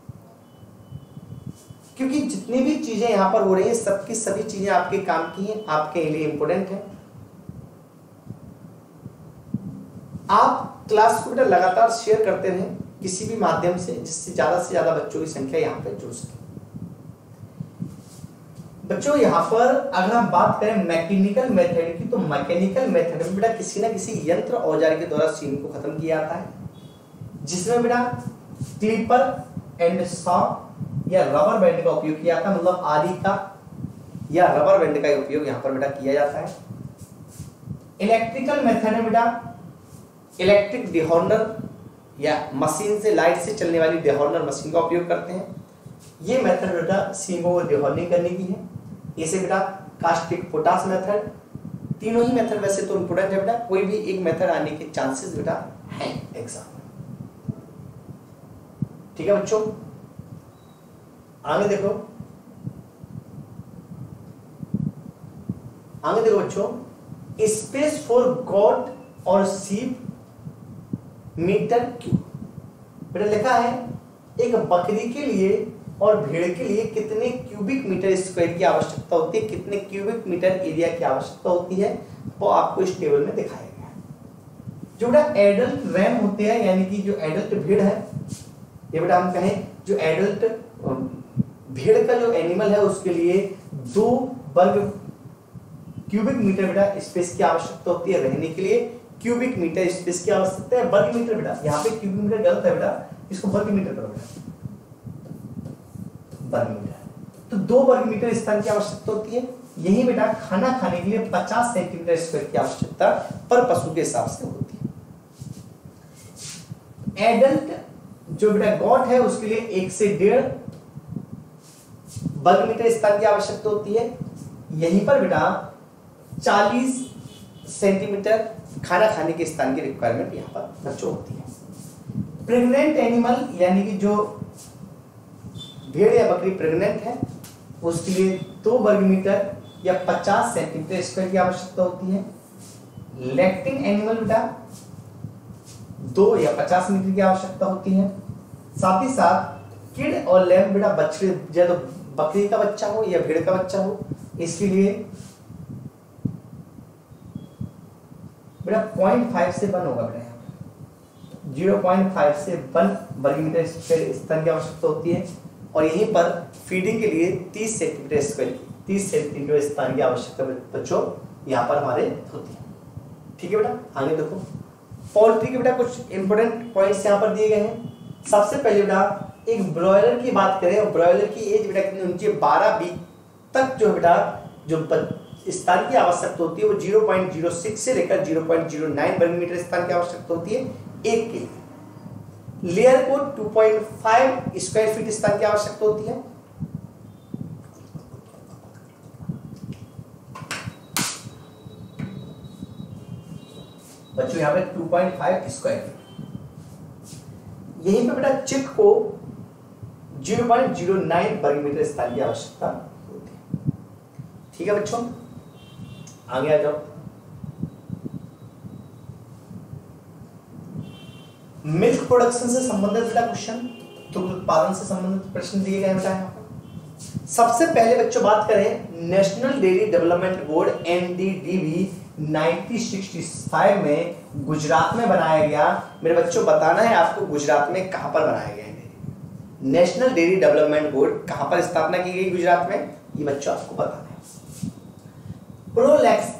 क्योंकि जितनी भी चीज़ें यहाँ पर हो रही हैं सबकी सभी चीज़ें आपके काम की हैं, आपके लिए इम्पोर्टेंट हैं। आप क्लास को बेटा लगातार शेयर करते रहें किसी भी माध्यम से, जिससे ज़्यादा से ज़्यादा बच्चों की संख्या यहाँ पर जुड़ सके। बच्चों यहाँ पर अगर हम बात करें मैकेनिकल मेथड की, तो मैकेनिकल मेथड में बेटा किसी ना किसी यंत्र औजार के द्वारा सीन को खत्म किया जाता है, जिसमें बेटा क्लिपर एंड सॉ या रबर बैंड का उपयोग किया जाता है, मतलब आरी का या रबर बैंड का उपयोग यहाँ पर बेटा किया जाता है। इलेक्ट्रिकल मेथड में बेटा इलेक्ट्रिक डिहॉर्नर या मशीन से लाइट से चलने वाली डिहॉर्नर मशीन का उपयोग करते हैं। ये मेथड बेटा सींगों को डिहॉर्निंग करने की है। इसे बेटा कास्टिक पोटास मेथड, तीनों ही मेथड वैसे तो इंपोर्टेंट है बेटा, कोई भी एक मेथड आने के चांसेस बेटा हैं एग्जाम में। ठीक है बच्चों, आगे देखो आगे देखो बच्चों, स्पेस फॉर गॉट और शीप मीटर क्यूब। बेटा लिखा है एक बकरी के लिए और भेड़ के लिए कितने क्यूबिक मीटर स्क्वायर की आवश्यकता होती है, कितने क्यूबिक मीटर एरिया की आवश्यकता होती है, वो आपको इस टेबल में दिखाया गया है। जो बेटा एडल्ट रैम होते हैं, यानी कि जो एडल्ट भेड़ है, ये बेटा हम कहें जो एडल्ट भेड़ का जो एनिमल है उसके लिए दो वर्ग क्यूबिक मीटर बेटा स्पेस की आवश्यकता होती है रहने के लिए। क्यूबिक मीटर स्पेस की आवश्यकता है। वर्ग मीटर बेटा यहाँ पे क्यूबिक मीटर गलत है बेटा, इसको वर्ग मीटर करो बेटा, वर्ग मीटर। तो दो वर्ग मीटर स्थान की आवश्यकता होती है। यही बेटा खाना खाने के लिए पचास सेंटीमीटर स्क्वायर की आवश्यकता पर पशु के हिसाब से होती है। एडल्ट जो बेटा गॉट है उसके लिए एक से डेढ़ वर्ग मीटर स्थान की आवश्यकता होती है। यहीं पर बेटा चालीस सेंटीमीटर खाना खाने के स्थान की रिक्वायरमेंट यहाँ पर बच्चों होती है। प्रेग्नेंट एनिमल यानी कि जो भेड़ या बकरी प्रेग्नेंट है उसके लिए दो वर्ग मीटर या पचास सेंटीमीटर स्क्वायर की आवश्यकता होती है। लैक्टिंग एनिमल बेटा दो या पचास मीटर की आवश्यकता होती है। साथ ही साथ किड और लैम बेटा बच्चे, जब बकरी का बच्चा हो या भेड़ का बच्चा हो, इसके लिए बेटा पॉइंट फाइव से वन होगा बेटा, जीरो पॉइंट फाइव से वन वर्ग मीटर स्क्वायर स्तन की आवश्यकता होती है। और यहीं पर फीडिंग के लिए तीस सेंटीमीटर स्क्वायर तीस सेंटीमीटर स्थान की आवश्यकता बच्चों यहाँ पर हमारे होती है। ठीक है बेटा, आगे देखो पोल्ट्री के बेटा कुछ इंपोर्टेंट पॉइंट्स यहाँ पर दिए गए हैं। सबसे पहले बेटा एक ब्रॉयलर की बात करें, ब्रॉयलर की एज बेटा कितनी होनी चाहिए, बारह वीक तक जो बेटा जो स्थान की आवश्यकता होती है वो जीरो पॉइंट जीरो सिक्स से लेकर जीरो पॉइंट जीरो नाइन वर्ग मीटर स्थान की आवश्यकता होती है एक के लिए। लेयर को two point five square feet स्थान की आवश्यकता होती है। बच्चों यहाँ पे two point five square feet. यहीं पे बेटा चिक को जीरो पॉइंट जीरो नाइन वर्ग मीटर स्थान की आवश्यकता होती है। ठीक है बच्चों, आगे आ जाओ। मिल्क प्रोडक्शन से संबंधित बेटा क्वेश्चन, दुग्ध उत्पादन से संबंधित प्रश्न दिए गए बेटा यहाँ पर। सबसे पहले बच्चों बात करें national dairy development board N D D B nineteen sixty five में गुजरात में बनाया गया। मेरे बच्चों बताना है आपको गुजरात में कहां पर बनाया गया है। नेशनल डेयरी डेवलपमेंट बोर्ड कहां पर स्थापना की गई गुजरात में, ये बच्चों आपको बताना है। प्रोलैक्स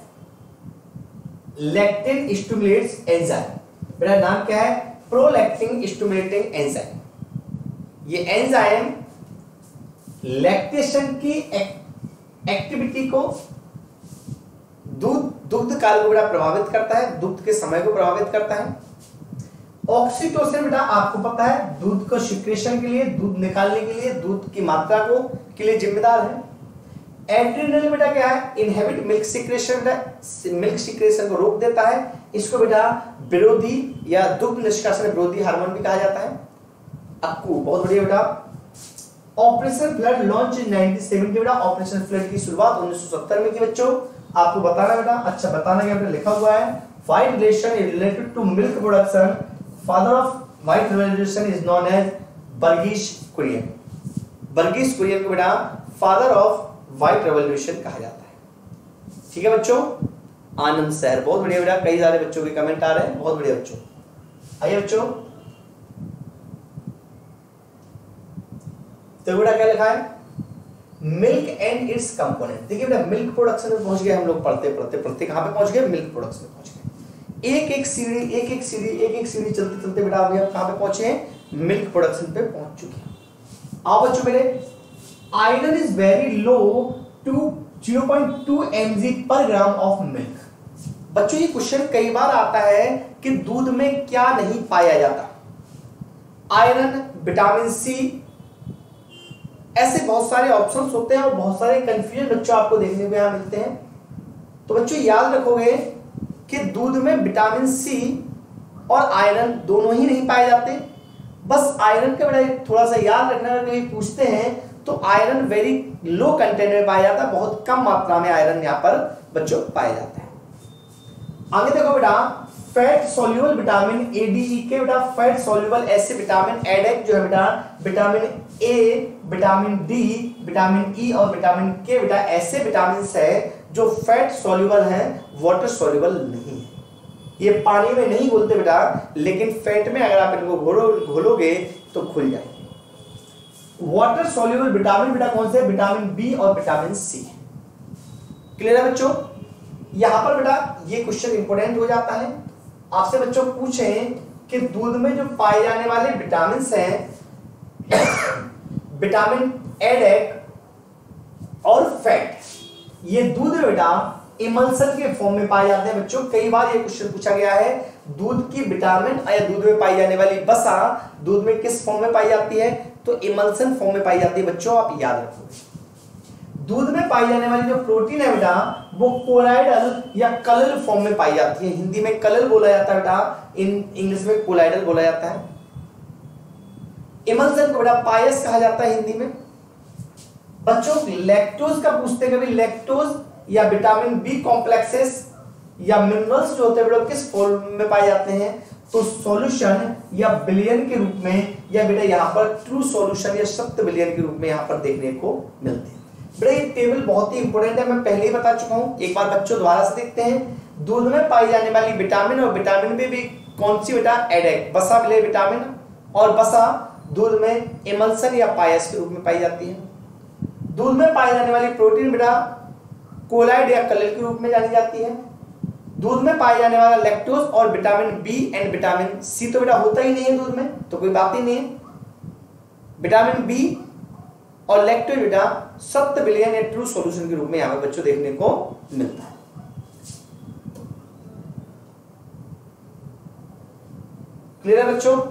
लैक्टेन स्टिमुलेट्स एंजाइम, मेरा नाम क्या है, प्रोलैक्टिन स्टिमुलेटिंग एंजाइम। ये एंजाइम लैक्टेशन की एक्टिविटी को दूध दुग्ध काल को बेटा प्रभावित करता है, दुग्ध के समय को प्रभावित करता है। ऑक्सीटोसिन बेटा आपको पता है दूध को सिक्रेशन के लिए, दूध निकालने के लिए, दूध की मात्रा को के लिए जिम्मेदार है। एड्रिनल बेटा क्या है, इनहिबिट मिल्क सिक्रेशन, बेटा मिल्क सिक्रेशन को रोक देता है। इसको बेटा विरोधी या दुग्ध निष्कासन विरोधी हार्मोन भी कहा जाता है। अक्कू बहुत बढ़िया बेटा। Operation flood launch in nineteen seventy, बेटा ऑपरेशन फ्लड की शुरुआत उन्नीस सौ सत्तर में की बच्चों। आपको बताना बेटा, अच्छा बताना क्या बेटा, लिखा हुआ है white relation is related to milk production, father of white revolution is known as Verghese Kurien. Verghese Kurien को बेटा फादर ऑफ व्हाइट रेवोल्यूशन कहा जाता है। ठीक है बच्चों, आनंद सर बहुत बढ़िया बेटा, कई सारे बच्चों के कमेंट आ रहे हैं, बहुत बढ़िया बच्चों। आइए बच्चों, तो बेटा क्या लिखा है, मिल्क एंड इट्स कंपोनेंट। देखिए बेटा मिल्क प्रोडक्शन में पहुंच गए हम लोग, पढ़ते पढ़ते पढ़ते कहां पे पहुंच गए, मिल्क प्रोडक्शन में पहुंच गए। एक एक सीढ़ी एक एक सीढ़ी एक एक सीढ़ी चलते चलते बेटा अभी हम कहां पे पहुंचे हैं, मिल्क प्रोडक्शन पे पहुंच चुके हैं। आओ बच्चों मेरे, iron is very low to zero point two mg per gram of milk. बच्चों ये क्वेश्चन कई बार आता है कि दूध में क्या नहीं पाया जाता, आयरन, विटामिन सी, ऐसे बहुत सारे ऑप्शंस होते हैं और बहुत सारे कंफ्यूजन बच्चों आपको देखने को यहां मिलते हैं। तो बच्चों याद रखोगे कि दूध में विटामिन सी और आयरन दोनों ही नहीं पाए जाते। बस आयरन के बड़ा थोड़ा सा याद रखना, अगर कहीं पूछते हैं तो आयरन वेरी लो कंटेंट में पाया जाता है, बहुत कम मात्रा में आयरन यहाँ पर बच्चों पाया जाता है। आगे देखो बेटा, fat soluble vitamin A D E K बेटा फैट सोल्यूबल ऐसे विटामिन एडेक जो है बेटा, vitamin A, vitamin D, vitamin E और विटामिन के बेटा ऐसे विटामिन है जो फैट सोल्यूबल है, वाटर सोल्यूबल नहीं है। ये पानी में नहीं घुलते बेटा, लेकिन फैट में अगर आप इनको घोलो घोलोगे तो खुल जाएंगे। वाटर सोल्यूबल विटामिन बेटा कौन से, विटामिन बी और विटामिन सी। क्लियर है बच्चों। यहां पर बेटा ये क्वेश्चन इंपॉर्टेंट हो जाता है, आपसे बच्चों पूछें कि दूध में जो पाए जाने वाले विटामिन हैं, विटामिन एडेक और फैट, ये दूध में बेटा इमल्सन के फॉर्म में पाए जाते हैं बच्चों। कई बार ये क्वेश्चन पूछा गया है, दूध की विटामिन या दूध में पाई जाने वाली वसा दूध में किस फॉर्म में पाई जाती है, तो इमल्सन फॉर्म में पाई जाती है बच्चों, आप याद रखोगे। दूध में पाई जाने वाली जो प्रोटीन है बेटा वो कोलाइडल या कलल फॉर्म में पाई जाती है। हिंदी में कलल बोला जाता है बेटा, इन इंग्लिश में कोलाइडल बोला जाता है। इमल्सन को बेटा पायस कहा जाता है हिंदी में। बच्चों लैक्टोज का पूछते हैं कभी, लैक्टोज या विटामिन बी कॉम्प्लेक्सेस या मिनरल्स जो होते हैं बेटा किस फॉर्म में पाए जाते हैं, तो सॉल्यूशन या बिलियन के रूप में, या बेटा यहाँ पर ट्रू सॉल्यूशन या सप्त बिलियन के रूप में यहाँ पर देखने को मिलते हैं। बेटा ये टेबल बहुत ही इंपॉर्टेंट है, मैं पहले ही बता चुका हूँ, एक बार बच्चों दोबारा से देखते हैं। दूध में पाई जाने वाली विटामिन और विटामिन बी भी कौन सी बेटा, एडेक, बसा मिले विटामिन, और बसा दूध में इमल्सन या पायस के रूप में पाई जाती है। दूध में पाई जाने वाली प्रोटीन बेटा कोलाइड या कलल के रूप में जानी जाती है। दूध में पाए जाने वाला लैक्टोज और vitamin B and vitamin C तो बेटा होता ही नहीं है दूध में, तो कोई बात ही नहीं है। विटामिन बी और लैक्टोज बेटा सप्त बिलियन या ट्रू सॉल्यूशन के रूप में यहां पर बच्चों देखने को मिलता है। क्लियर है बच्चों।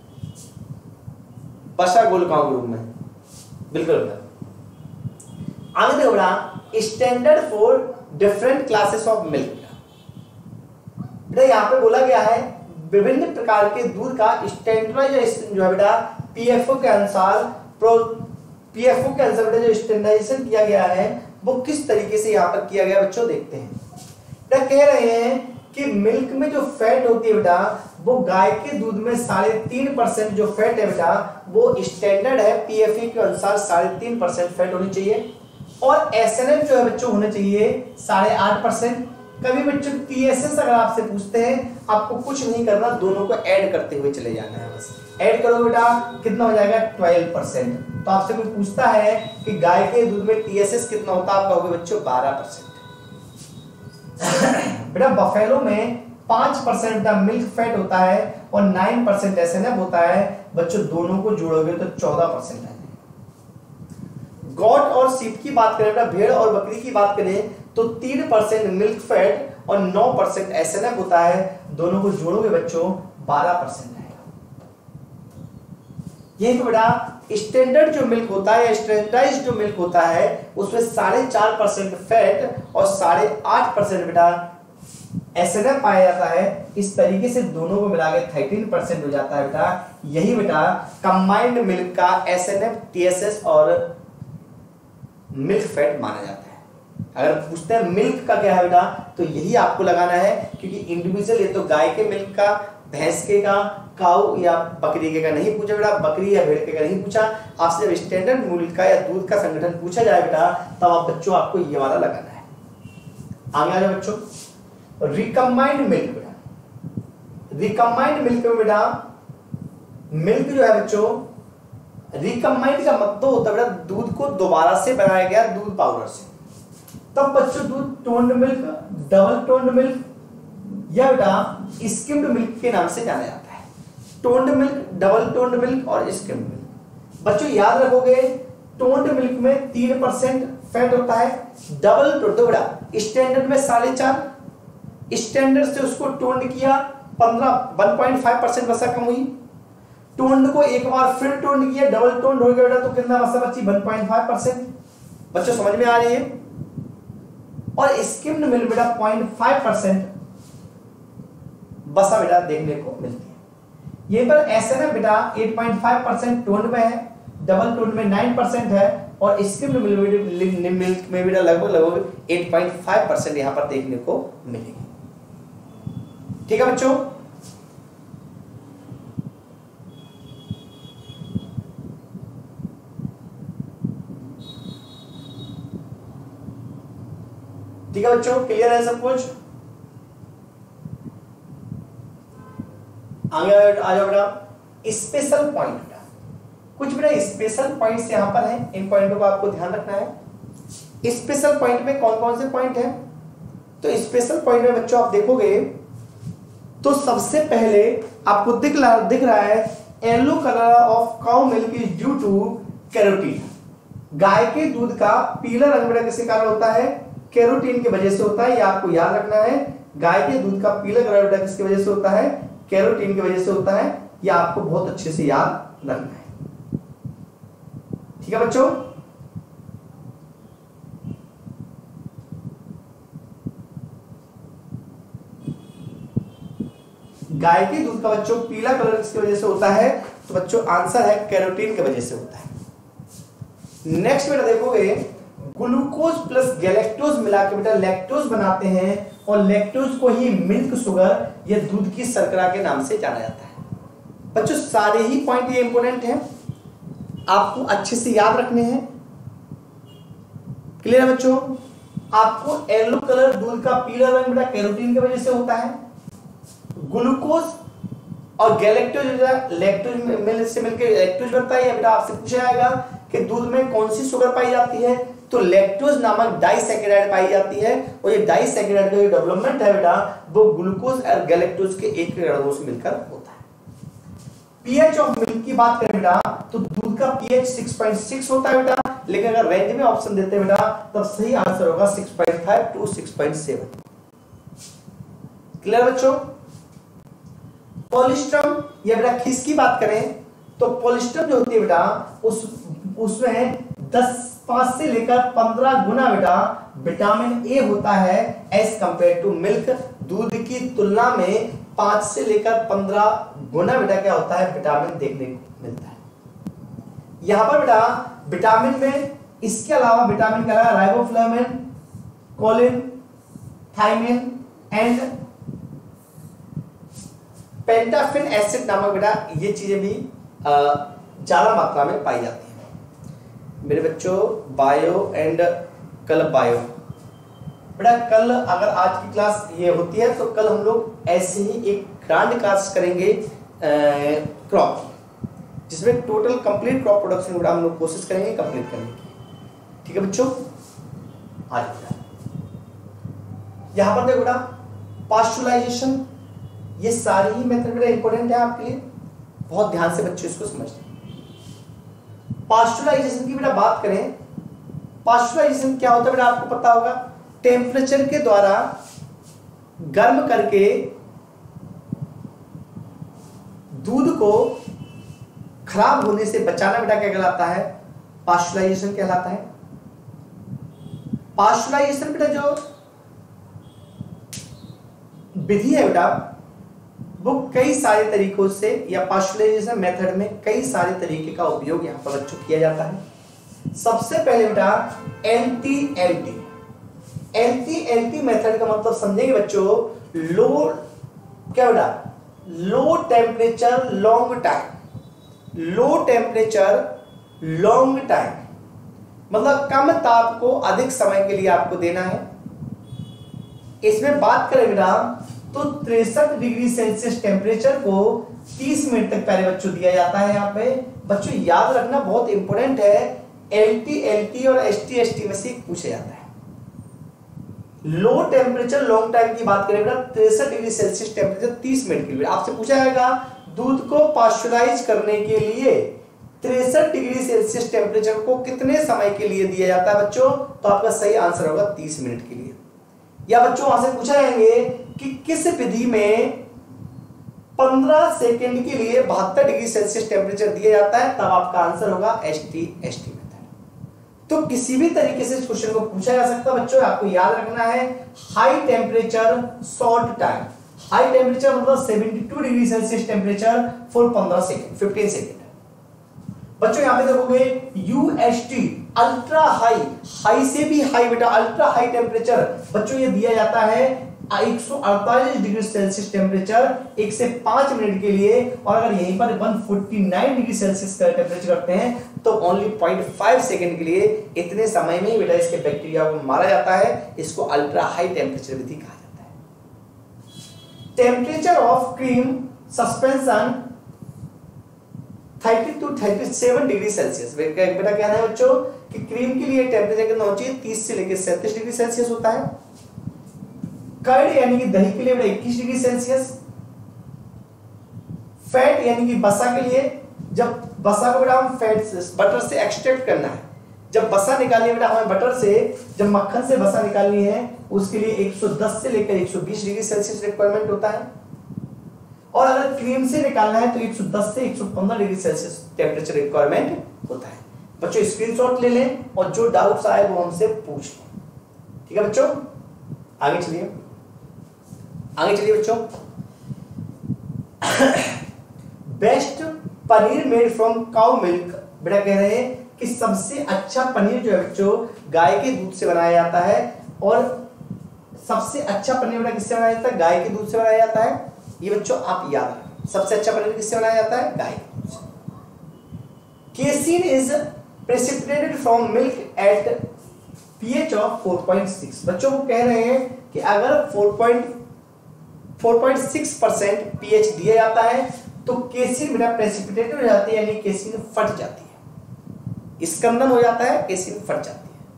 बसा गोलकाओं के रूप में, बिल्कुल बेटा। आगे देखो बेटा, standard for different classes of milk. बेटा यहाँ पे बोला गया है विभिन्न प्रकार के दूध का स्टैंडर्डाइजेशन जो है बेटा पीएफओ के अनुसार, पीएफओ के अनुसार बेटा जो स्टैंडर्डाइजेशन किया गया है वो किस तरीके से यहाँ पर किया गया बच्चों देखते हैं। बेटा कह रहे हैं कि मिल्क में जो फैट होती है बेटा वो गाय के दूध में साढ़े तीन परसेंट जो फैट है बेटा वो स्टैंडर्ड है, पीएफए के अनुसार साढ़े तीन परसेंट फैट होनी चाहिए, और एसएनएफ जो है बच्चों होने चाहिए साढ़े आठ परसेंट। कभी बच्चों टीएसएस अगर आपसे पूछते हैं, आपको कुछ नहीं करना, दोनों को ऐड करते हुए चले जाना है। बस ऐड करो बेटा, कितना हो जाएगा ट्वेल्व परसेंट। तो आपसे कोई पूछता है कि गाय के दूध में टीएसएस कितना होता है, आप कहोगे बच्चों बारह परसेंट। बेटा बफेलो में पांच परसेंट मिल्क फैट होता है और नाइन परसेंट एसएनएफ होता है बच्चों, दोनों को जोड़ोगे तो चौदह परसेंट है। गॉट और सीप की बात करें बेटा, भेड़ और बकरी की बात करें तो तीन परसेंट मिल्क फैट और नौ परसेंट एसएनएफ होता है, दोनों को जोड़ोगे बच्चों बारह परसेंट आएगा। यही तो बेटा स्टैंडर्ड जो मिल्क होता है, स्टैंडर्डाइज जो मिल्क होता है उसमें साढ़े चार परसेंट फैट और साढ़े आठ परसेंट बेटा एस एन एफ पाया जाता है। इस तरीके से दोनों को मिला के थर्टीन परसेंट हो जाता है बेटा। यही बेटा कंबाइंड मिल्क का S N F, T S S और मिल्क फैट माना जाता है। अगर पूछते हैं मिल्क का क्या है बेटा, तो यही आपको लगाना है, क्योंकि इंडिविजुअल ये तो गाय के मिल्क का, भैंस के का, काऊ या बकरी के का नहीं पूछा बेटा, बकरी या भेड़ के का नहीं पूछा। आपसे जब स्टैंडर्ड मिल्क का या दूध का संगठन पूछा जाए बेटा, तब आप बच्चों आपको ये वाला लगाना है। आगे आ जाओ बच्चों, रिकम्बाइंड मिल्क बेटा, रिकम्बाइंड मिल्क में बेटा मिल्क जो है बच्चों, रिकम्बाइंड का मतलब होता है बेटा दूध को दोबारा से बनाया गया दूध पाउडर से। तब बच्चों दूध toned milk, double toned milk या बेटा स्किम्ड मिल्क के नाम से जाना जाता है। Toned milk, double toned milk और स्किम्ड मिल्क। बच्चों याद रखोगे, टोन्ड मिल्क में तीन परसेंट फैट होता है, डबल टोन्ड तो बेटा स्टैंडर्ड में साढ़े चार, स्टैंडर्ड से उसको टोन्ड किया पंद्रह, वन पॉइंट फाइव परसेंट वसा कम हुई। टोन्ड को एक बार फिर टोन्ड किया, डबल टोन्ड हो गया बेटा, तो कितना वसा बची, वन पॉइंट फाइव परसेंट। बच्चों समझ में आ रही है। और स्किम्ड मिल्क बेटा ज़ीरो पॉइंट फाइव परसेंट वसा बेटा देखने को मिलती है। ये पर एस एन एफ बेटा eight point five percent toned में है, डबल टोन्ड में नाइन परसेंट है और स्किम्ड मिल्क में बेटा लगभग लगभग एट पॉइंट फाइव परसेंट यहां पर देखने को मिलेगी। ठीक है बच्चों, ठीक है बच्चों, क्लियर है सब कुछ। आगे आ जाओ बेटा स्पेशल पॉइंट बेटा, कुछ बेटा स्पेशल पॉइंट्स यहां पर हैं, इन पॉइंटों का आपको ध्यान रखना है। स्पेशल पॉइंट में कौन कौन से पॉइंट हैं, तो स्पेशल पॉइंट में बच्चों आप देखोगे तो सबसे पहले आपको दिख रहा दिख रहा है yellow colour of cow milk is due to carotene. गाय के दूध का पीला रंग बेटा किसके कारण होता है, कैरोटीन की वजह से होता है। ये आपको याद रखना है, गाय के दूध का पीला कलर बेटा किसकी वजह से होता है, कैरोटीन की वजह से होता है। ये आपको बहुत अच्छे से याद रखना है। ठीक है बच्चों, गाय के दूध का बच्चों पीला कलर किसकी वजह से होता है, तो बच्चों आंसर है कैरोटीन की वजह से होता है। नेक्स्ट बेटा देखोगे ग्लूकोज प्लस गैलेक्टोज मिलाकर बेटा लैक्टोज बनाते हैं और लैक्टोज को ही मिल्क शुगर या दूध की शर्करा के नाम से जाना जाता है। बच्चों सारे ही पॉइंट ये इंपॉर्टेंट हैं, आपको अच्छे से याद रखने हैं। क्लियर है बच्चों, आपको येलो कलर दूध का पीला रंग बेटा कैरोटीन की वजह से होता है। ग्लूकोज और गैलेक्टोज लैक्टोज मिल्क से मिलकर लैक्टोज बनता है। बेटा आपसे पूछा जाएगा कि दूध में कौन सी शुगर पाई जाती है, तो लैक्टोज नामक डाइसैकेराइड पाई जाती है और ये डाइसैकेराइड का जो डेवलपमेंट है बेटा वो ग्लूकोज और गैलेक्टोज के एक अणुओं से मिलकर होता है। पीएच ऑफ मिल्क की बात करें बेटा तो दूध का पीएच सिक्स पॉइंट सिक्स होता है बेटा, लेकिन अगर रेंज में ऑप्शन देते हैं बेटा तब सही आंसर होगा six point five to six point seven. Clear बच्चों। पॉलिस्ट्रम या बेटा खीस की बात करें तो पॉलिस्ट्रम जो होती है बेटा उस उसमें दस पांच से लेकर पंद्रह गुना बेटा विटामिन ए होता है एज कंपेयर टू मिल्क। दूध की तुलना में पांच से लेकर पंद्रह गुना बेटा क्या होता है विटामिन देखने को मिलता है। यहां पर बेटा विटामिन में इसके अलावा विटामिन के अलावा राइबोफ्लेविन, कोलिन, थायमिन एंड पेंटाफिन एसिड नामक बेटा ये चीजें भी ज्यादा मात्रा में पाई जाती हैं। मेरे बच्चों बायो एंड कल बायो बेटा कल अगर आज की क्लास ये होती है तो कल हम लोग ऐसे ही एक ग्रांड क्लास करेंगे क्रॉप, जिसमें टोटल कंप्लीट क्रॉप प्रोडक्शन बेटा हम लोग कोशिश करेंगे कंप्लीट करने की। ठीक है बच्चों, आज बेटा यहां पर देखो बेटा पास्चुराइजेशन, ये सारी ही मेथड बेटा इंपॉर्टेंट है आपके लिए, बहुत ध्यान से बच्चों इसको समझना। पास्चुराइजेशन की बेटा बात करें, पास्चुराइजेशन क्या होता है बेटा आपको पता होगा, टेम्परेचर के द्वारा गर्म करके दूध को खराब होने से बचाना बेटा क्या कहलाता है? पास्चुराइजेशन कहलाता है। पास्चुराइजेशन बेटा जो विधि है बेटा वो कई सारे तरीकों से, या पास्चुराइजेशन मेथड में कई सारे तरीके का उपयोग यहाँ पर बच्चों किया जाता है। सबसे पहले बेटा L T L T, L T L T method का मतलब समझेंगे बच्चों, लो क्या बेटा, low temperature long time, low temperature long time मतलब कम ताप को अधिक समय के लिए आपको देना है। इसमें बात करें बेटा तो तिरसठ डिग्री सेल्सियस टेम्परेचर को तीस मिनट तक पहले बच्चों दिया जाता है। यहाँ पे बच्चों याद रखना बहुत इंपॉर्टेंट है, एल टी एल टी और एस टी एस टी में से पूछा जाता है। लो टेम्परेचर लॉन्ग टाइम की बात करें बेटा, तिरसठ डिग्री सेल्सियस टेम्परेचर तीस मिनट के लिए। आपसे पूछा जाएगा दूध को पास्चुराइज करने के लिए तिरसठ डिग्री सेल्सियस टेम्परेचर को कितने समय के लिए दिया जाता है बच्चों? तो आपका सही आंसर होगा तीस मिनट के लिए। या बच्चों वहां से पूछा जाएंगे कि किस विधि में पंद्रह सेकेंड के लिए बहत्तर डिग्री सेल्सियस टेम्परेचर दिया जाता है, तब आपका आंसर होगा S T S T method. तो किसी भी तरीके से इस क्वेश्चन को पूछा जा सकता है बच्चों, आपको याद रखना है high temperature short time, high temperature मतलब बहत्तर डिग्री सेल्सियस टेम्परेचर फॉर पंद्रह सेकेंड, पंद्रह सेकेंड। बच्चों यहां पे देखोगे U S T ultra high, high से भी हाई बेटा, अल्ट्रा हाई टेम्परेचर बच्चों ये दिया जाता है एक सौ अड़तालीस डिग्री सेल्सियस टेम्परेचर एक से पांच मिनट के लिए। और अगर यहीं पर एक सौ उनचास डिग्री सेल्सियस का टेम्परेचर रखते हैं तो ओनली पॉइंट फाइव सेकेंड के लिए, इतने समय में ही बेटा इसके बैक्टीरिया को मारा जाता है। इसको अल्ट्रा हाई टेम्परेचर विधि कहा जाता है। टेम्परेचर ऑफ क्रीम सस्पेंशन तीस टू सैंतीस डिग्री सेल्सियस। बेटा कहना है बच्चों कि क्रीम के लिए टेम्परेचर कितना होना चाहिए? तीस से लेकर सैंतीस डिग्री सेल्सियस होता है। कर्ड यानी कि दही के लिए बेटा इक्कीस डिग्री सेल्सियस। फैट यानी कि बसा के लिए, जब बसा को बेटा हम फैट से, बटर से एक्सट्रैक्ट करना है, जब बसा निकालनी है बेटा हमें बटर से, जब मक्खन से बसा निकालनी है उसके लिए एक सौ दस से लेकर एक सौ बीस डिग्री सेल्सियस रिक्वायरमेंट होता है। और अगर क्रीम से निकालना है तो एक सौ दस से एक सौ पंद्रह डिग्री सेल्सियस टेम्परेचर रिक्वायरमेंट होता है। बच्चों स्क्रीनशॉट ले लें और जो डाउट्स आए वो हमसे पूछ लें, ठीक है बच्चों। आगे चलिए, आगे चलिए बच्चों। Best paneer made from cow milk, बेटा कह रहे हैं कि सबसे अच्छा पनीर जो है बच्चों गाय के दूध से बनाया जाता है। और सबसे अच्छा पनीर बेटा किससे बनाया जाता है? गाय के दूध से बनाया जाता है। ये बच्चों आप याद रखें, सबसे अच्छा पनीर किससे बनाया जाता है? गाय के दूध से। Casein is precipitated from milk at pH of four point six. बच्चों को कह रहे हैं कि अगर four point six percent pH दिया जाता है तो केसीन बेटा प्रेसिपिटेटेड हो जाती है, यानी केसीन फट जाती है, स्कंदन हो जाता है, केसीन फट जाती है।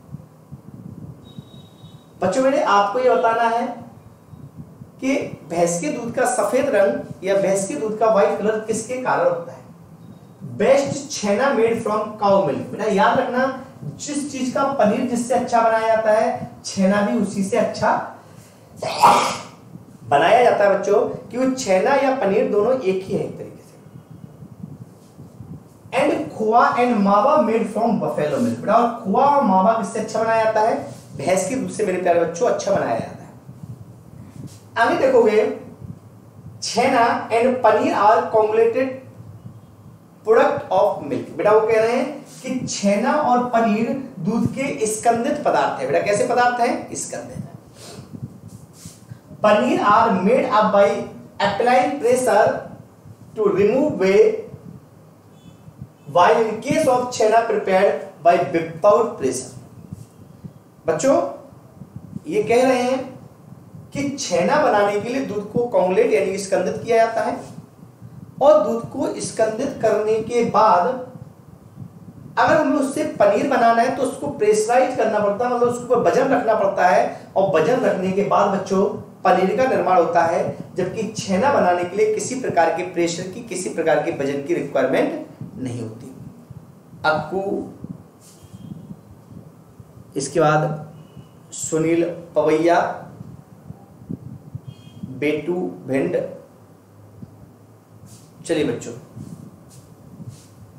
बच्चों मैंने आपको यह बताना है कि भैंस के दूध का सफेद रंग या भैंस के दूध का व्हाइट कलर किसके कारण होता है? Best chhena made from cow milk. बेटा याद रखना जिस चीज का पनीर जिससे अच्छा बनाया जाता है, छेना भी उसी से अच्छा बनाया जाता है बच्चों, क्योंकि छेना या पनीर दोनों एक ही है एक तरीके से। And khoa and mawa made from buffalo milk. बेटा खोआ और मावा किससे अच्छा बनाया जाता है? भैंस के दूध से मेरे प्यारे बच्चों अच्छा बनाया जाता है। आगे देखोगे chhena and paneer are combinated product of milk. बेटा वो कह रहे हैं कि छेना और पनीर दूध के स्कंदित पदार्थ है। बेटा कैसे पदार्थ है? स्कंदित। Paneer are made up by applying pressure to remove whey, while in case of chhena prepared by without pressure। बच्चों ये कह रहे हैं कि छेना बनाने के लिए दूध को कॉन्गुलेट यानी स्कंदित किया जाता है, और दूध को स्कंदित करने के बाद अगर हमें उससे पनीर बनाना है तो उसको प्रेशराइज करना पड़ता है, मतलब उसको वजन रखना पड़ता है, और वजन रखने के बाद बच्चों पनीर का निर्माण होता है। जबकि छेना बनाने के लिए किसी प्रकार के प्रेशर की, किसी प्रकार के वजन की रिक्वायरमेंट नहीं होती। अक्कू, इसके बाद सुनील पवैया, बेटू भिंड। चलिए बच्चों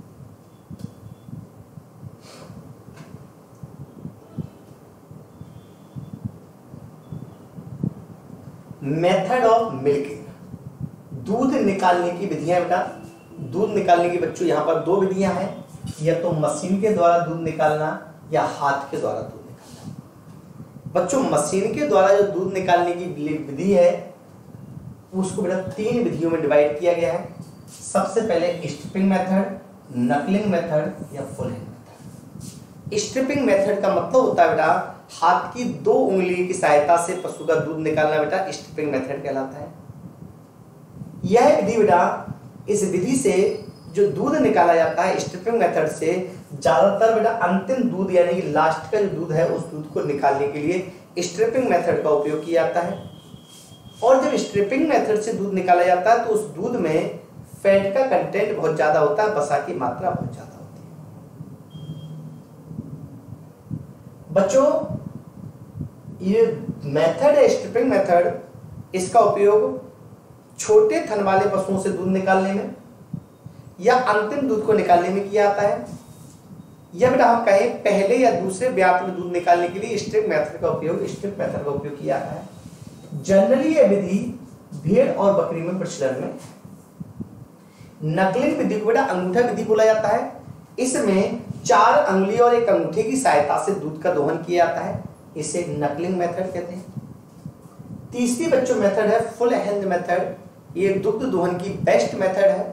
मेथड ऑफ मिल्किंग, दूध निकालने की विधियां बेटा। दूध निकालने की बच्चों यहाँ पर दो विधियां हैं, या तो मशीन के द्वारा दूध निकालना या हाथ के द्वारा दूध निकालना। बच्चों मशीन के द्वारा जो दूध निकालने की विधि है उसको बेटा तीन विधियों में डिवाइड किया गया है। सबसे पहले स्ट्रिपिंग मेथड, नकलिंग मेथड या full hand method. Stripping method का मतलब होता है बेटा हाथ की दो उंगली की सहायता से पशु का दूध निकालना, बेटा स्ट्रिपिंग मेथड कहलाता है। यह विधि बेटा, इस विधि से जो दूध निकाला जाता है स्ट्रिपिंग मेथड से, ज्यादातर बेटा अंतिम दूध यानी कि लास्ट का जो दूध है उस दूध को निकालने के लिए स्ट्रिपिंग मेथड का उपयोग किया जाता है। और जब स्ट्रिपिंग मेथड से दूध निकाला जाता है तो उस दूध में फैट का कंटेंट बहुत ज्यादा होता है, वसा की मात्रा बहुत ज्यादा होती है। बच्चों ये मेथड है स्ट्रिपिंग मेथड, इसका उपयोग छोटे थन वाले पशुओं से दूध निकालने में या अंतिम दूध को निकालने में किया जाता है, या बेटा हम कहें पहले या दूसरे व्याप्त में दूध निकालने के लिए स्ट्रिप मेथड का उपयोग स्ट्रिप मेथड का उपयोग किया जाता है। जनरली यह विधि भेड़ और बकरी में प्रचलन में। नकलिंग विधि को बेटा अंगूठा विधि बोला जाता है। इसमें चार अंगुली और एक अंगूठे की सहायता से दूध का दोहन किया जाता है, इसे नकलिंग मेथड कहते हैं। तीसरी बच्चों मेथड है फुल हैंड मेथड, ये दुग्ध दोहन की बेस्ट मेथड है।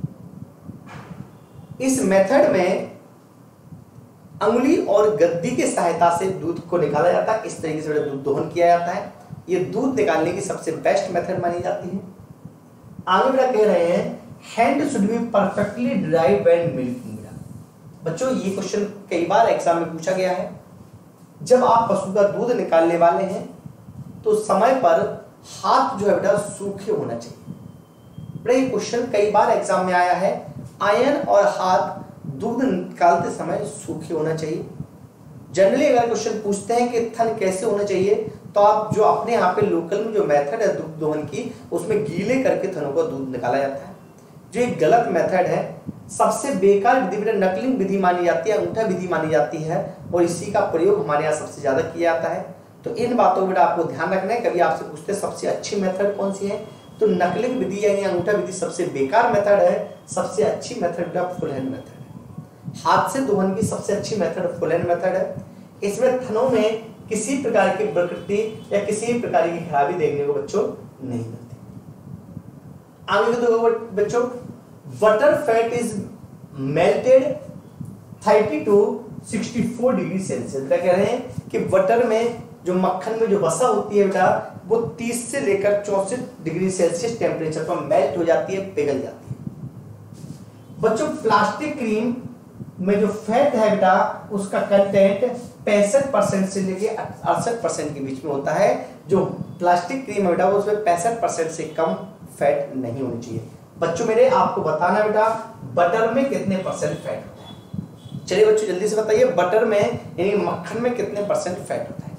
इस मेथड में अंगुली और गद्दी की सहायता से दूध को निकाला जाता है, इस तरीके से दूध दोहन किया जाता है। ये दूध निकालने की सबसे बेस्ट मेथड मानी जाती है। आगे बेटा कह रहे हैं hand should be perfectly dry when milking. बच्चों ये क्वेश्चन कई बार एग्जाम में पूछा गया है। जब आप पशु का दूध निकालने वाले हैं तो समय पर हाथ जो है बेटा सूखे होना चाहिए। बेटा ये क्वेश्चन कई बार एग्जाम में आया है, आयन और हाथ दूध निकालते समय सूखे होना चाहिए। जनरली अगर क्वेश्चन पूछते हैं कि थन कैसे होना चाहिए तो आप जो अपने यहाँ पे लोकल में जो मेथड है दूध दोहन की उसमें गीले करके थनों का दूध निकाला जाता है, जो एक गलत मेथड है। सबसे बेकार विधि बेटा नकलिंग विधि मानी जाती है, अंगूठा विधि मानी जाती है और इसी का प्रयोग हमारे यहाँ सबसे ज्यादा किया जाता है। तो इन बातों को बेटा आपको ध्यान रखना है। कभी आपसे पूछते हैं सबसे अच्छी मेथड कौन सी है, तो नकलिंग विधि यानी अंगूठा विधि सबसे बेकार मेथड है, सबसे अच्छी मेथड बेटा फुल हैंड मेथड है। हाथ से दोहन की सबसे अच्छी मेथड फुल हैंड मेथड है। इसमें थनों में किसी प्रकार की प्रकृति या किसी प्रकार की खराबी देखने को बच्चों नहीं मिलती। आगे देखो बच्चों, butter fat is melted thirty two sixty four degree Celsius. बेटा कह रहे हैं कि बटर में जो मक्खन में जो वसा होती है बेटा वो तीस से लेकर चौसठ डिग्री सेल्सियस टेम्परेचर पर मेल्ट हो जाती है, पिघल जाती है। बच्चों प्लास्टिक क्रीम में जो फैट है बेटा उसका कंटेंट पैंसठ परसेंट से लेके अड़सठ परसेंट के बीच में होता है। जो प्लास्टिक क्रीम है बेटा वो उसमें पैंसठ परसेंट से कम फैट नहीं होनी चाहिए। बच्चों मेरे आपको बताना बेटा बटर में कितने परसेंट फैट होता है। चलिए बच्चों जल्दी से बताइए बटर में यानी मक्खन में कितने परसेंट फैट होता है।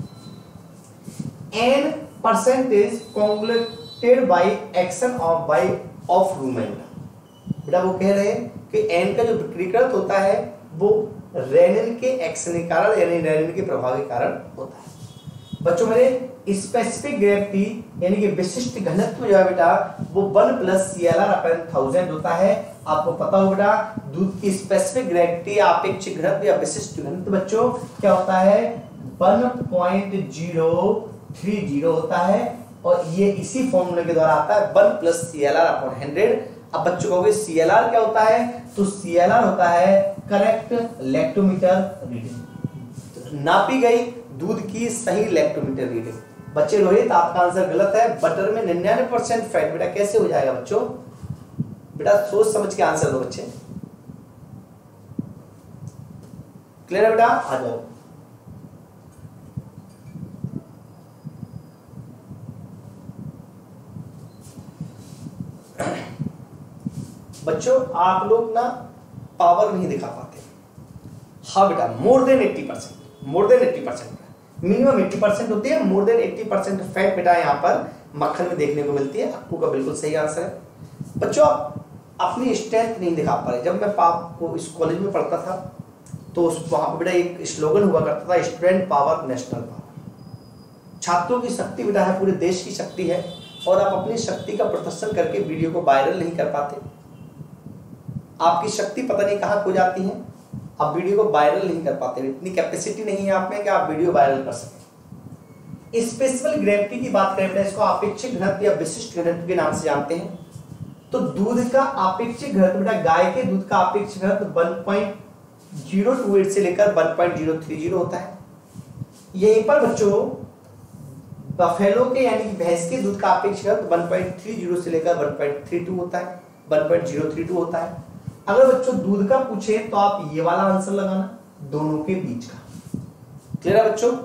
N percent is conjugated by action of by of rumen. बेटा वो कह रहे हैं कि एन का जो विकृत होता है वो रेनिन के एक्शन के कारण यानी रेनिन के प्रभाव के कारण होता है। बच्चों मेरे स्पेसिफिक ग्रेविटी यानी कि विशिष्ट घनत्व जो है बेटा वो one plus C L R upon thousand होता है। आपको पता हो बेटा दूध की स्पेसिफिक ग्रेविटी अपेक्षित घनत्व या विशिष्ट घनत्व बच्चों क्या होता है one point zero three zero होता है और ये इसी फॉर्मूले के द्वारा आता है one plus C L R upon hundred. अब बच्चों कहोगे सी एल आर क्या होता है, तो सी एल आर होता है करेक्ट लैक्टोमीटर रीडिंग, नापी गई दूध की सही लैक्टोमीटर रीडिंग। बच्चे रोहित आपका आंसर गलत है। बटर में निन्यानवे परसेंट फैट बेटा कैसे हो जाएगा बच्चों, बेटा सोच समझ के आंसर दो बच्चे। क्लियर है बेटा, आ जाओ। बच्चों आप लोग ना पावर नहीं दिखा पाते। हाँ बेटा more than eighty percent more than eighty percent minimum eighty percent होती है, more than eighty percent fat बेटा यहाँ पर मक्खन में देखने को मिलती है। अक्कू का बिल्कुल सही आंसर है। बच्चों अपनी स्ट्रेंथ नहीं दिखा पा रहे। जब मैं पाप को इस कॉलेज में पढ़ता था तो उस वहाँ पर बेटा एक स्लोगन हुआ करता था स्टूडेंट पावर नेशनल पावर। छात्रों की शक्ति बेटा है पूरे देश की शक्ति है, और आप अपनी शक्ति का प्रदर्शन करके वीडियो को वायरल नहीं कर पाते। आपकी शक्ति पता नहीं कहाँ खो जाती है, आप वीडियो को वायरल नहीं कर पाते, इतनी कैपेसिटी नहीं है आप में कि आप वीडियो वायरल कर सकें। स्पेशल ग्रेविटी की बात करें बेटा, इसको अपेक्षिक घनत्व या विशिष्ट घनत्व के नाम से जानते हैं। तो दूध का अपेक्षिक घनत्व बेटा, गाय के दूध का अपेक्षिक घनत्व one point zero two eight से लेकर one point zero three zero होता है। यहीं पर बच्चों बफेलो के यानी कि भैंस के दूध का अपेक्षिक घनत्व वन पॉइंट थ्री ज़ीरो से लेकर वन पॉइंट थ्री टू होता है, one point zero three two होता है। अगर बच्चों दूध का पूछे तो आप ये वाला आंसर लगाना, दोनों के बीच का। क्लियर है बच्चों?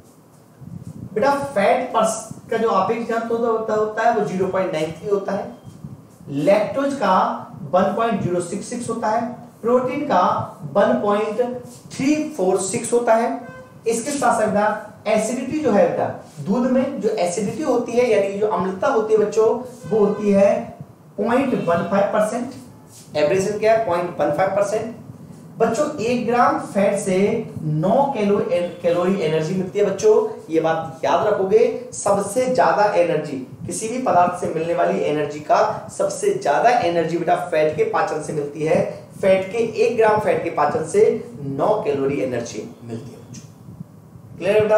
बेटा फैट पर्स का जो अपेक्षिक घनत्व होता, होता है वो ज़ीरो पॉइंट नाइन थ्री होता है, लैक्टोज का one point zero six six होता है, प्रोटीन का one point three four six होता है। इसके साथ साथ बेटा एसिडिटी जो है बेटा, दूध में जो एसिडिटी होती है यानी कि जो अम्लता होती है बच्चों, वो होती है point one five percent. Average क्या है? Point one five percent. बच्चों एक ग्राम फैट से नौ कैलोरी कैलोरी एनर्जी मिलती है। बच्चों ये बात याद रखोगे, सबसे ज्यादा एनर्जी किसी भी पदार्थ से मिलने वाली एनर्जी का सबसे ज्यादा एनर्जी बेटा फैट के पाचन से मिलती है। फैट के एक ग्राम फैट के पाचन से नौ कैलोरी एनर्जी मिलती है बच्चों। क्लियर है बेटा?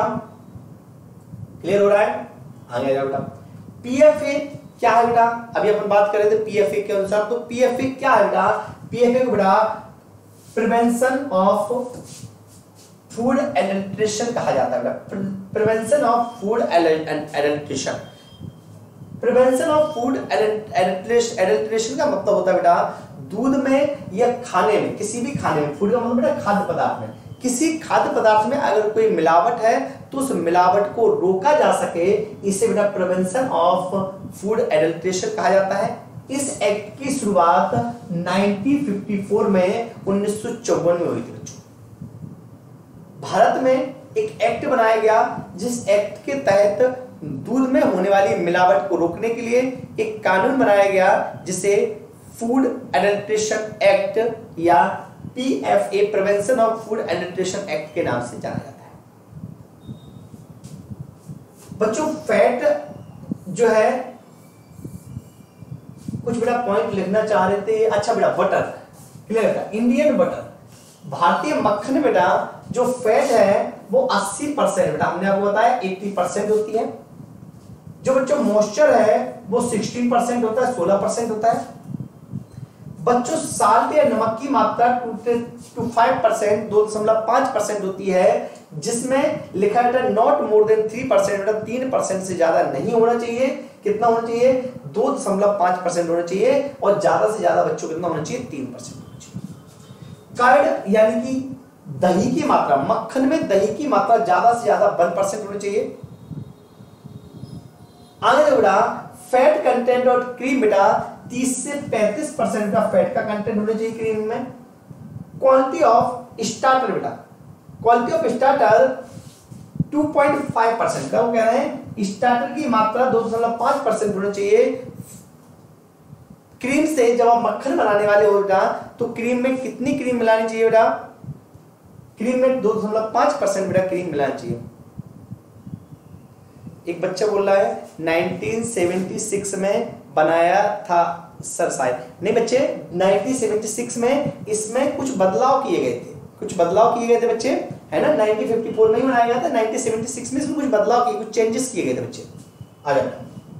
क्लियर हो रहा है? आगे जाओ बेटा। पीएफए क्या है बेटा? अभी अपन बात कर रहे थे पीएफए के अनुसार, तो पीएफए क्या है बेटा? पीएफए को बेटा प्रिवेंशन ऑफ फूड एडल्ट्रेशन कहा जाता है बेटा। Prevention of food adulteration, prevention of food adulteration adulteration का मतलब होता है बेटा दूध में या खाने में, किसी भी खाने में, फूड का मतलब बेटा खाद्य पदार्थ में, किसी खाद्य पदार्थ में अगर कोई मिलावट है तो उस मिलावट को रोका जा सके, इसे बेटा प्रिवेंशन ऑफ फूड एडल्ट्रेशन कहा जाता है। इस एक्ट की शुरुआत नाइनटीन फिफ्टी फोर में उन्नीस सौ चौवन में हुई थी बच्चों। भारत में एक एक्ट बनाया गया जिस एक्ट के तहत दूध में होने वाली मिलावट को रोकने के लिए एक कानून बनाया गया जिसे फूड एडल्ट्रेशन एक्ट या PFA, prevention of food adulteration act के नाम से जाना जाता है। बच्चों फैट जो है, कुछ बेटा पॉइंट लिखना चाह रहे थे। अच्छा बेटा बटर, क्लियर बेटा, इंडियन बटर, भारतीय मक्खन बेटा जो फैट है वो अस्सी परसेंट बेटा, हमने आपको बताया अस्सी परसेंट होती है। जो बच्चों मॉइस्चर है वो सोलह परसेंट होता है, सोलह परसेंट होता है। बच्चों साल्ट या नमक की मात्रा टू फाइव परसेंट, दो दशमलव पांच परसेंट होती है, जिसमें लिखा है not more than three percent बेटा, तीन परसेंट से ज्यादा नहीं होना चाहिए। कितना होना चाहिए? दो दशमलव पांच परसेंट होना चाहिए, और ज्यादा से ज्यादा बच्चों कितना होना चाहिए? तीन परसेंट होना चाहिए। कर्ड यानी कि दही की मात्रा, मक्खन में दही की मात्रा ज्यादा से ज्यादा वन परसेंट होनी चाहिए। आगे बेटा फैट कंटेंट और क्रीम बेटा तीस से पैंतीस परसेंट का फैट का कंटेंट होना चाहिए क्रीम में। क्वालिटी ऑफ स्टार्टर बेटा, quality of starter two point five percent का, वो कह रहे हैं स्टार्टर की मात्रा दो दशमलव पांच परसेंट होना चाहिए। क्रीम से जब आप मक्खन बनाने वाले हो बेटा तो क्रीम में कितनी क्रीम मिलानी चाहिए बेटा? क्रीम में दो दशमलव पांच परसेंट बेटा क्रीम मिलानी चाहिए। एक बच्चा बोल रहा है नाइनटीन सेवेंटी सिक्स में बनाया था सर, शायद नहीं बच्चे, नाइनटीन सेवेंटी सिक्स में इसमें कुछ बदलाव किए गए थे, कुछ बदलाव किए गए थे बच्चे, है ना। नाइनटीन फिफ्टी फोर में ही बनाया गया था, नाइनटीन सेवेंटी सिक्स में इसमें कुछ बदलाव किए, कुछ चेंजेस किए गए थे बच्चे। आ जाओ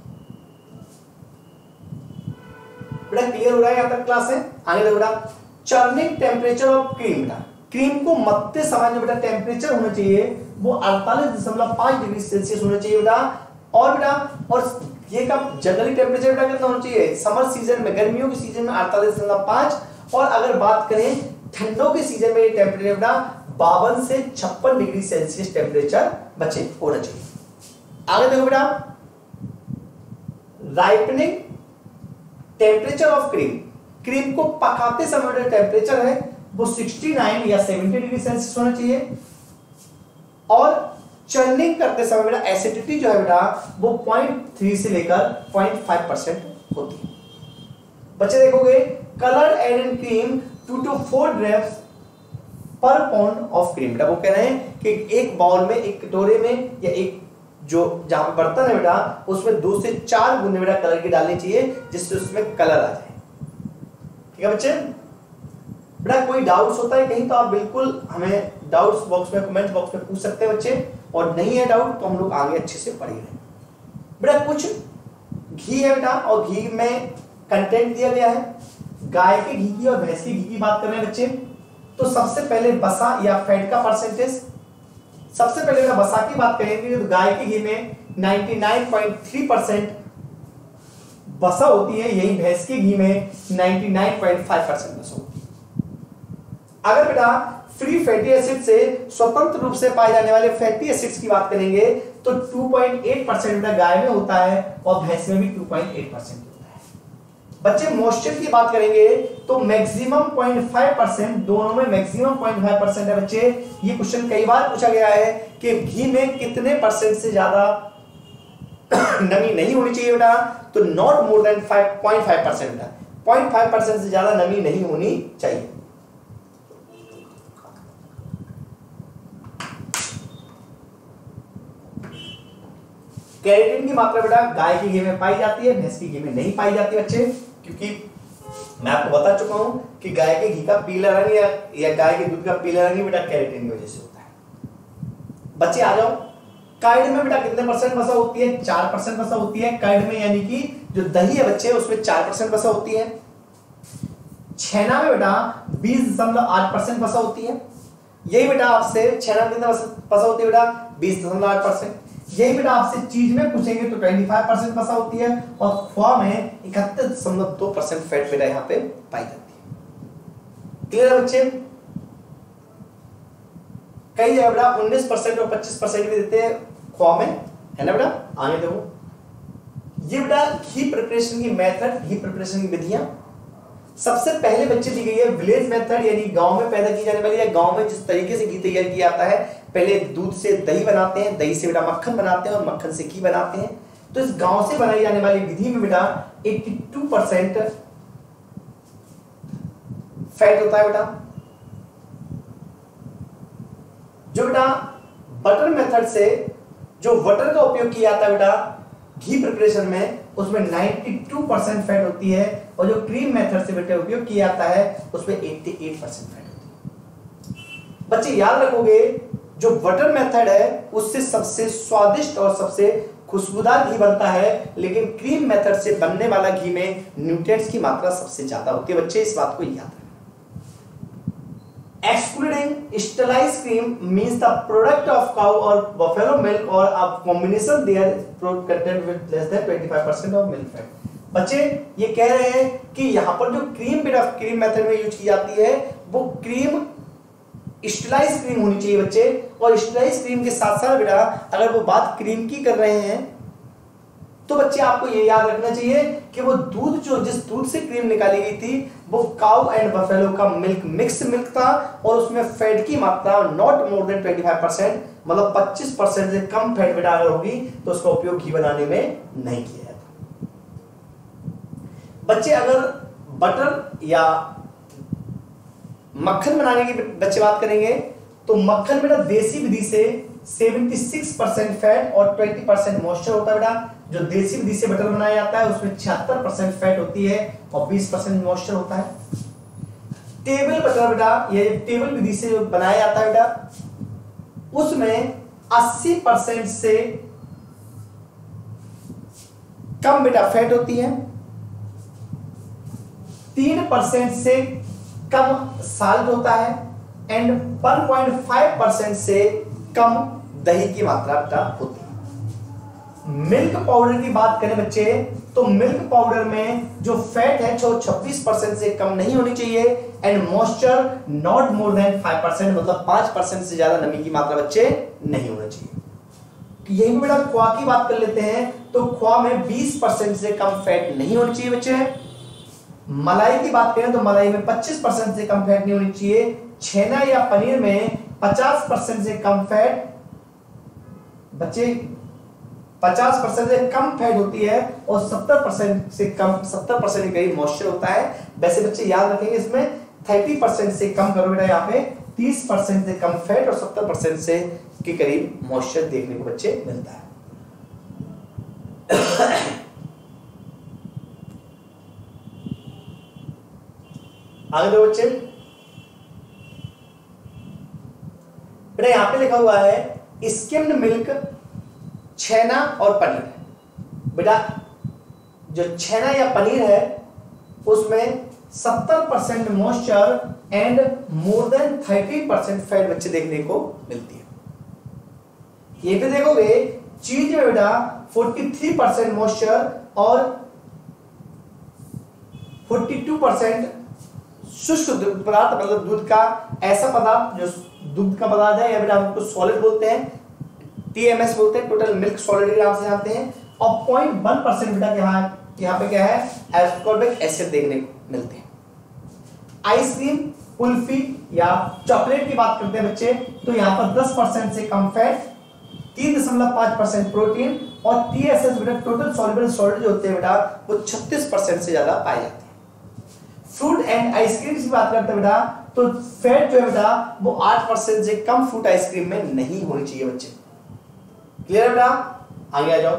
बेटा, क्लियर हो रहा है यहाँ तक क्लास है? आगे देखो बेटा, चर्निंग टेम्परेचर ऑफ क्रीम बेटा, क्रीम को मत्ते समय जो बेटा टेम्परेचर होना चाहिए वो अड़तालीस दशमलव पांच डिग्री सेल्सियस होना चाहिए बेटा। और बेटा और ये कब जनरली टेम्परेचर बेटा कितना होना चाहिए? समर सीजन में, गर्मियों के सीजन में अड़तालीस दशमलव पांच, और अगर बात करें ठंडों के सीजन में ये टेम्परेचर बेटा बावन से छप्पन डिग्री सेल्सियस टेम्परेचर बचे होना चाहिए। आगे देखो बेटा, ripening temperature of cream, cream को पकाते समय जो टेम्परेचर है वो उनहत्तर या सत्तर डिग्री सेल्सियस होना चाहिए। और चर्निंग करते समय बेटा एसिडिटी जो है बेटा वो पॉइंट थ्री से लेकर पॉइंट फाइव परसेंट होती है। बच्चे देखोगे coloured add in cream two to four drops per pound of cream, बेटा वो कह रहे हैं कि एक बाउल में, एक कटोरे में या एक जो जहां पे बर्तन है बेटा उसमें दो से चार बूंदे बेटा कलर की डालनी चाहिए जिससे उसमें कलर आ जाए। ठीक है बच्चे, बेटा कोई डाउट्स होता है कहीं तो आप बिल्कुल हमें डाउट्स बॉक्स में कमेंट बॉक्स में पूछ सकते हैं बच्चे, और नहीं है डाउट तो हम लोग आगे अच्छे से पढ़ रहे। बेटा कुछ घी है बेटा और घी में कंटेंट दिया गया है, गाय के घी की और भैंस के घी की बात कर रहे हैं बच्चे। तो सबसे पहले बसा या फैट का परसेंटेज, सबसे पहले बेटा बसा की बात करेंगे तो गाय के घी में निन्यानवे पॉइंट तीन परसेंट बसा होती है, यही भैंस के घी में निन्यानवे पॉइंट पाँच परसेंट बसा होती है। अगर बेटा फ्री फैटी एसिड से स्वतंत्र रूप से पाए जाने वाले फैटी एसिड्स की बात करेंगे तो दो पॉइंट आठ परसेंट बेटा गाय में होता है और भैंस में भी दो पॉइंट आठ परसेंट होता है। बच्चे मॉइस्चर की बात करेंगे तो मैक्सिमम zero पॉइंट पाँच परसेंट, दोनों में मैक्सिमम zero पॉइंट पाँच परसेंट है बच्चे। ये क्वेश्चन कई बार पूछा गया है कि घी में कितने परसेंट से ज्यादा नमी नहीं होनी चाहिए बेटा, तो not more than five point five percent बेटा, zero पॉइंट फाइव परसेंट से ज्यादा नमी नहीं होनी चाहिए। कैरेटिन की मात्रा बेटा गाय के घी में पाई जाती है, भैंस के घी में नहीं पाई जाती बच्चे, क्योंकि मैं आपको बता चुका हूं कि गाय के घी का पीला रंग या, या गाय के दूध का पीला रंग बेटा कैरेटिन की वजह से होता है। बच्चे आ जाओ, कर्ड में बेटा कितने परसेंट वसा होती है? चार परसेंट वसा होती है कर्ड में, यानी कि जो दही है बच्चे उसमें चार परसेंट वसा होती है। छेना में बेटा बीस दशमलव आठ परसेंट वसा होती है। यही बेटा आपसे छेना में कितना वसा होती है बेटा? बीस दशमलव आठ परसेंट। यही बेटा आपसे चीज में पूछेंगे तो पच्चीस परसेंट वसा होती है और खोआ में इकहत्तर दशमलव दो परसेंट फैट बेटा यहाँ पे पाई जाती है। क्लियर है बच्चे? कई जगह बेटा उन्नीस परसेंट और पच्चीस परसेंट भी देते हैं खोआ में, है ना बेटा? आने दो। ये बेटा घी प्रिपरेशन की मेथड, घी प्रिपरेशन की विधियां सबसे पहले बच्चे दी गई है विलेज मेथड, यानी गांव में पैदा की जाने वाली, या गांव में जिस तरीके से घी तैयार किया जाता है, पहले दूध से दही बनाते हैं, दही से बेटा मक्खन बनाते हैं और मक्खन से घी बनाते हैं। तो इस गांव से बनाई जाने वाली विधि में बेटा बयासी परसेंट फैट होता है बेटा। जो बेटा बटर मेथड से जो बटर का उपयोग किया जाता है बेटा घी प्रिपरेशन में, उसमें बानवे परसेंट फैट होती है, और जो क्रीम मेथड से बेटा उपयोग किया जाता है उसमें अठासी परसेंट फैट होती है। बच्चे याद रखोगे जो बटर मेथड है उससे सबसे स्वादिष्ट और सबसे खुशबूदार घी बनता है, लेकिन क्रीम मेथड से बनने वाला घी में न्यूट्रिएंट्स की मात्रा सबसे ज्यादा होती है। बच्चे इस बात को याद रखना। Excluding sterilized cream means the product of cow or buffalo milk or a combination their content with less than twenty-five percent of milk fat। बच्चे ये कह रहे हैं कि यहाँ पर जो क्रीम बेटा क्रीम मेथड में यूज की जाती है वो क्रीम स्टेरिलाइज क्रीम होनी चाहिए बच्चे, और स्टेरिलाइज क्रीम के साथ साथ बेटा अगर वो बात क्रीम की कर रहे हैं तो बच्चे आपको ये याद रखना चाहिए कि वो दूध जो जिस दूध से क्रीम निकाली गई थी वो काउ एंड बफेलो का मिल्क मिक्स मिल्क था, और उसमें फैट की मात्रा नॉट मोर देन पच्चीस परसेंट, मतलब पच्चीस परसेंट से कम फैट बेटा अगर होगी तो उसका उपयोग घी बनाने में नहीं किया जाता। बच्चे अगर बटर या मक्खन बनाने की बच्चे बात करेंगे तो मक्खन बेटा देसी विधि से छिहत्तर परसेंट फैट और बीस परसेंट मॉइस्चर होता है बेटा। जो देसी विधि से बटर बनाया जाता है उसमें छिहत्तर परसेंट फैट होती है और बीस परसेंट मॉइस्चर होता है। टेबल बटर बेटा ये टेबल विधि से जो बनाया जाता है बेटा उसमें अस्सी परसेंट से कम बेटा फैट होती है, तीन परसेंट से कम साल्ट होता है, and one point five percent से कम दही की मात्रा बेटा होती है। मिल्क पाउडर की बात करें बच्चे तो मिल्क पाउडर में जो फैट है जो छब्बीस परसेंट से कम नहीं होनी चाहिए, and moisture not more than five percent, मतलब पाँच परसेंट से ज्यादा नमी की मात्रा बच्चे नहीं होना चाहिए। तो यही में बेटा खोआ की बात कर लेते हैं तो खोआ में बीस परसेंट से कम फैट नहीं होनी चाहिए बच्चे। मलाई की बात करें तो मलाई में पच्चीस परसेंट से कम फैट नहीं होनी चाहिए। छेना या पनीर में पचास परसेंट से कम फैट बच्चे पचास परसेंट से कम फैट होती है, और सत्तर परसेंट से कम सत्तर परसेंट के करीब मॉइस्चर होता है। वैसे बच्चे याद रखेंगे इसमें तीस परसेंट से कम करो बेटा, यहाँ पे तीस परसेंट से कम फैट और सत्तर परसेंट से के करीब मॉइस्चर देखने को बच्चे मिलता है। आगे दो बच्चे, बेटा यहां पे लिखा हुआ है स्किम्ड मिल्क, छेना और पनीर। बेटा जो छेना या पनीर है उसमें सत्तर percent moisture and more than thirty percent fat बच्चे देखने को मिलती है। ये भी देखोगे चीज में बेटा तैंतालीस परसेंट मॉइस्चर और बयालीस परसेंट शुष्क पदार्थ, मतलब दूध का ऐसा पदार्थ जो दूध का पदार्थ है, या बेटा हम उसको सॉलिड बोलते हैं, टीएमएस बोलते हैं, टोटल मिल्क सॉलिड के नाम से जानते हैं। और पॉइंट वन परसेंट बेटा यहाँ यहाँ पे क्या है, एस्कॉर्बिक एसिड देखने को मिलते हैं। आइसक्रीम, कुल्फी या चॉकलेट की बात करते हैं बच्चे, तो यहाँ पर दस परसेंट से कम फैट, तीन दशमलव पांच परसेंट प्रोटीन और टीएसएस बेटा टोटल सॉल्युबल सॉल्ट जो होते हैं बेटा वो छत्तीस परसेंट से ज्यादा पाए जाते हैं। फ्रूट एंड आइसक्रीम की बात करते हैं बेटा, तो फैट जो है बेटा वो आठ परसेंट से कम फ्रूट आइसक्रीम में नहीं होनी चाहिए बच्चे। क्लियर है बेटा? आगे आ जाओ।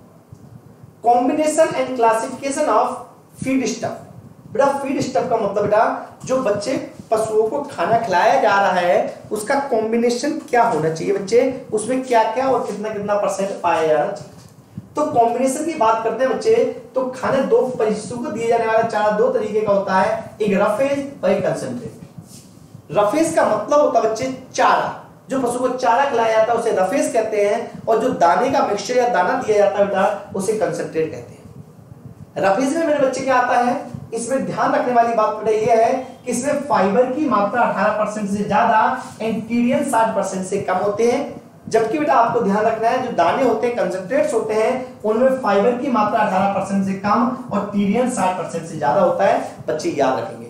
Combination and classification of feed stuff. बेटा फीड स्टफ का मतलब बेटा जो बच्चे पशुओं को खाना खिलाया जा रहा है उसका कॉम्बिनेशन क्या होना चाहिए बच्चे, उसमें क्या क्या और कितना कितना परसेंट पाया जाना चाहिए। तो कॉम्बिनेशन की बात करते हैं बच्चे, तो खाने दो पशुओं को दिए जाने वाला चारा दो तरीके का होता है, एक रफेज और एक कंसंट्रेट। रफेज का मतलब होता है बच्चे चारा, जो पशु को चारा खिलाया जाता है उसे रफेज कहते हैं, और जो दाने का मिक्सचर या दाना दिया जाता है बेटा उसे कंसंट्रेट कहते हैं। रफेज में मेरे बच्चे क्या आता है, इसमें ध्यान रखने वाली बात बेटा यह है कि इसमें फाइबर की मात्रा अठारह परसेंट से ज्यादा एंड टीडीएन साठ परसेंट से कम होते हैं, जबकि बेटा आपको ध्यान रखना है जो दाने होते हैं कंसंट्रेट्स होते हैं उनमें फाइबर की मात्रा अठारह परसेंट से कम और टीडीएन साठ परसेंट से ज्यादा होता है। बच्चे याद रखेंगे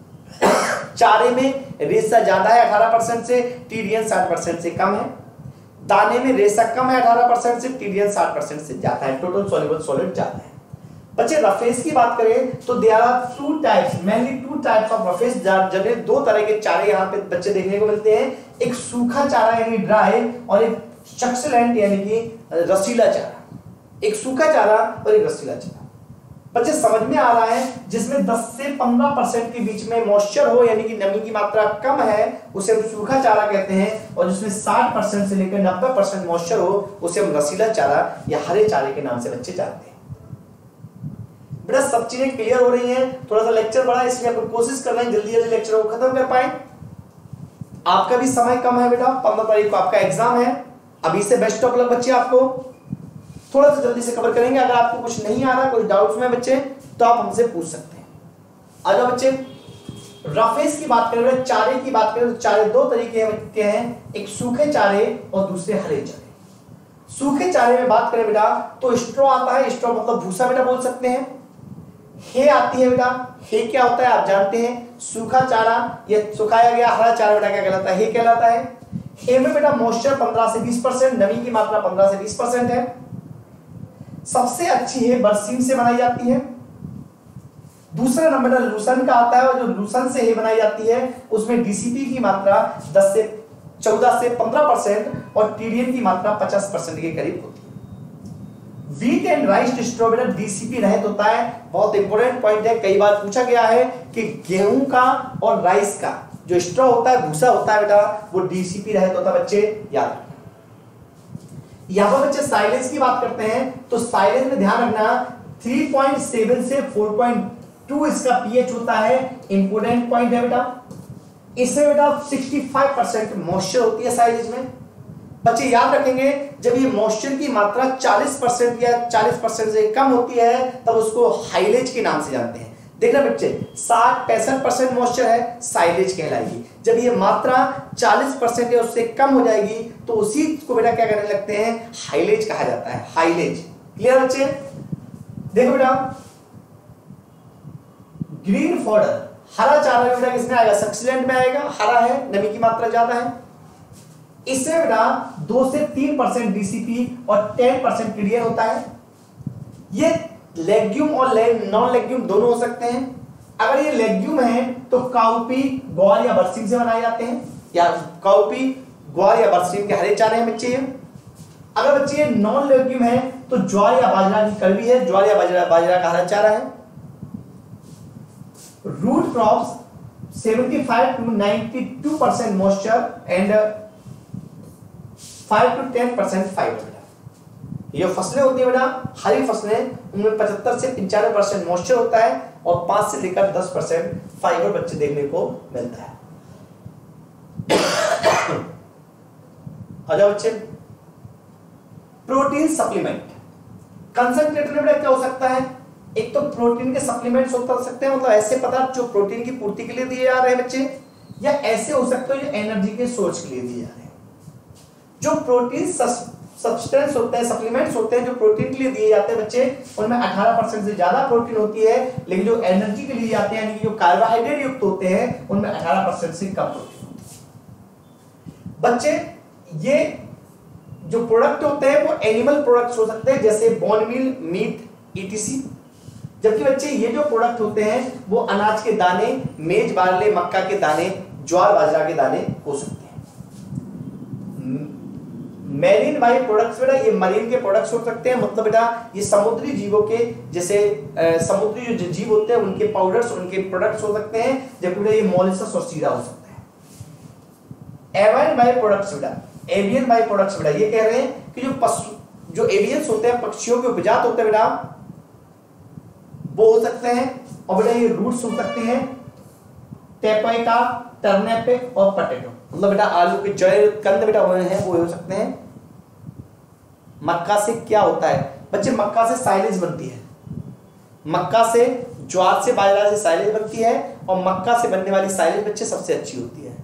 चारे में रेशा ज्यादा है अठारह परसेंट से, टीडीएन साठ परसेंट से कम है। दाने में रेशा कम है अठारह परसेंट से, टीडीएन साठ परसेंट से ज्यादा है, टोटल सॉल्युबल सॉलिड ज्यादा है। बच्चे रफेज की बात करें तो there are two types, mainly two types of roughage, generally दो तरह के चारे यहाँ पे बच्चे देखने को मिलते हैं, एक सूखा चारा यानी ड्राई और एक सक्सेलेंट यानी कि रसीला चारा। एक सूखा चारा और एक रसीला चारा। बच्चे समझ में आ रहा है जिसमें दस से पंद्रह परसेंट के बीच में मॉइस्चर हो यानी कि नमी की मात्रा कम है उसे हम सूखा चारा कहते हैं, और जिसमें साठ परसेंट से लेकर नब्बे परसेंट मॉइस्चर हो उसे हम रसीला चारा या हरे चारे के नाम से बच्चे जानते हैं। बेटा सब चीजें क्लियर हो रही हैं, थोड़ा सा लेक्चर बड़ा है इसलिए अपन कोशिश कर रहे हैं जल्दी जल्दी लेक्चर को खत्म कर पाए। आपका भी समय कम है बेटा, पंद्रह तारीख को आपका एग्जाम है, अभी से बेस्ट ऑफ लक बच्चे, आपको थोड़ा सा जल्दी से कवर करेंगे। अगर आपको कुछ नहीं आ रहा, कोई डाउट्स में बच्चे, तो आप हमसे पूछ सकते हैं। आ जाओ बच्चे, रफेज की बात करें, चारे की बात करें तो चारे दो तरीके के हैं, एक सूखे चारे और दूसरे हरे चारे। सूखे चारे में बात करें बेटा तो स्ट्रॉ आता है, स्ट्रॉ मतलब भूसा बेटा बोल सकते हैं। हे आती है बेटा, हे क्या होता है आप जानते हैं, सूखा चारा या सुखाया गया हरा चारा बेटा क्या कहलाता है, हे कहलाता है। हे में बेटा मॉइस्चर पंद्रह से बीस परसेंट, नमी की मात्रा पंद्रह से बीस परसेंट है। सबसे अच्छी है बरसीम से बनाई जाती है। दूसरा नंबर लूसन का आता है, और जो लूसन से हे बनाई जाती है उसमें डीसीपी की मात्रा दस से चौदह से पंद्रह परसेंट और टीडीएन की मात्रा पचास परसेंट के करीब होती है। व्हीट एंड राइस स्ट्रॉ बेटा डीसीपी रहित होता है, बहुत इंपॉर्टेंट पॉइंट है, कई बार पूछा गया है कि गेहूं का और राइस का जो स्ट्रॉ होता है, भूसा होता है बेटा, वो डीसीपी रहित होता है, बच्चे याद रखना। यहां पर बच्चे साइलेज की बात करते हैं तो साइलेज में ध्यान रखना तीन पॉइंट सात से चार पॉइंट दो इसका पीएच होता है, इंपोर्टेंट पॉइंट है बेटा। इसमें बेटा पैंसठ परसेंट मॉइस्चर होती है साइलेज में। बच्चे याद रखेंगे जब ये मॉइस्चर की मात्रा चालीस परसेंट या चालीस परसेंट से कम होती है तब उसको हाइलेज के नाम से जानते हैं। देखना बच्चे साठ पैंसठ परसेंट मॉइस्चर है, साइलेज कहलाएगी। जब ये मात्रा चालीस परसेंट या उससे कम हो जाएगी तो उसी को बेटा क्या कहने लगते हैं, हाइलेज कहा जाता है, हाइलेज। क्लियर बच्चे? देखो बेटा ग्रीन फॉडर, हरा चारा बेटा किसमें आएगा, सक्सेलेंट में आएगा, हरा है, नमी की मात्रा ज्यादा है। इससे बेटा दो से तीन परसेंट डीसीपी और दस परसेंट टीडीएन होता है। ये लेग्यूम और नॉन लेग्यूम दोनों हो सकते हैं। अगर ये लेग्यूम है तो काउपी, ग्वार या बरसीम से बनाए जाते हैं, या काउपी, ग्वार या बरसीम के हरे चारे हैं बच्चे। अगर बच्चे नॉन लेग्यूम है तो ज्वार या बाजरा की कड़वी है, ज्वार या बाजरा बाजरा का हरा चारा है। Root crops seventy-five to ninety-two percent moisture and five to ten percent fiber। ये फसलें होती है बेटा, हरी फसलें, उनमें पचहत्तर से पंचानवे परसेंट मॉइस्चर होता है और पांच से लेकर दस परसेंट फाइबर बच्चे देखने को मिलता है। आजा बच्चे, प्रोटीन सप्लीमेंट कंसंट्रेट में बेटा क्या हो सकता है? एक तो प्रोटीन के सप्लीमेंट्स हो सकते हैं, मतलब ऐसे पदार्थ जो प्रोटीन की पूर्ति के लिए दिए जा रहे हैं बच्चे, या ऐसे हो सकते हैं जो एनर्जी के सोर्स के लिए दिए जा रहे हैं। जो प्रोटीन सब्सटेंस होते हैं, सप्लीमेंट्स होते हैं जो प्रोटीन के लिए दिए जाते हैं बच्चे, उनमें अठारह परसेंट से ज्यादा प्रोटीन होती है, लेकिन जो एनर्जी के लिए जाते हैं यानी कि जो कार्बोहाइड्रेट युक्त होते हैं उनमें अठारह परसेंट से कम प्रोटीन होती है। बच्चे ये जो प्रोडक्ट होते हैं वो एनिमल प्रोडक्ट्स हो सकते हैं, जैसे बोन मील, मीट, ईटीसी। जबकि बच्चे ये जो प्रोडक्ट होते हैं वो अनाज के दाने, मेज बार्ले, मक्का के दाने, ज्वार बाजरा के दाने हो सकते हैं। मैरीन बाई प्रोडक्ट्स बेटा, ये मरीन के प्रोडक्ट्स हो सकते हैं, मतलब बेटा ये समुद्री जीवों के, जैसे समुद्री जो जीव होते हैं उनके पाउडर्स, उनके प्रोडक्ट्स हो सकते हैं, जबकि बेटा ये मॉलिसस और सीरा हो सकता है। एवियन बाई प्रोडक्ट्स बेटा, एवियन बाई प्रोडक्ट्स बेटा ये कह रहे हैं कि जो पशु, जो एवियंस होते हैं, पक्षियों के उपजात होते हैं बेटा, वो हो सकते हैं। और बेटा ये रूट्स हो सकते हैं, टेपोइका, टर्निप और पोटैटो, मतलब बेटा आलू के जड़ कंद बेटा हुए हैं वो हो सकते हैं। मक्का से क्या होता है बच्चे? मक्का से साइलेज बनती है, मक्का से, ज्वार से, बाजरा से साइलेज बनती है, और मक्का से बनने वाली साइलेज बच्चे सबसे अच्छी होती है।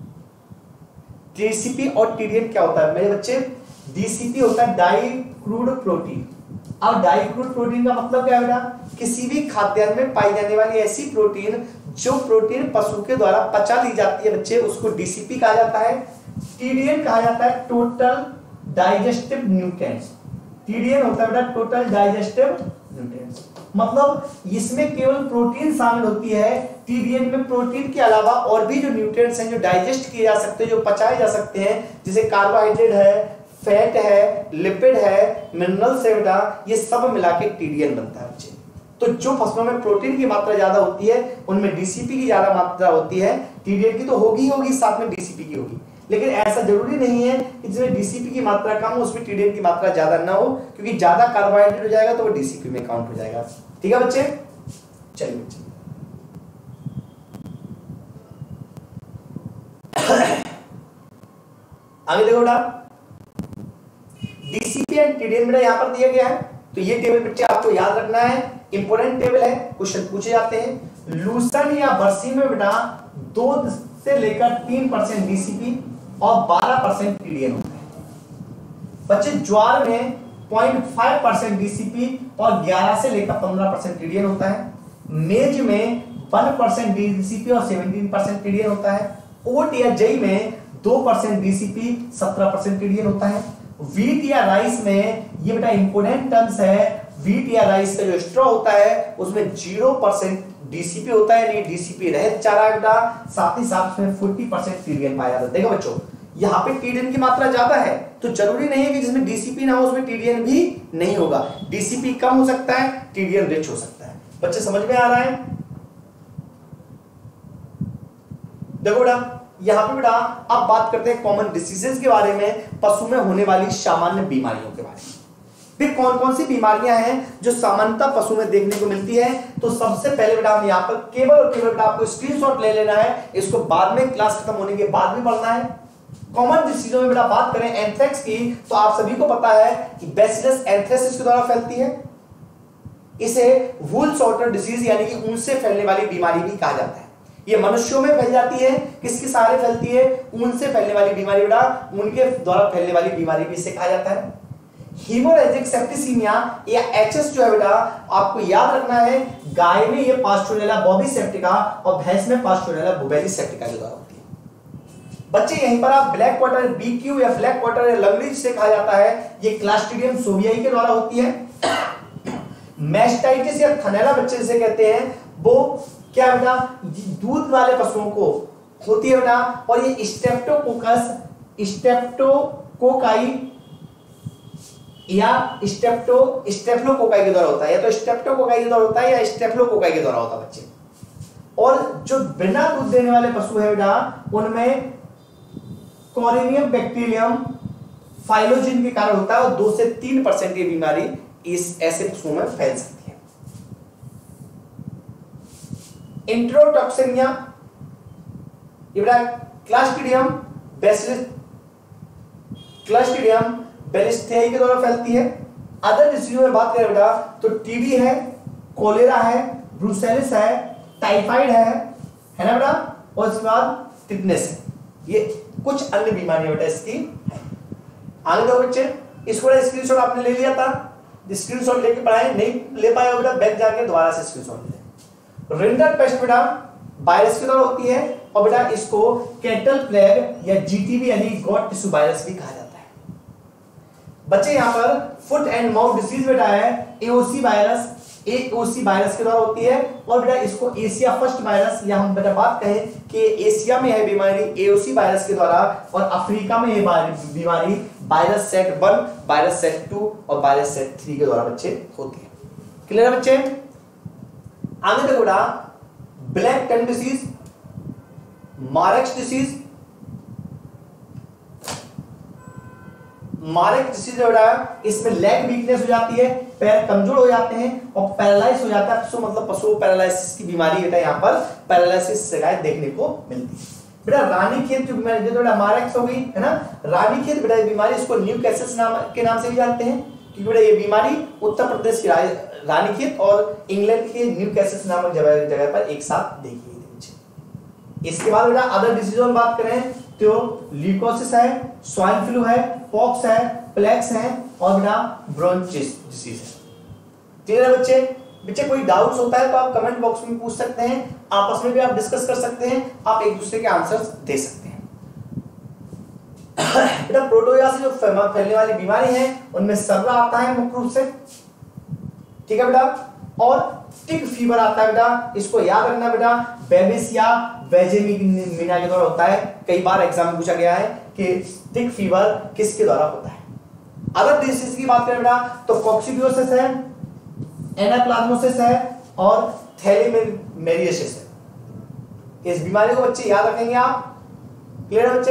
डीसीपी और टीडीएन क्या होता है मेरे बच्चे? डीसीपी होता है डाई क्रूड प्रोटीन। अब डाई क्रूड प्रोटीन का मतलब क्या है बेटा? किसी भी खाद्यान्न में पाई जाने वाली ऐसी प्रोटीन जो प्रोटीन पशु के द्वारा पचा ली जाती है बच्चे, उसको डीसीपी कहा जाता है। टीडीएन कहा जाता है टोटल डाइजेस्टिव न्यूट्रिएंट्स। टीडीएन होता है बेटा टोटल डाइजेस्टिव न्यूट्रिएंट्स, मतलब इसमें केवल प्रोटीन शामिल होती है। टीडीएन में प्रोटीन के अलावा और भी जो न्यूट्रिएंट्स हैं जो डाइजेस्ट किए जा सकते हैं, जो पचाए जा सकते हैं, जैसे कार्बोहाइड्रेट है, फैट है, लिपिड है, मिनरल्स है बेटा, ये सब मिला के टीडीएन बनता है बच्चे। तो जो फसलों में प्रोटीन की मात्रा ज्यादा होती है उनमें डीसीपी की ज्यादा मात्रा होती है, टीडीएन की तो होगी होगी, साथ में डीसीपी की होगी। लेकिन ऐसा जरूरी नहीं है कि जिसमें डीसीपी की मात्रा कम हो उसमें टीडीएन की मात्रा ज्यादा ना हो, क्योंकि ज्यादा कार्बोहाइड्रेट हो जाएगा तो वो डीसीपी में काउंट हो जाएगा। ठीक है बच्चे, चलिए बच्चे आगे देखो बेटा, डीसीपी एंड टीडीएन बेटा यहां पर दिया गया है, तो ये टेबल बच्चे आपको याद रखना है, इंपोर्टेंट टेबल है, क्वेश्चन पूछे जाते हैं। लूसन या बरसी में बेटा दो से लेकर तीन परसेंट डीसीपी और बारह परसेंट टीडीएन होता है बच्चे। ज्वार में पॉइंट फाइव परसेंट डीसीपी और ग्यारह से लेकर पंद्रह परसेंट टीडीएन होता है। मेज में वन परसेंट डीसीपी और सेवनटीन परसेंट टीडीएन होता है। ओट या जई में दो परसेंट डीसीपी, सत्रह परसेंट टीडीएन होता है। वीट या राइस में, ये बेटा इंपोर्टेंट टर्म्स है, वीट या राइस का जो स्ट्रॉ होता है उसमें जीरो परसेंट डीसीपी होता है, यानी डीसीपी रहित चारा बेटा, साथ ही साथ में चालीस परसेंट टीडीएन पाया जाता है। देखो बच्चों यहाँ पे टीडीएन की मात्रा ज्यादा है, तो जरूरी नहीं है कि जिसमें डीसीपी ना हो उसमें टीडीएन भी नहीं होगा। डीसीपी कम हो सकता है, टीडीएन रिच हो सकता है। बच्चे समझ में आ रहा है? देखो बेटा यहां पे बेटा अब बात करते हैं कॉमन डिसीजेस के बारे में, पशु में होने वाली सामान्य बीमारियों के बारे में। फिर कौन कौन सी बीमारियां हैं जो सामान्यतः पशु में देखने को मिलती है? तो सबसे पहले बेटा हम यहाँ पर केवल और केवल बेटा आपको स्क्रीनशॉट ले लेना है, इसको बाद में क्लास खत्म होने के बाद भी पढ़ना है। कॉमन डिसीजों में बेटा बात करें एंथ्रेक्स की, तो आप सभी को पता है कि बैसिलस एंथ्रेसिस के द्वारा फैलती है। इसे वूल सॉर्टर डिसीज यानी कि ऊन से फैलने वाली बीमारी भी कहा जाता है। ये मनुष्यों में फैल जाती है, किसके सहारे फैलती है? ऊन से फैलने वाली बीमारी बेटा, ऊन के द्वारा फैलने वाली बीमारी भी इसे कहा जाता है। हीमोरेजिक सेप्टिसीमिया या एचएस जो है बेटा आपको याद रखना है, गाय में ये पास्टोरेला बॉबी सेप्टिका और भैंस में पास्टोरेला बुबेली सेप्टिका के द्वारा होती है। बच्चे यहीं पर आप ब्लैक वाटर बीक्यू या ब्लैक वाटर या लंगड़ी से कहा जाता है, ये क्लास्ट्रीडियम सोवियाई के द्वारा होती है। मैस्टाइटिस या थनैला बच्चे जिसे कहते हैं, वो क्या बेटा दूध वाले पशुओं को होती है बेटा, और ये स्ट्रेप्टोकोकस स्ट्रेप्टोकोकाई या स्टेप्टो स्टेफिलोकोकाई के द्वारा होता है, या तो स्टेप्टोकोकाई के द्वारा होता है या स्टेफिलोकोकाई के द्वारा होता है बच्चे। और जो बिना दूध देने वाले पशु है बेटा उनमें कोरिनियम बैक्टीरियम फाइलोजिन के कारण होता है और दो से तीन परसेंट की बीमारी इस ऐसे पशुओं में फैल सकती है। इंट्रोटॉक्सिमिया ये बेटा क्लास्ट्रीडियम बैसिलस क्लास्ट्रीडियम बैलिस्टियाई के द्वारा फैलती है। अदर डिसीजों में बात करें बेटा तो टीबी है, कोलेरा है, ब्रूसेलिस है, टाइफाइड है है ना बेटा, और इसके बाद टिटनेस है। ये कुछ अन्य बीमारियां बेटा इसकी है। आगे दो बच्चे, इसको स्क्रीनशॉट आपने ले लिया था, स्क्रीनशॉट लेके पढ़ाए, नहीं ले पाए हो बेटा बैक जाके दोबारा से स्क्रीनशॉट ले। रिंडर पेस्ट बेटा वायरस के द्वारा होती है और बेटा इसको कैटल प्लेग या जीटीबी यानी गॉट टिश्यू वायरस भी कहा जाता है। बच्चे यहाँ पर फुट एंड माउथ डिसीज बेटा है एओसी वायरस, एओसी वायरस के द्वारा होती है और बेटा इसको एशिया फर्स्ट वायरस या हम बेटा बात कहें कि एशिया में है बीमारी एओसी वायरस के द्वारा और अफ्रीका में है बीमारी virus set one, virus set two और वायरस सेट थ्री के द्वारा बच्चे होती है। क्लियर है बच्चे? आगे देखो बेटा black tongue disease, Marek's disease, Marek's disease हो रहा है, इसमें लेग वीकनेस हो जाती है, पैर कमजोर हो जाते हैं और पैरालाइज हो जाता है पशु, मतलब पशु पैरालिसिस की बीमारी बेटा यहाँ पर पैरालिसिस शिकायत देखने को मिलती है। बेटा रानीखेत जो बीमारी जो बेटा मारेक्स हो गई है ना, रानीखेत बेटा बीमारी इसको न्यूकैसल नाम के नाम से भी जानते हैं क्योंकि बेटा ये बीमारी उत्तर प्रदेश की रानीखेत और इंग्लैंड के न्यूकैसल नामक जगह जगह पर एक साथ देखी गई थी। इसके बाद बेटा अदर डिसीजों में बात करें तो ल्यूकोसिस है, स्वाइन फ्लू है, पॉक्स है, प्लेक्स है और बेटा ब्रोंचिस डिसीज है। क्लियर है बच्चे? बच्चे कोई डाउट्स होता है तो आप कमेंट बॉक्स में पूछ सकते हैं, आपस में भी आप डिस्कस कर सकते हैं, आप एक दूसरे के आंसर्स दे सकते हैं। बेटा प्रोटोजोआ से जो फैलने वाली बीमारी है उनमें सर्रा आता है मुख्य रूप से, ठीक है बेटा, और टिक फीवर आता है बेटा, इसको याद रखना बेटा, बेबिसिया वेजेमिना के द्वारा होता है। कई बार एग्जाम में पूछा गया है कि टिक फीवर किसके द्वारा होता है। अगर डिसीज की बात करें बेटा तो कॉक्सिडियोसिस है, एनाप्लाज्मोसिस है और थैलेमेरियासिस है। इस बीमारी को बच्चे याद रखेंगे आप। क्लियर है बच्चे?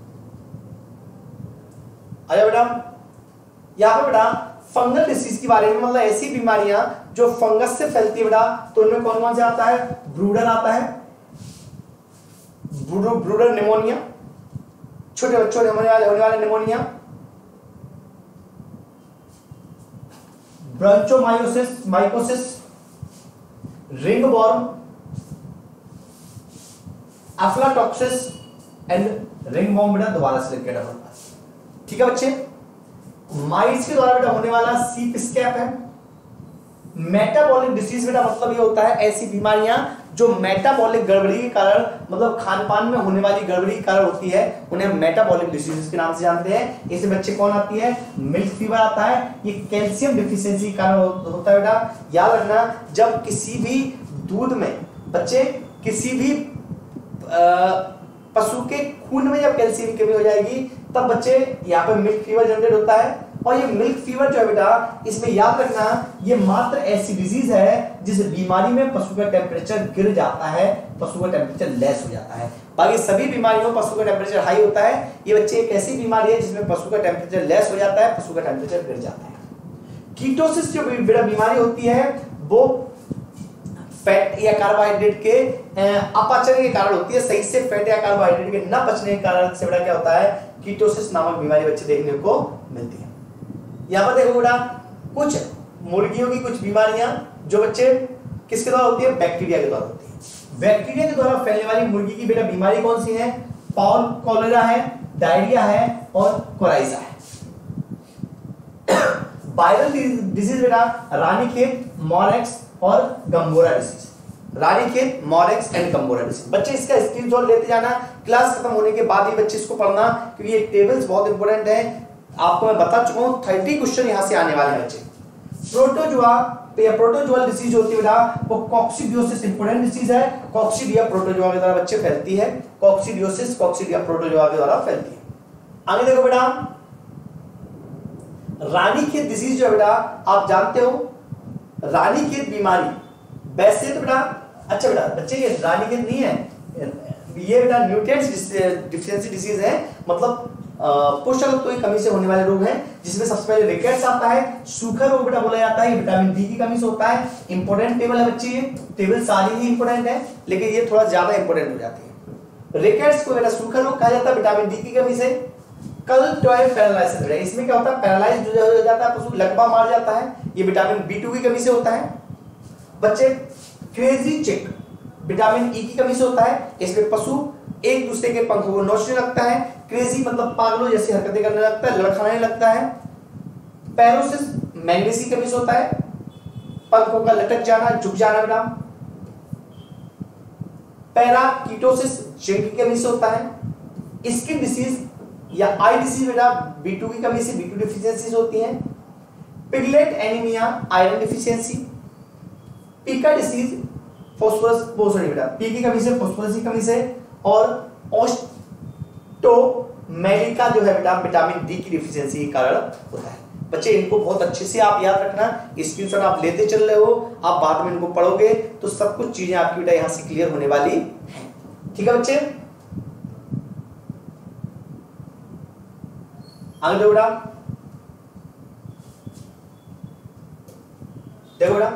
आया बेटा, यहां पे बेटा फंगल डिसीज के बारे में, मतलब ऐसी बीमारियां जो फंगस से फैलती है बेटा, तो उनमें कौन कौन से आता है? ब्रूडर आता है, ब्रूडर ब्रूडर निमोनिया, छोटे बच्चों में होने वाले होने वाले निमोनिया, ब्रोंचोमायोसिस mycosis, ringworm, aflatoxicosis and ringworm बेटा दोबारा से लिख के, ठीक है बच्चे। माइट्स के द्वारा बेटा होने वाला सीप स्कैप है। मेटाबॉलिक डिसीज बेटा मतलब ये होता है ऐसी बीमारियां जो मेटाबॉलिक गड़बड़ी के कारण, मतलब खान पान में होने वाली गड़बड़ी के कारण होती है, उन्हें मेटाबॉलिक डिसीज के नाम से जानते हैं। इससे बच्चे कौन आती है? मिल्क फीवर आता है, ये कैल्शियम डिफिशियंसी के कारण होता है बेटा। याद रखना जब किसी भी दूध में बच्चे किसी भी पशु के खून में जब कैल्शियम की कमी हो जाएगी तब बच्चे यहाँ पे मिल्क फीवर जनरेट होता है। और ये मिल्क फीवर जो है बेटा, इसमें याद रखना ये मात्र ऐसी डिजीज है जिस बीमारी में पशु का टेम्परेचर गिर जाता है, पशु का टेम्परेचर लेस हो जाता है। बाकी सभी बीमारियों में पशु का टेम्परेचर हाई होता है। ये बच्चे एक ऐसी बीमारी है जिसमें पशु का टेम्परेचर लेस हो जाता है, पशु का टेम्परेचर गिर जाता है। कीटोसिस जो बेटा बीमारी होती है वो फैट या कार्बोहाइड्रेट के अपाचन के कारण होती है, सही से फैट या कार्बोहाइड्रेट के न पचने के कारण से बेटा क्या होता है? कीटोसिस नामक बीमारी बच्चे देखने को मिलती है। यहाँ पर देखो बेटा कुछ मुर्गियों की कुछ बीमारियां जो बच्चे किसके द्वारा होती है? बैक्टीरिया के द्वारा होती है। बैक्टीरिया के द्वारा फैलने वाली मुर्गी की बेटा बीमारी कौन सी है? पाउल कॉलेरा है, डायरिया है और कोराइजा है। वायरल डिजीज बेटा रानीखेत, मॉरेक्स और Gumboro disease. Ranikhet, Marek's and Gumboro disease. बच्चे इसका स्क्रीनशॉट लेते जाना, क्लास खत्म होने के बाद ही बच्चे इसको पढ़ना क्योंकि ये टेबल्स बहुत इंपॉर्टेंट है। आपको मैं बता चुका हूं तीस क्वेश्चन यहां से आने वाले हैं बच्चे। प्रोटोजुआ या प्रोटोजुअल डिसीज होती है बेटा वो कॉक्सिडियोसिस इंपॉर्टेंट डिसीज है। कॉक्सिडिया प्रोटोजुआ के द्वारा बच्चे फैलती है। कॉक्सिडियोसिस कॉक्सिडिया प्रोटोजुआ के द्वारा फैलती है। आगे देखो बेटा रानीखेत डिजीज जो है बेटा आप जानते हो, रानीखेत बीमारी वैसे तो बेटा, अच्छा बेटा बच्चे ये रानीखेत नहीं है, ये बेटा न्यूट्रिएंट्स डिफिशिएंसी डिजीज है, मतलब पोषक तत्वों की कमी से होने वाले रोग हैं, जिसमें सबसे पहले रिकेट्स आता है, सूखा रोग बेटा बोला जाता है, ये विटामिन डी की कमी से होता है। इंपॉर्टेंट टेबल है बच्चे, टेबल सारी ही इंपॉर्टेंट है लेकिन ये थोड़ा ज्यादा इंपॉर्टेंट हो जाती है। रिकेट्स को बेटा सूखा रोग कहा जाता है विटामिन डी की कमी से। कल टॉय पैरालाइसिस बेटा, इसमें क्या होता है, पैरालाइज जो हो जाता है, पशु लकवा मार जाता है, ये विटामिन बी टू की कमी से होता है। बच्चे क्रेजी चिक विटामिन ई की कमी से होता है, इसमें पशु एक दूसरे के पंखों को नोचने लगता है, क्रेजी मतलब पागलों जैसी हरकतें करने लगता है, लड़खड़ाने लगता है। पैरोसिस मैग्नीज की कमी से होता है, पंखों का लटक जाना, झुक जाना बेटा। पैराकीटोसिस जिंक की कमी से होता है। स्किन डिसीज या आई डिसीज बेटा बी टू की कमी से, बी टू डिफिशियंसी होती है। Piglet anaemia iron deficiency. Pica disease phosphorus sorry बेटा पी की कमी से, फॉस्फोरस की कमी से। और ऑस्टोमेलिका जो है बेटा विटामिन डी की डिफिशियंसी के कारण होता है। बच्चे इनको बहुत अच्छे से आप याद रखना, स्क्रीनशॉट आप लेते चल रहे हो, आप बाद में इनको पढ़ोगे तो सब कुछ चीजें आपकी बेटा यहां से क्लियर होने वाली है। ठीक है बच्चे, आगे देखो बेटा, देखो बेटा,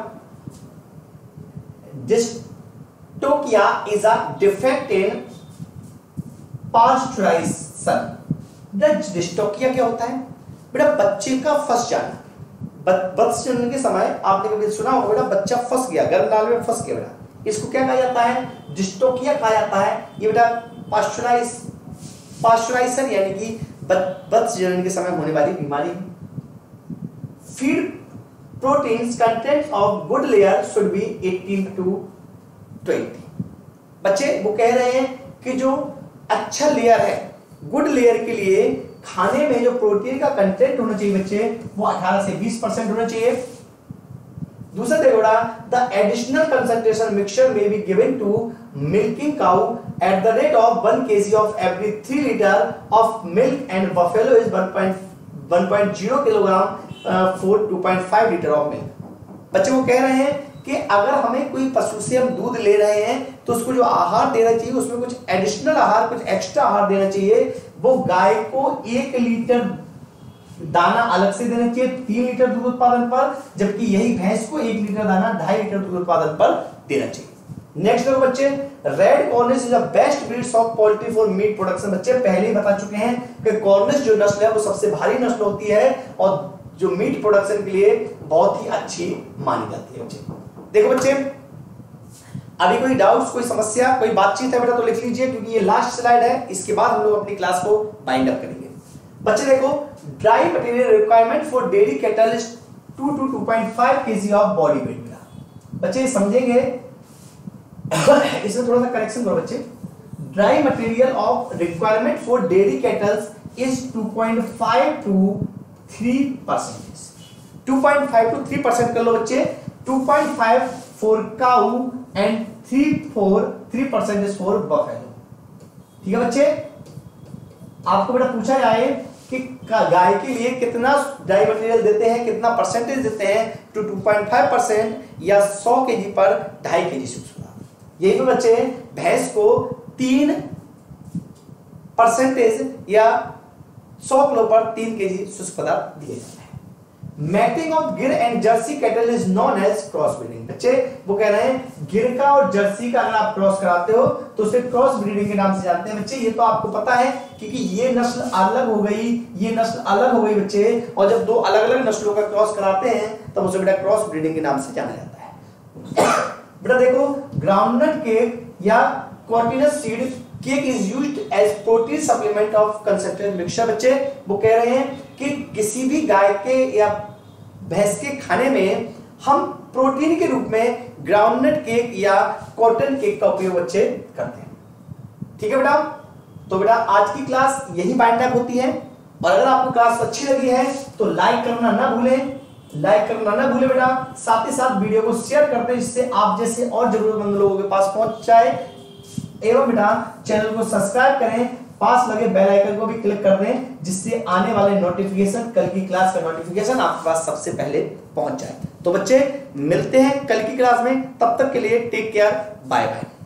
dystocia is a defect in pasteurisation. Dystocia क्या होता है बेटा, बच्चे का फंस जाना। बच्चे जन्म के समय आपने कभी सुना होगा बेटा, बच्चा फंस गया, गर्भ नाल में फंस गया बेटा, इसको क्या कहा जाता है, डिस्टोकिया कहा जाता है। ये बेटा पास्चुराइज पास्चुराइजेशन यानी कि बच्चे जन्म के समय होने वाली बीमारी। Feed proteins content of good layer should be eighteen to twenty. बच्चे वो कह रहे हैं कि जो अच्छा लेयर है, गुड लेयर के लिए खाने में जो प्रोटीन का कंटेंट होना चाहिए बच्चे वो अठारह से बीस परसेंट होना चाहिए। दूसरा देखो द एडिशनल कंसंट्रेशन मिक्सचर में be given to milking cow at the rate of one KG of every three litre of milk and buffalo is one point zero kilogram for two point five litre of milk. बच्चे वो कह रहे हैं कि अगर हमें कोई पशु से हम दूध ले रहे हैं तो उसको जो आहार देना चाहिए उसमें कुछ एडिशनल आहार, कुछ एक्स्ट्रा आहार देना चाहिए। वो गाय को एक लीटर दाना अलग से देना चाहिए तीन लीटर दूध उत्पादन पर, जबकि यही भैंस को एक लीटर दाना ढाई लीटर दूध उत्पादन पर देना चाहिए। नेक्स्ट देखो बच्चे, red Cornish is the best breeds of poultry for meat production. बच्चे पहले ही बता चुके हैं कि कॉर्निश जो नस्ल है वो सबसे भारी नस्ल होती है और जो मीट प्रोडक्शन के लिए बहुत ही अच्छी मानी जाती है। बच्चे देखो बच्चे, अभी कोई डाउट्स, कोई समस्या, कोई बातचीत है बेटा तो लिख लीजिए, क्योंकि ये लास्ट स्लाइड है, इसके बाद हम लोग अपनी क्लास को बाइंड अप करेंगे। बच्चे देखो, dry material requirement for dairy cattle is two to two point five KG of body weight. बच्चे समझेंगे, इसमें थोड़ा सा करेक्शन करो बच्चे। Dry material of requirement for dairy cattles is two point five to three percent. Two point five to three percent कर लो बच्चे। Two point five for cow and three four three percent is for buffalo. ठीक है बच्चे, आपको बेटा पूछा जाए कि गाय के लिए कितना ड्राई मटेरियल देते हैं, कितना परसेंटेज देते हैं, two two point five percent या सौ केजी पर ढाई केजी शुष्क पदार्थ। यही तो बच्चे भैंस को तीन परसेंटेज या सौ किलो पर तीन केजी शुष्क पदार्थ दिए जाते हैं। Mating of Gir and Jersey cattle is known as cross breeding. बच्चे वो कह रहे हैं गिर का और जर्सी का अगर आप क्रॉस कराते हो तो उसे क्रॉस ब्रीडिंग के नाम से जानते हैं। बच्चे ये तो आपको पता है, क्योंकि ये नस्ल अलग हो गई, ये नस्ल अलग हो गई बच्चे, और जब दो अलग अलग नस्लों का क्रॉस कराते हैं तब उसे बेटा क्रॉस ब्रीडिंग के नाम से जाना जाता है। बेटा देखो, ग्राउंडनट केक या कॉर्टिनस seed cake is used as protein supplement of concentrated mixture. बच्चे वो कह रहे हैं कि किसी भी गाय के या भैंस के खाने में हम प्रोटीन के रूप में ग्राउंडनट केक या कॉटन केक का उपयोग बच्चे करते हैं। ठीक है बेटा, तो बेटा आज की क्लास यही बाइंड अप होती है, और अगर आपको क्लास अच्छी लगी है तो लाइक करना ना भूलें, लाइक करना ना भूलें बेटा। साथ ही साथ वीडियो को शेयर करते हैं जिससे आप जैसे और जरूरतमंद लोगों के पास पहुंच जाए, एवं बेटा चैनल को सब्सक्राइब करें पास लगे बेल आइकन को भी क्लिक कर दें, जिससे आने वाले नोटिफिकेशन, कल की क्लास का नोटिफिकेशन आपके पास सबसे पहले पहुंच जाए। तो बच्चे मिलते हैं कल की क्लास में, तब तक के लिए टेक केयर, बाय बाय।